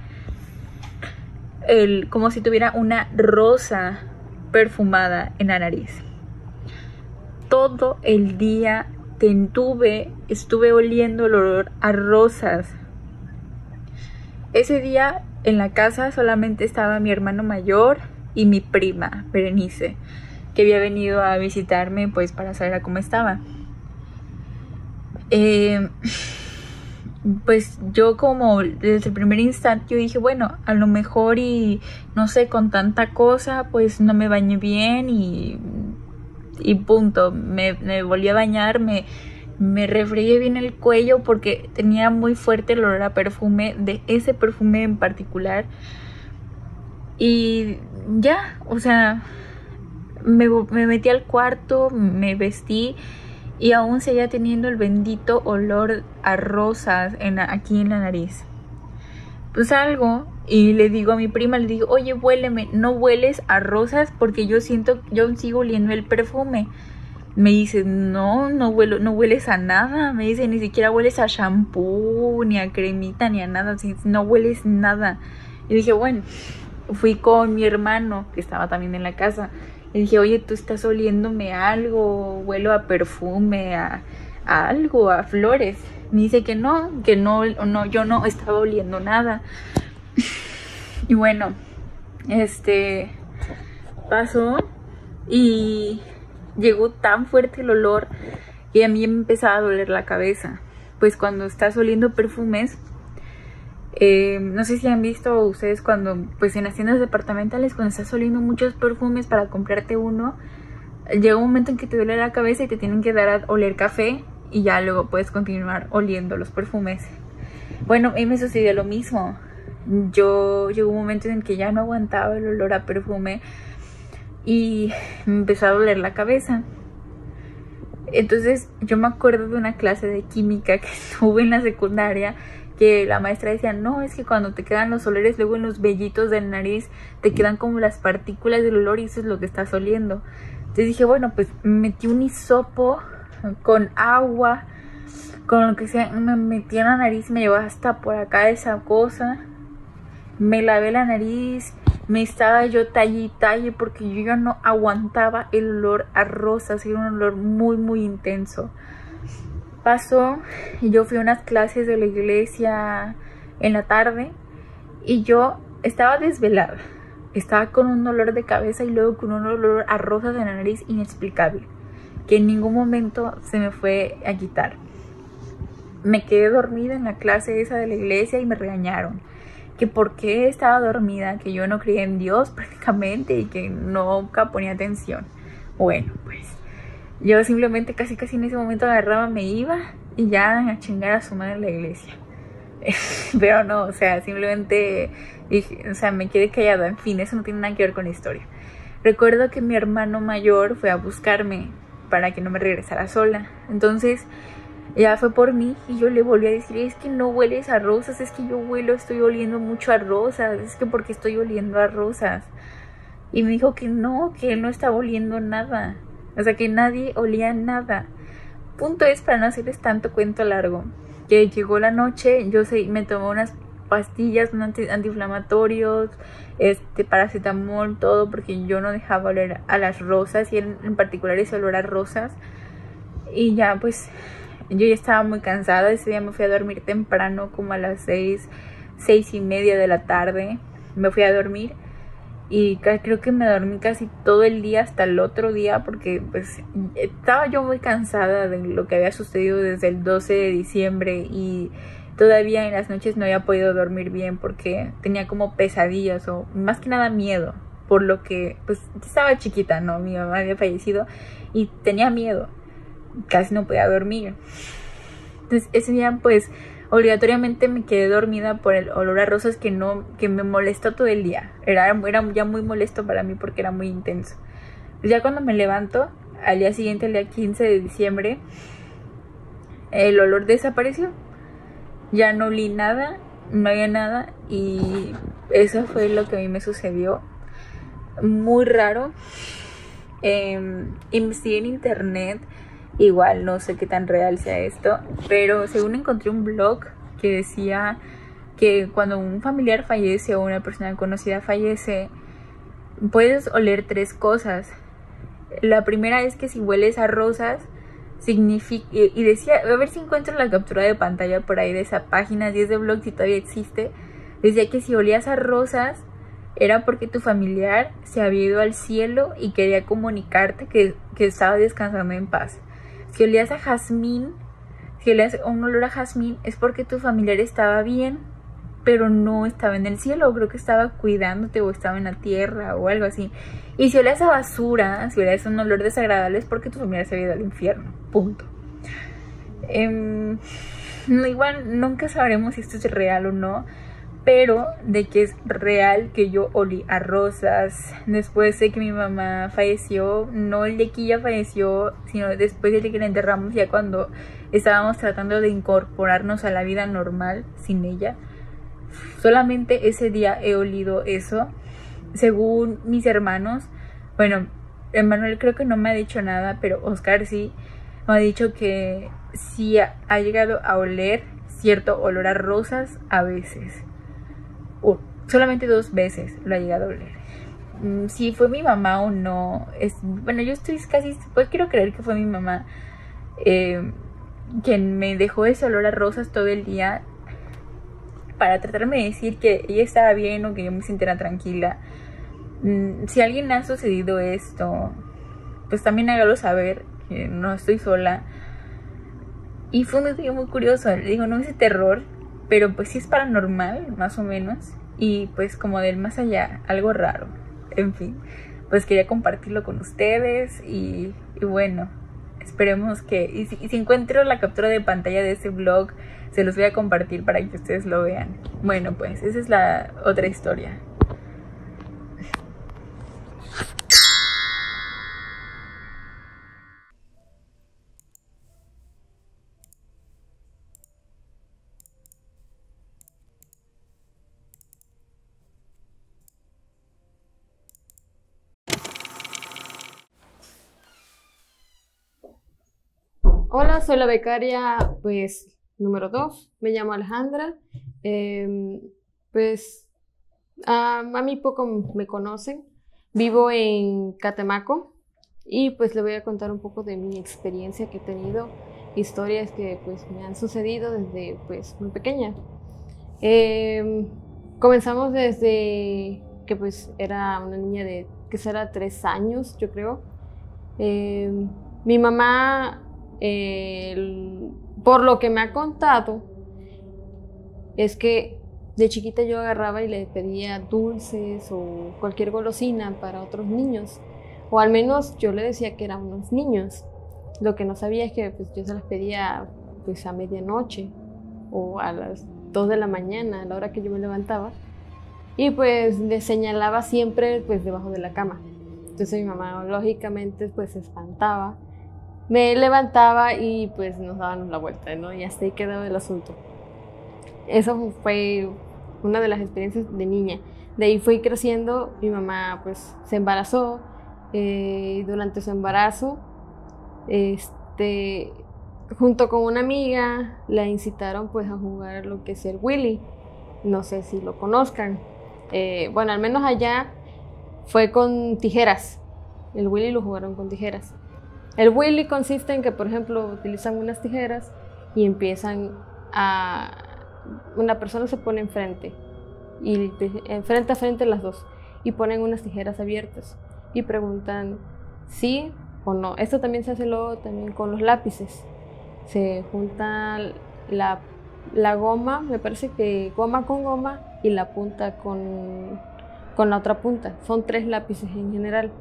el, como si tuviera una rosa perfumada en la nariz. Todo el día tuve, estuve oliendo el olor a rosas. Ese día en la casa solamente estaba mi hermano mayor y mi prima, Berenice, que había venido a visitarme pues para saber a cómo estaba. Eh, pues yo como desde el primer instante yo dije, bueno, a lo mejor y no sé, con tanta cosa pues no me bañé bien y, y punto. Me, me volví a bañar, me, me refregué bien el cuello porque tenía muy fuerte el olor a perfume, de ese perfume en particular. Y ya, o sea, me, me metí al cuarto, me vestí y aún seguía teniendo el bendito olor a rosas en la, aquí en la nariz. Pues salgo y le digo a mi prima, le digo, oye, huéleme, no hueles a rosas porque yo siento, yo sigo oliendo el perfume. Me dice, no, no huelo, no hueles a nada. Me dice, ni siquiera hueles a shampoo, ni a cremita, ni a nada. No hueles nada. Y dije, bueno, fui con mi hermano, que estaba también en la casa. Le dije, oye, tú estás oliéndome algo, huelo a perfume, a, a algo, a flores. Me dice que no, que no, no, yo no estaba oliendo nada. Y bueno, este pasó y llegó tan fuerte el olor que a mí me empezaba a doler la cabeza. Pues cuando estás oliendo perfumes, Eh, no sé si han visto ustedes cuando, pues en las tiendas departamentales, cuando estás oliendo muchos perfumes para comprarte uno, llega un momento en que te duele la cabeza y te tienen que dar a oler café y ya luego puedes continuar oliendo los perfumes. Bueno, a mí me sucedió lo mismo. Yo llegó un momento en que ya no aguantaba el olor a perfume y me empezó a doler la cabeza. Entonces yo me acuerdo de una clase de química que tuve en la secundaria, que la maestra decía, no, es que cuando te quedan los olores, luego en los vellitos de la nariz te quedan como las partículas del olor y eso es lo que estás oliendo. Entonces dije, bueno, pues metí un hisopo con agua, con lo que sea, me metí en la nariz, me llevó hasta por acá esa cosa, me lavé la nariz, me estaba yo talle y talle porque yo ya no aguantaba el olor a rosas, era un olor muy muy intenso. Pasó y yo fui a unas clases de la iglesia en la tarde y yo estaba desvelada, estaba con un dolor de cabeza y luego con un olor a rosas en la nariz inexplicable, que en ningún momento se me fue a quitar. Me quedé dormida en la clase esa de la iglesia y me regañaron, que por qué estaba dormida, que yo no creía en Dios prácticamente y que nunca ponía atención. Bueno, pues yo simplemente casi casi en ese momento agarraba, me iba y ya a chingar a su madre en la iglesia. Pero no, o sea, simplemente dije, o sea, me quedé callada. En fin, eso no tiene nada que ver con la historia. Recuerdo que mi hermano mayor fue a buscarme para que no me regresara sola. Entonces ya fue por mí y yo le volví a decir, es que no hueles a rosas, es que yo huelo, estoy oliendo mucho a rosas, es que porque estoy oliendo a rosas. Y me dijo que no, que él no estaba oliendo nada. O sea, que nadie olía nada. Punto es, para no hacerles tanto cuento largo, que llegó la noche, yo sé, me tomé unas pastillas, anti, antiinflamatorios, este, paracetamol, todo, porque yo no dejaba oler a las rosas, y en, en particular ese olor a rosas. Y ya pues yo ya estaba muy cansada. Ese día me fui a dormir temprano, como a las seis, seis y media de la tarde. Me fui a dormir y creo que me dormí casi todo el día hasta el otro día, porque pues estaba yo muy cansada de lo que había sucedido desde el doce de diciembre, y todavía en las noches no había podido dormir bien porque tenía como pesadillas, o más que nada miedo, por lo que pues estaba chiquita, ¿no? Mi mamá había fallecido y tenía miedo, casi no podía dormir. Entonces ese día pues obligatoriamente me quedé dormida por el olor a rosas que no que me molestó todo el día. Era, era ya muy molesto para mí porque era muy intenso. Pues ya cuando me levanto, al día siguiente, el día quince de diciembre, el olor desapareció. Ya no olí nada, no había nada, y eso fue lo que a mí me sucedió. Muy raro. Eh, investigué en internet. Igual no sé qué tan real sea esto, pero según encontré un blog que decía que cuando un familiar fallece o una persona conocida fallece, puedes oler tres cosas. La primera es que si hueles a rosas, significa... Y decía, a ver si encuentro la captura de pantalla por ahí de esa página, diez de blog, si todavía existe. Decía que si olías a rosas era porque tu familiar se había ido al cielo y quería comunicarte que, que estaba descansando en paz. Si olías a jazmín, si olías un olor a jazmín, es porque tu familiar estaba bien, pero no estaba en el cielo, creo que estaba cuidándote o estaba en la tierra o algo así. Y si olías a basura, si olías un olor desagradable, es porque tu familiar se había ido al infierno, punto. Eh, igual nunca sabremos si esto es real o no, pero de que es real que yo olí a rosas después de que mi mamá falleció. No el de que ella falleció, sino después de que la enterramos, ya cuando estábamos tratando de incorporarnos a la vida normal sin ella. Solamente ese día he olido eso. Según mis hermanos, bueno, Emanuel creo que no me ha dicho nada, pero Oscar sí me ha dicho que sí ha, ha llegado a oler cierto olor a rosas a veces. Uh, solamente dos veces lo ha llegado a oler. Mm, si fue mi mamá o no, es, bueno, yo estoy casi, pues quiero creer que fue mi mamá eh, quien me dejó ese olor a rosas todo el día para tratarme de decir que ella estaba bien o que yo me sintiera tranquila. Mm, si a alguien le ha sucedido esto, pues también hágalo saber, que no estoy sola. Y fue un día muy curioso, digo, no es de terror, pero pues sí es paranormal, más o menos, y pues como del más allá, algo raro. En fin, pues quería compartirlo con ustedes, y, y bueno, esperemos que, y si, y si encuentro la captura de pantalla de ese blog, se los voy a compartir para que ustedes lo vean. Bueno, pues esa es la otra historia. Hola, soy la becaria, pues, número dos. Me llamo Alejandra. Eh, pues, a, a mí poco me conocen. Vivo en Catemaco y pues le voy a contar un poco de mi experiencia que he tenido, historias que pues me han sucedido desde pues muy pequeña. Eh, comenzamos desde que pues era una niña de que será tres años, yo creo. Eh, mi mamá... Eh, por lo que me ha contado es que de chiquita yo agarraba y le pedía dulces o cualquier golosina para otros niños, o al menos yo le decía que eran unos niños. Lo que no sabía es que pues, yo se las pedía pues a medianoche o a las dos de la mañana, a la hora que yo me levantaba, y pues le señalaba siempre pues debajo de la cama. Entonces mi mamá lógicamente pues se espantaba. Me levantaba y pues nos dábamos la vuelta, ¿no? Y hasta ahí quedaba el asunto. Eso fue una de las experiencias de niña. De ahí fui creciendo, mi mamá pues se embarazó. Eh, durante su embarazo, este, junto con una amiga, la incitaron pues a jugar lo que es el Willy. no sé si lo conozcan. Eh, bueno, al menos allá fue con tijeras. El Willy lo jugaron con tijeras. El Willy consiste en que, por ejemplo, utilizan unas tijeras y empiezan a... Una persona se pone enfrente, y frente a frente las dos, y ponen unas tijeras abiertas y preguntan sí o no. Esto también se hace luego también con los lápices. Se junta la, la goma, me parece que goma con goma, y la punta con, con la otra punta. Son tres lápices en general.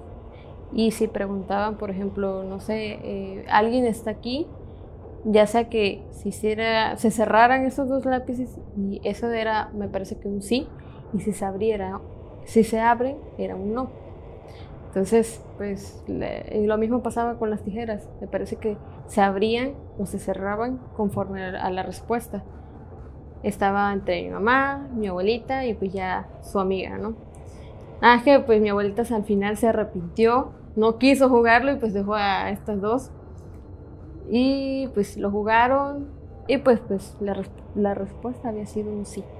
Y si preguntaban, por ejemplo, no sé, eh, alguien está aquí, ya sea que se, hiciera, se cerraran esos dos lápices, y eso era, me parece que un sí, y si se abriera, si se abren, era un no. Entonces, pues le, lo mismo pasaba con las tijeras. Me parece que se abrían o se cerraban conforme a la respuesta. Estaba entre mi mamá, mi abuelita y pues ya su amiga, ¿no? Ah, que pues mi abuelita al final se arrepintió, no quiso jugarlo y pues dejó a estas dos. Y pues lo jugaron y pues, pues la, la respuesta había sido un sí.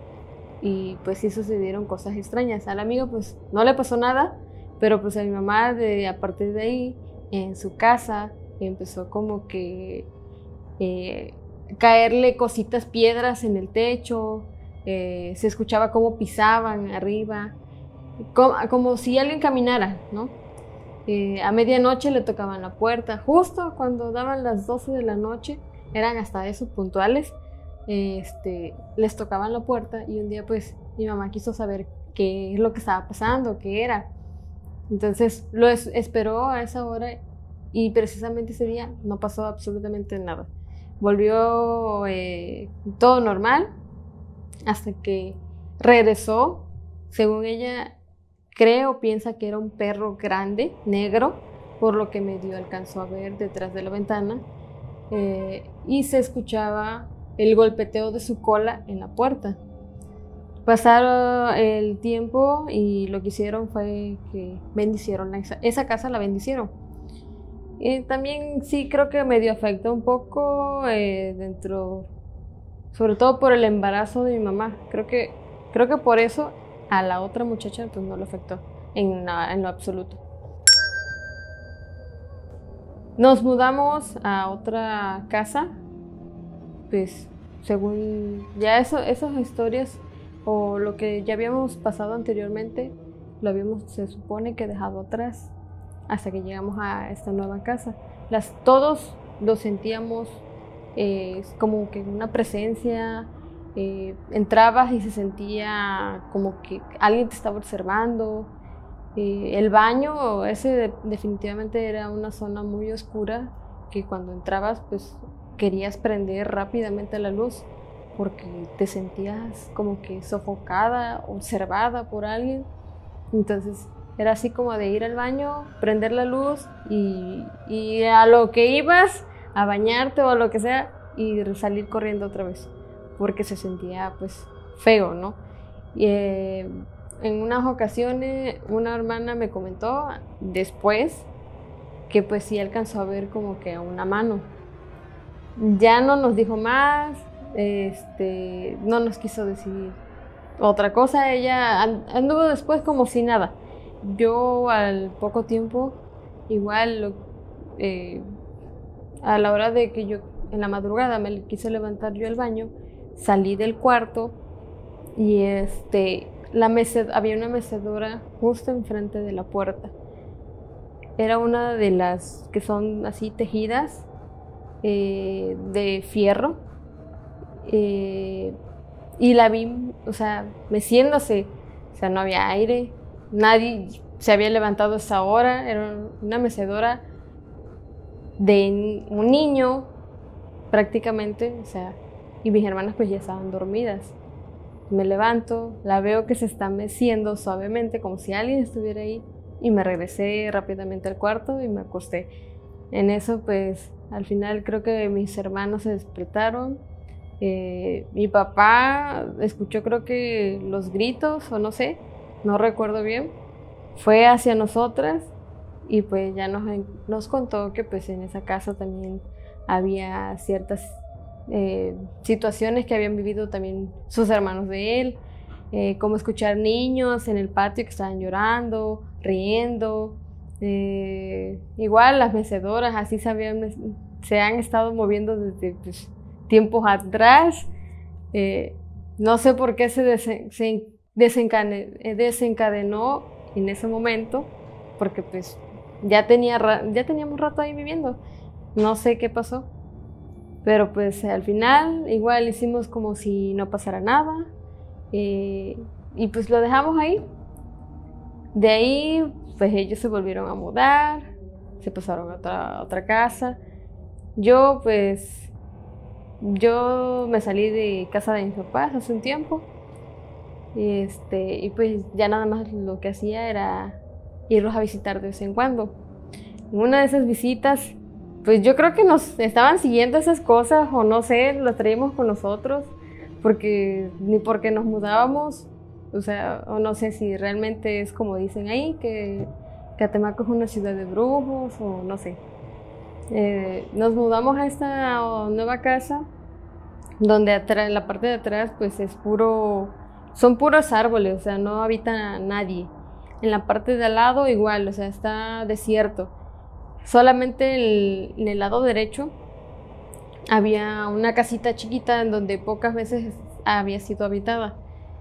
Y pues sí sucedieron cosas extrañas. Al amigo pues no le pasó nada, pero pues a mi mamá de, a partir de ahí en su casa empezó como que eh, caerle cositas, piedras en el techo, eh, se escuchaba cómo pisaban arriba, como, como si alguien caminara, ¿no? Eh, a medianoche le tocaban la puerta, justo cuando daban las doce de la noche, eran hasta eso puntuales, eh, este, les tocaban la puerta y un día pues mi mamá quiso saber qué es lo que estaba pasando, qué era. Entonces lo es, esperó a esa hora y precisamente ese día no pasó absolutamente nada. Volvió eh, todo normal hasta que regresó, según ella. Creo, piensa que era un perro grande, negro, por lo que medio alcanzó a ver detrás de la ventana, eh, y se escuchaba el golpeteo de su cola en la puerta. Pasaron el tiempo y lo que hicieron fue que bendicieron esa, esa casa, la bendicieron. Y también sí creo que medio afectó un poco eh, dentro, sobre todo por el embarazo de mi mamá. Creo que, creo que por eso a la otra muchacha pues no le afectó en, en lo absoluto. Nos mudamos a otra casa, pues según ya eso, esas historias o lo que ya habíamos pasado anteriormente, lo habíamos, se supone que dejado atrás hasta que llegamos a esta nueva casa. Las, todos lo sentíamos eh, como que una presencia. Eh, entrabas y se sentía como que alguien te estaba observando. Eh, el baño, ese de, definitivamente era una zona muy oscura que cuando entrabas pues querías prender rápidamente la luz porque te sentías como que sofocada, observada por alguien. Entonces era así como de ir al baño, prender la luz y, y a lo que ibas, a bañarte o a lo que sea, y salir corriendo otra vez porque se sentía pues feo, ¿no? Y, eh, en unas ocasiones una hermana me comentó después que pues sí alcanzó a ver como que una mano. Ya no nos dijo más, este, no nos quiso decir otra cosa, ella anduvo después como si nada. Yo al poco tiempo, igual eh, a la hora de que yo en la madrugada me quise levantar yo al baño, salí del cuarto y este, la meced- había una mecedora justo enfrente de la puerta. Era una de las que son así tejidas eh, de fierro eh, y la vi, o sea, meciéndose, o sea, no había aire, nadie se había levantado a esa hora, era una mecedora de un niño prácticamente, o sea, y mis hermanas pues ya estaban dormidas. Me levanto, la veo que se está meciendo suavemente como si alguien estuviera ahí y me regresé rápidamente al cuarto y me acosté. En eso pues al final creo que mis hermanos se despertaron, eh, mi papá escuchó creo que los gritos o no sé, no recuerdo bien, fue hacia nosotras y pues ya nos, nos contó que pues en esa casa también había ciertas eh, situaciones que habían vivido también sus hermanos de él, eh, como escuchar niños en el patio que estaban llorando, riendo, eh, igual las mecedoras así se, habían, se han estado moviendo desde pues, tiempos atrás. Eh, no sé por qué se, desen, se desencane, desencadenó en ese momento, porque pues ya, tenía, ya teníamos rato ahí viviendo, no sé qué pasó, pero pues al final igual hicimos como si no pasara nada, eh, y pues lo dejamos ahí. De ahí pues ellos se volvieron a mudar, se pasaron a otra, a otra casa. Yo pues yo me salí de casa de mis papás hace un tiempo, y, este, y pues ya nada más lo que hacía era irlos a visitar de vez en cuando. En una de esas visitas, pues yo creo que nos estaban siguiendo esas cosas, o no sé, las traíamos con nosotros, porque ni porque nos mudábamos, o sea, o no sé si realmente es como dicen ahí, que Catemaco es una ciudad de brujos, o no sé. Eh, nos mudamos a esta nueva casa, donde atrás, en la parte de atrás pues es puro, son puros árboles, o sea, no habita nadie. En la parte de al lado igual, o sea, está desierto. Solamente el, en el lado derecho había una casita chiquita en donde pocas veces había sido habitada.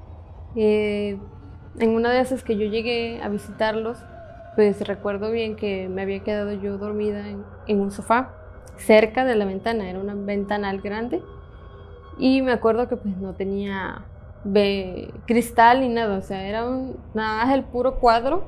Eh, en una de esas que yo llegué a visitarlos, pues recuerdo bien que me había quedado yo dormida en, en un sofá cerca de la ventana, era una ventanal grande, y me acuerdo que pues no tenía de cristal ni nada, o sea, era un, nada más el puro cuadro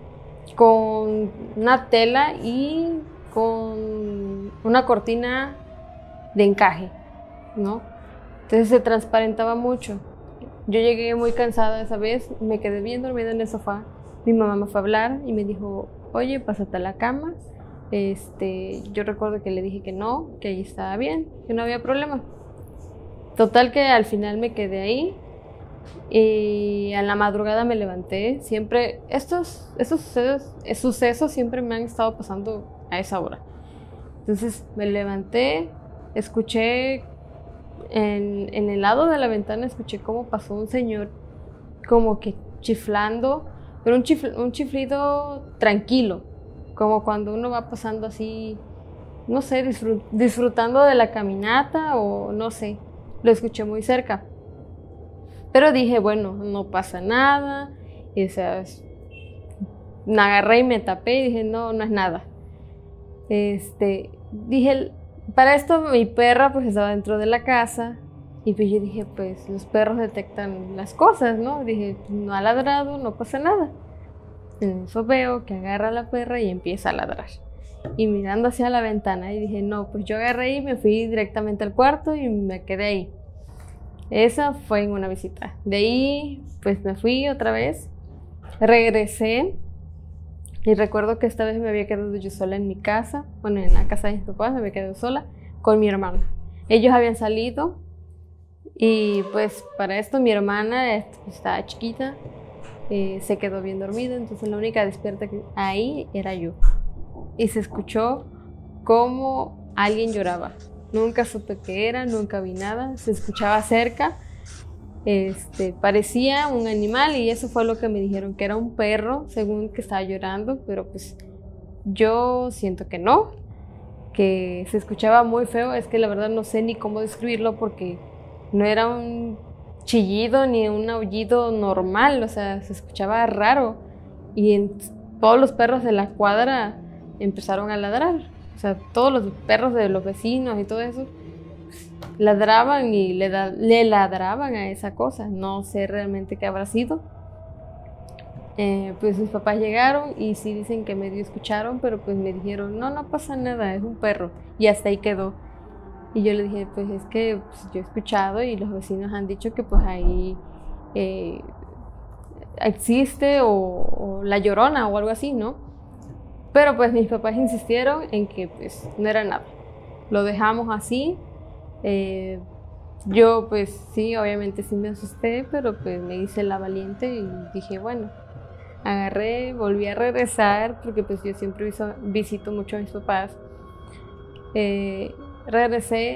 con una tela y con una cortina de encaje, ¿no? Entonces se transparentaba mucho. Yo llegué muy cansada esa vez, me quedé bien dormida en el sofá. Mi mamá me fue a hablar y me dijo, oye, pásate a la cama. Este, yo recuerdo que le dije que no, que ahí estaba bien, que no había problema. Total que al final me quedé ahí. Y a la madrugada me levanté. Siempre, estos, estos sucesos, sucesos siempre me han estado pasando a esa hora. Entonces me levanté, escuché en, en el lado de la ventana, escuché cómo pasó un señor como que chiflando, pero un, chifl, un chiflido tranquilo, como cuando uno va pasando así, no sé, disfrut, disfrutando de la caminata o no sé, lo escuché muy cerca. Pero dije, bueno, no pasa nada. Y o sea, me agarré y me tapé y dije, no, no es nada. Este, dije, para esto mi perra pues estaba dentro de la casa. Y pues yo dije, pues los perros detectan las cosas, ¿no? Dije, no ha ladrado, no pasa nada. En eso veo que agarra a la perra y empieza a ladrar. Y mirando hacia la ventana y dije, no, pues yo agarré y me fui directamente al cuarto y me quedé ahí. Esa fue en una visita. De ahí, pues me fui otra vez. Regresé. Y recuerdo que esta vez me había quedado yo sola en mi casa. Bueno, en la casa de mis papás me había quedado sola con mi hermana. Ellos habían salido. Y pues para esto mi hermana estaba chiquita. Eh, se quedó bien dormida. Entonces la única despierta que ahí era yo. Y se escuchó como alguien lloraba. Nunca supe qué era, nunca vi nada, se escuchaba cerca, este, parecía un animal y eso fue lo que me dijeron, que era un perro, según que estaba llorando, pero pues yo siento que no, que se escuchaba muy feo, es que la verdad no sé ni cómo describirlo porque no era un chillido ni un aullido normal, o sea, se escuchaba raro y en, todos los perros de la cuadra empezaron a ladrar. O sea, todos los perros de los vecinos y todo eso ladraban y le, da, le ladraban a esa cosa. No sé realmente qué habrá sido. Eh, pues mis papás llegaron y sí dicen que medio escucharon, pero pues me dijeron, no, no pasa nada, es un perro. Y hasta ahí quedó. Y yo le dije, pues es que pues, yo he escuchado y los vecinos han dicho que pues ahí eh, existe o, o la Llorona o algo así, ¿no? Pero pues mis papás insistieron en que pues no era nada. Lo dejamos así. Eh, yo pues sí, obviamente sí me asusté, pero pues me hice la valiente y dije, bueno, agarré, volví a regresar, porque pues yo siempre viso, visito mucho a mis papás. Eh, regresé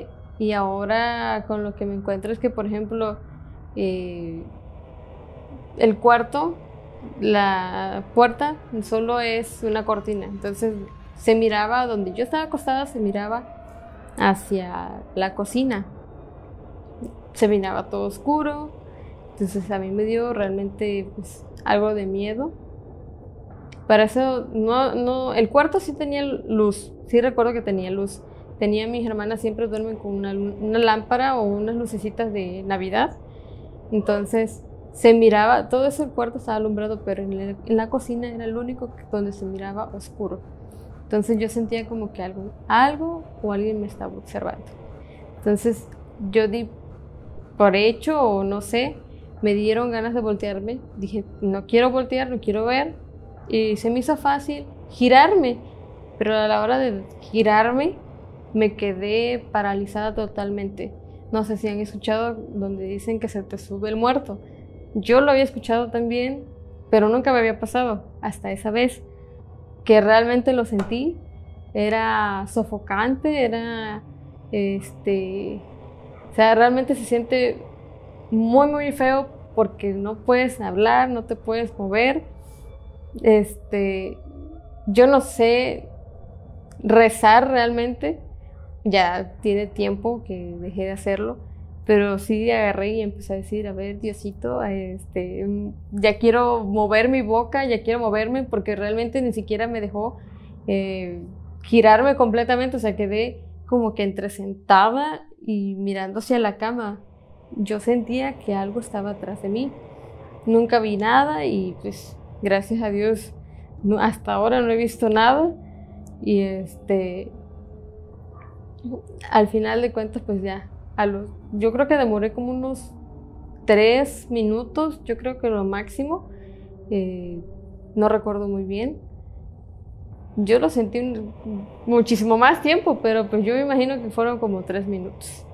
Y ahora con lo que me encuentro es que, por ejemplo, eh, el cuarto, la puerta solo es una cortina. Entonces se miraba, donde yo estaba acostada, se miraba hacia la cocina. Se miraba todo oscuro. Entonces a mí me dio realmente pues, algo de miedo. Para eso, no, no, el cuarto sí tenía luz, sí recuerdo que tenía luz. Tenía, mis hermanas siempre duermen con una, una lámpara o unas lucecitas de Navidad. Entonces se miraba, todo ese cuarto estaba alumbrado, pero en, el, en la cocina era el único que, donde se miraba oscuro. Entonces yo sentía como que algo, algo o alguien me estaba observando. Entonces yo di por hecho o no sé, me dieron ganas de voltearme. Dije, no quiero voltear, no quiero ver. Y se me hizo fácil girarme, pero a la hora de girarme me quedé paralizada totalmente. No sé si han escuchado donde dicen que se te sube el muerto. Yo lo había escuchado también, pero nunca me había pasado hasta esa vez que realmente lo sentí. Era sofocante, era este, o sea, realmente se siente muy muy feo porque no puedes hablar, no te puedes mover. Este, yo no sé rezar realmente, ya tiene tiempo que dejé de hacerlo, pero sí agarré y empecé a decir, a ver, Diosito, este, ya quiero mover mi boca, ya quiero moverme, porque realmente ni siquiera me dejó eh, girarme completamente, o sea, quedé como que entre sentada y mirando hacia la cama. Yo sentía que algo estaba atrás de mí, nunca vi nada y pues gracias a Dios no, hasta ahora no he visto nada. Y este, al final de cuentas pues ya, a los, yo creo que demoré como unos tres minutos, yo creo que lo máximo, eh, no recuerdo muy bien. Yo lo sentí un, muchísimo más tiempo, pero pues yo me imagino que fueron como tres minutos.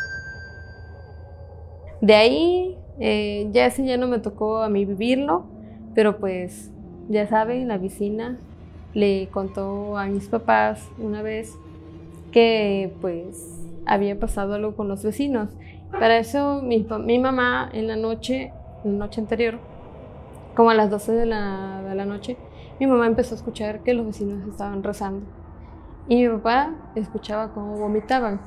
De ahí, eh, ya ese ya no me tocó a mí vivirlo, pero pues ya saben, la vecina le contó a mis papás una vez que pues había pasado algo con los vecinos. Para eso mi, mi mamá en la noche, la noche anterior, como a las doce de la, de la noche, mi mamá empezó a escuchar que los vecinos estaban rezando. Y mi papá escuchaba cómo vomitaban.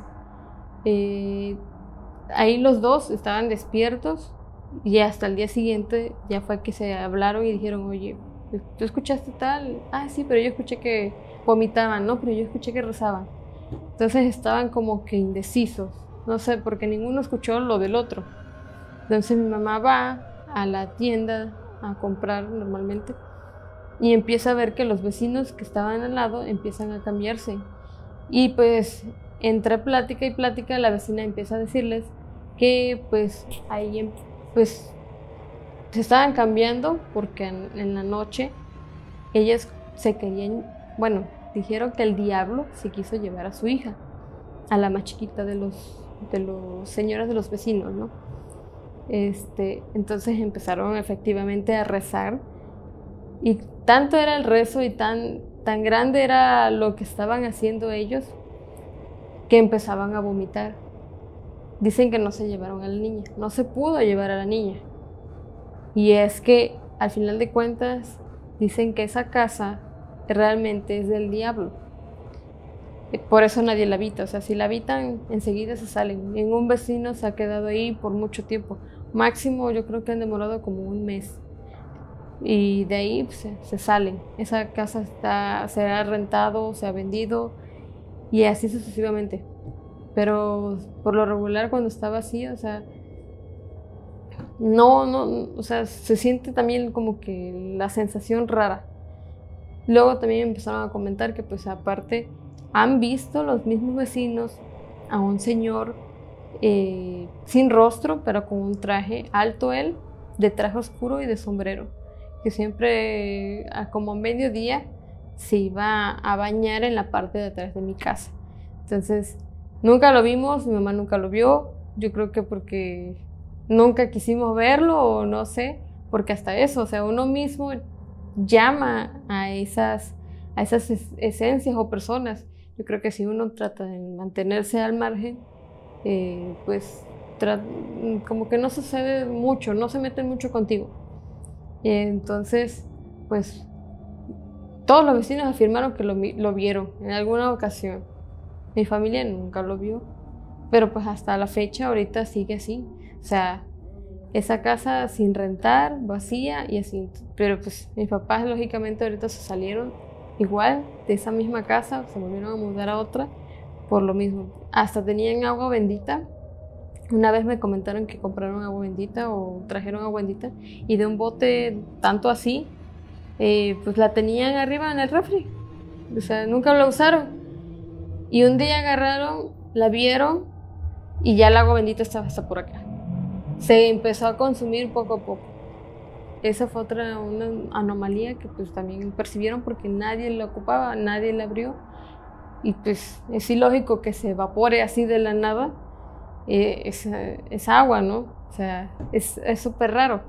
Eh, ahí los dos estaban despiertos y hasta el día siguiente ya fue que se hablaron y dijeron, oye, ¿tú escuchaste tal? Ah, sí, pero yo escuché que vomitaban, no, pero yo escuché que rezaban. Entonces estaban como que indecisos, no sé, porque ninguno escuchó lo del otro. Entonces mi mamá va a la tienda a comprar normalmente y empieza a ver que los vecinos que estaban al lado empiezan a cambiarse. Y pues entre plática y plática la vecina empieza a decirles que pues ahí pues se estaban cambiando porque en, en la noche ellas se querían, bueno, dijeron que el diablo se quiso llevar a su hija, a la más chiquita de los, de los señores de los vecinos, ¿no? Este, entonces empezaron efectivamente a rezar y tanto era el rezo y tan, tan grande era lo que estaban haciendo ellos que empezaban a vomitar. Dicen que no se llevaron a la niña, no se pudo llevar a la niña. Y es que al final de cuentas dicen que esa casa realmente es del diablo. Por eso nadie la habita, o sea, si la habitan enseguida se salen. Ningún vecino se ha quedado ahí por mucho tiempo. Máximo yo creo que han demorado como un mes. Y de ahí pues, se, se salen. Esa casa está, se ha rentado, se ha vendido y así sucesivamente. Pero por lo regular cuando está vacío, o sea, no, no, o sea, se siente también como que la sensación rara. Luego también empezaron a comentar que pues aparte han visto los mismos vecinos a un señor eh, sin rostro, pero con un traje alto él, de traje oscuro y de sombrero, que siempre a como mediodía se iba a bañar en la parte de atrás de mi casa. Entonces nunca lo vimos, mi mamá nunca lo vio, yo creo que porque nunca quisimos verlo o no sé, porque hasta eso, o sea, uno mismo llama a esas, a esas es esencias o personas. Yo creo que si uno trata de mantenerse al margen, eh, pues tra- como que no sucede mucho, no se meten mucho contigo. Eh, entonces, pues todos los vecinos afirmaron que lo, mi- lo vieron en alguna ocasión. Mi familia nunca lo vio, pero pues hasta la fecha ahorita sigue así. O sea, esa casa sin rentar, vacía y así. Pero pues mis papás lógicamente ahorita se salieron igual de esa misma casa, se volvieron a mudar a otra por lo mismo. Hasta tenían agua bendita. Una vez me comentaron que compraron agua bendita o trajeron agua bendita y de un bote tanto así, eh, pues la tenían arriba en el refri. O sea, nunca la usaron. Y un día agarraron, la vieron y ya el agua bendita estaba hasta por acá. Se empezó a consumir poco a poco. Esa fue otra una anomalía que pues también percibieron porque nadie la ocupaba, nadie la abrió. Y pues es ilógico que se evapore así de la nada eh, esa, esa agua, ¿no? O sea, es súper raro.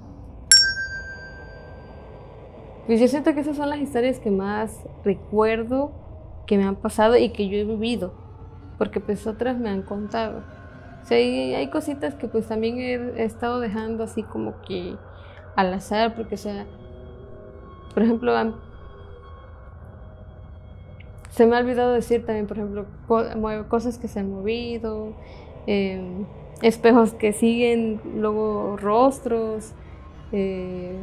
Pues yo siento que esas son las historias que más recuerdo que me han pasado y que yo he vivido, porque pues otras me han contado. O sea, hay, hay cositas que pues también he, he estado dejando así como que al azar, porque o sea, por ejemplo, han- se me ha olvidado decir también, por ejemplo, co- mue- cosas que se han movido, eh, espejos que siguen, luego rostros. Eh,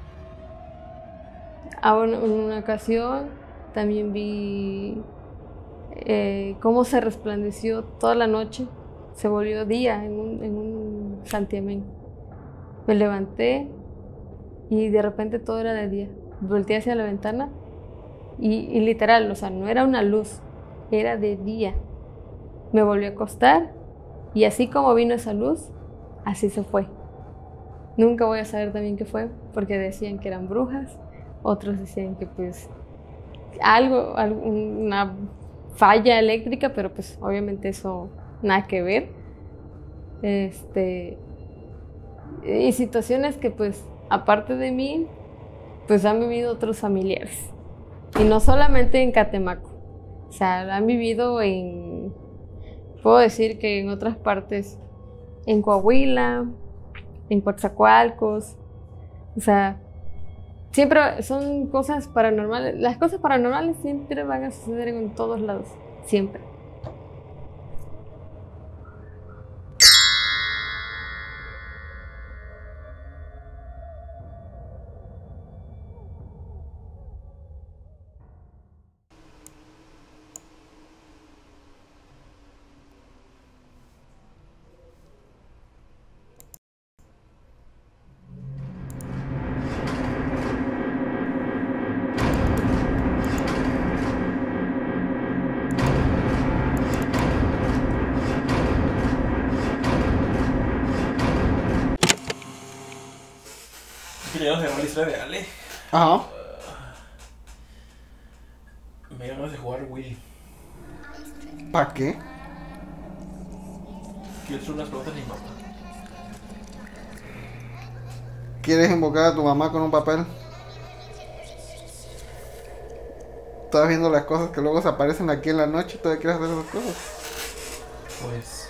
a un- en una ocasión también vi eh, cómo se resplandeció toda la noche, se volvió día en un, en un santiamén. Me levanté y de repente todo era de día. Volteé hacia la ventana y, y literal, o sea, no era una luz, era de día. Me volví a acostar y así como vino esa luz, así se fue. Nunca voy a saber también qué fue, porque decían que eran brujas, otros decían que pues algo, alguna falla eléctrica, pero pues obviamente eso nada que ver. Este, y situaciones que pues aparte de mí, pues han vivido otros familiares. Y no solamente en Catemaco, o sea, han vivido en, puedo decir que en otras partes, en Coahuila, en Coatzacoalcos, o sea, siempre son cosas paranormales. Las cosas paranormales siempre van a suceder en todos lados, siempre. Ya nos dejó la historia de Ale. Ajá. Me dio ganas de jugar Willy. ¿Para qué? Quiero hacer unas preguntas a mi mamá. ¿Quieres invocar a tu mamá con un papel? Estás viendo las cosas que luego se aparecen aquí en la noche y todavía quieres hacer esas cosas. Pues.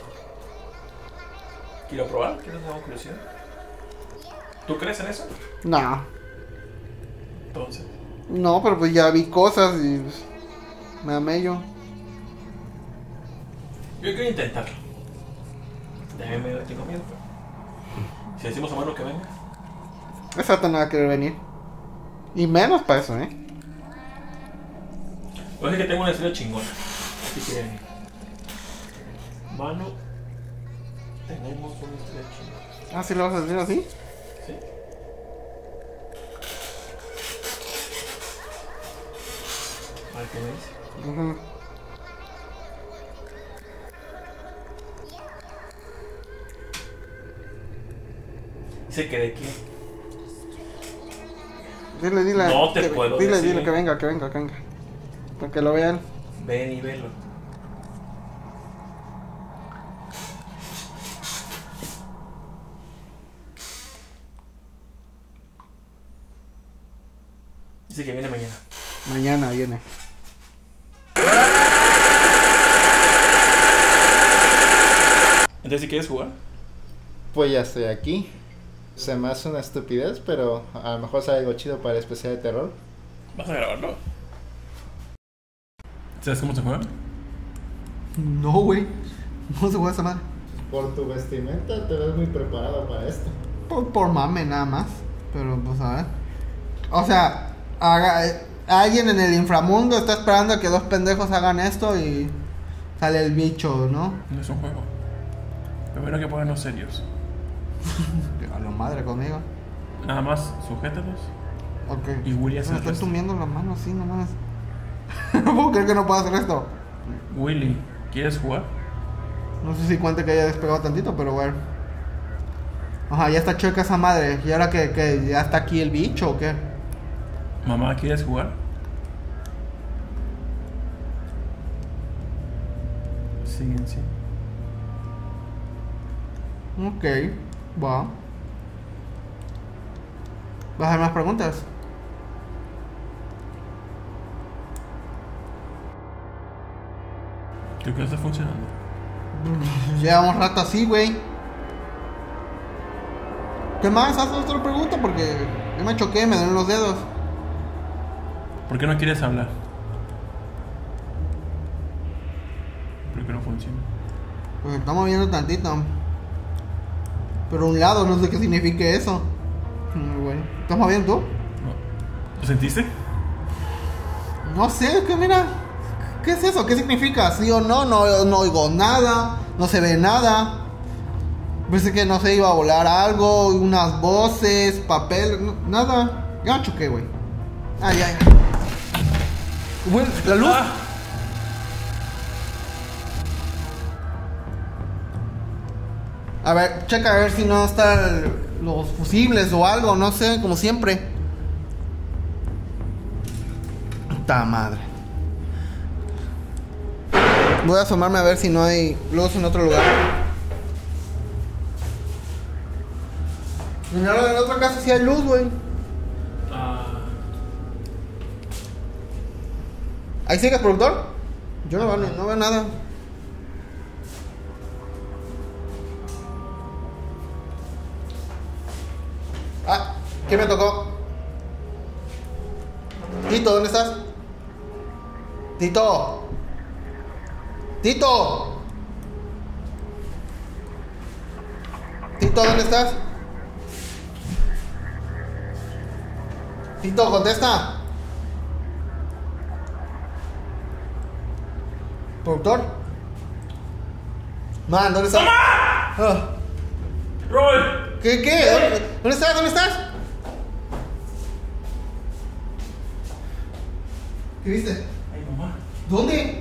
Quiero probar, quiero tener curiosidad. ¿Tú crees en eso? No. Entonces. No, pero pues ya vi cosas y pues, me amé yo. Yo quiero intentarlo. Ya me tengo miedo, pero. Si decimos a mano que venga. Exacto, no va a querer venir. Y menos para eso, ¿eh? Lo que es que tengo una historia chingona. Así que. Mano. Tenemos una historia chingona. Ah, ¿sí lo vas a decir así? Sí. A ver qué me dice. Ujú. Dice que de quién. Dile, dile. No te que, puedo Dile, decir. dile que venga, que venga, que venga. Para que lo vean. Ven y velo. Dice que viene mañana. Mañana viene. Entonces, ¿si quieres jugar? Pues ya estoy aquí. Se me hace una estupidez, pero a lo mejor sale algo chido para el especial de terror. ¿Vas a grabarlo? ¿Sabes cómo se juega? No, güey. No se juega esa madre. Por tu vestimenta te ves muy preparado para esto. Por, por mame nada más. Pero pues a ver. O sea, haga, alguien en el inframundo está esperando a que dos pendejos hagan esto y sale el bicho, ¿no? No es un juego. Primero hay que ponernos serios. A la madre conmigo. Nada más, sujétalos. Ok. Y Willy hace Me el estoy resto. sumiendo las manos así nomás. No puedo creer que no puedo hacer esto. Willy, ¿quieres jugar? No sé si cuente que haya despegado tantito, pero bueno. Ajá, ya está chueca esa madre. ¿Y ahora que, que ya está aquí el bicho o qué? Mamá, ¿quieres jugar? Silencio. Ok, va. ¿Vas a hacer más preguntas? Creo que no está funcionando. Llevamos rato así, güey. ¿Qué más? Haz otra pregunta porque yo me choqué, me duelen los dedos. ¿Por qué no quieres hablar? ¿Por qué no funciona? Pues se está moviendo tantito. Pero un lado, no sé qué signifique eso. Muy bueno. ¿Estás moviendo tú? No. ¿Lo sentiste? No sé, que mira. ¿Qué es eso? ¿Qué significa? ¿Sí o no? No, no oigo nada. No se ve nada. Pensé que no se iba a volar algo. Unas voces, papel. No, nada. Ya me choqué, güey. Ay, ay, ay. Güey, la luz. Ah. A ver, checa a ver si no están los fusibles o algo, no sé, como siempre. Puta madre. Voy a asomarme a ver si no hay luz en otro lugar. En la, en la otra casa sí hay luz, güey. Ah. ¿Ahí sigues, productor? Yo no veo, no veo nada. Ah, ¿qué me tocó? Tito, ¿dónde estás? Tito. Tito. Tito, ¿dónde estás? Tito, contesta. ¿Productor? Man, ¿dónde estás? Ah. ¡Roy! ¿Qué, qué? ¿Dónde, ¿Dónde estás? ¿Dónde estás? ¿Qué viste? Ay, mamá. ¿Dónde?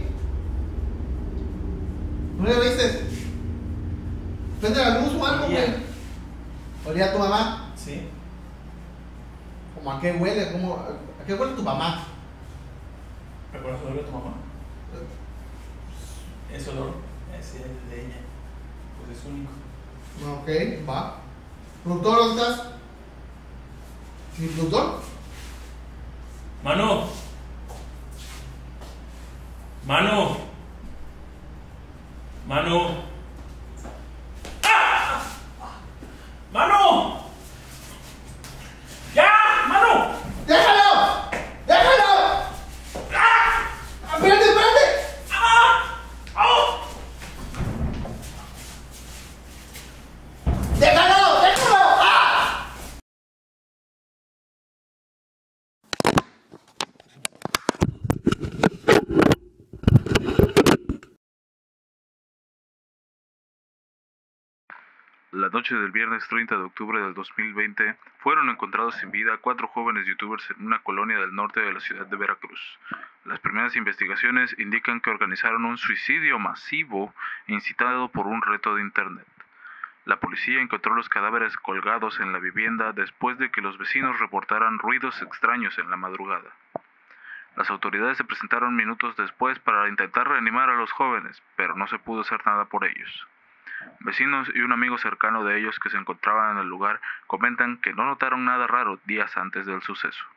¿Dónde la viste? ¿Prende la luz o algo, güey? ¿Olía a tu mamá? Sí. ¿Cómo a qué huele? ¿Cómo, ¿A qué huele tu mamá? ¿Recuerdas el olor de tu mamá? Ese olor es el de ella. Pues es único. Ok, va. ¿Productor, dónde estás? ¿Sí, productor? ¡Mano! ¡Mano! ¡Mano! ¡Ah! ¡Mano! ¡Ya! ¡Mano! ¡Déjalo! ¡Déjalo! ¡Ah! ¡Espérate, espérate! ¡Ah! ¡Ah! ¡Déjalo! ¡Déjalo! ¡Ah! La noche del viernes treinta de octubre del dos mil veinte fueron encontrados sin vida cuatro jóvenes youtubers en una colonia del norte de la ciudad de Veracruz. Las primeras investigaciones indican que organizaron un suicidio masivo incitado por un reto de internet. La policía encontró los cadáveres colgados en la vivienda después de que los vecinos reportaran ruidos extraños en la madrugada. Las autoridades se presentaron minutos después para intentar reanimar a los jóvenes, pero no se pudo hacer nada por ellos. Vecinos y un amigo cercano de ellos que se encontraban en el lugar comentan que no notaron nada raro días antes del suceso.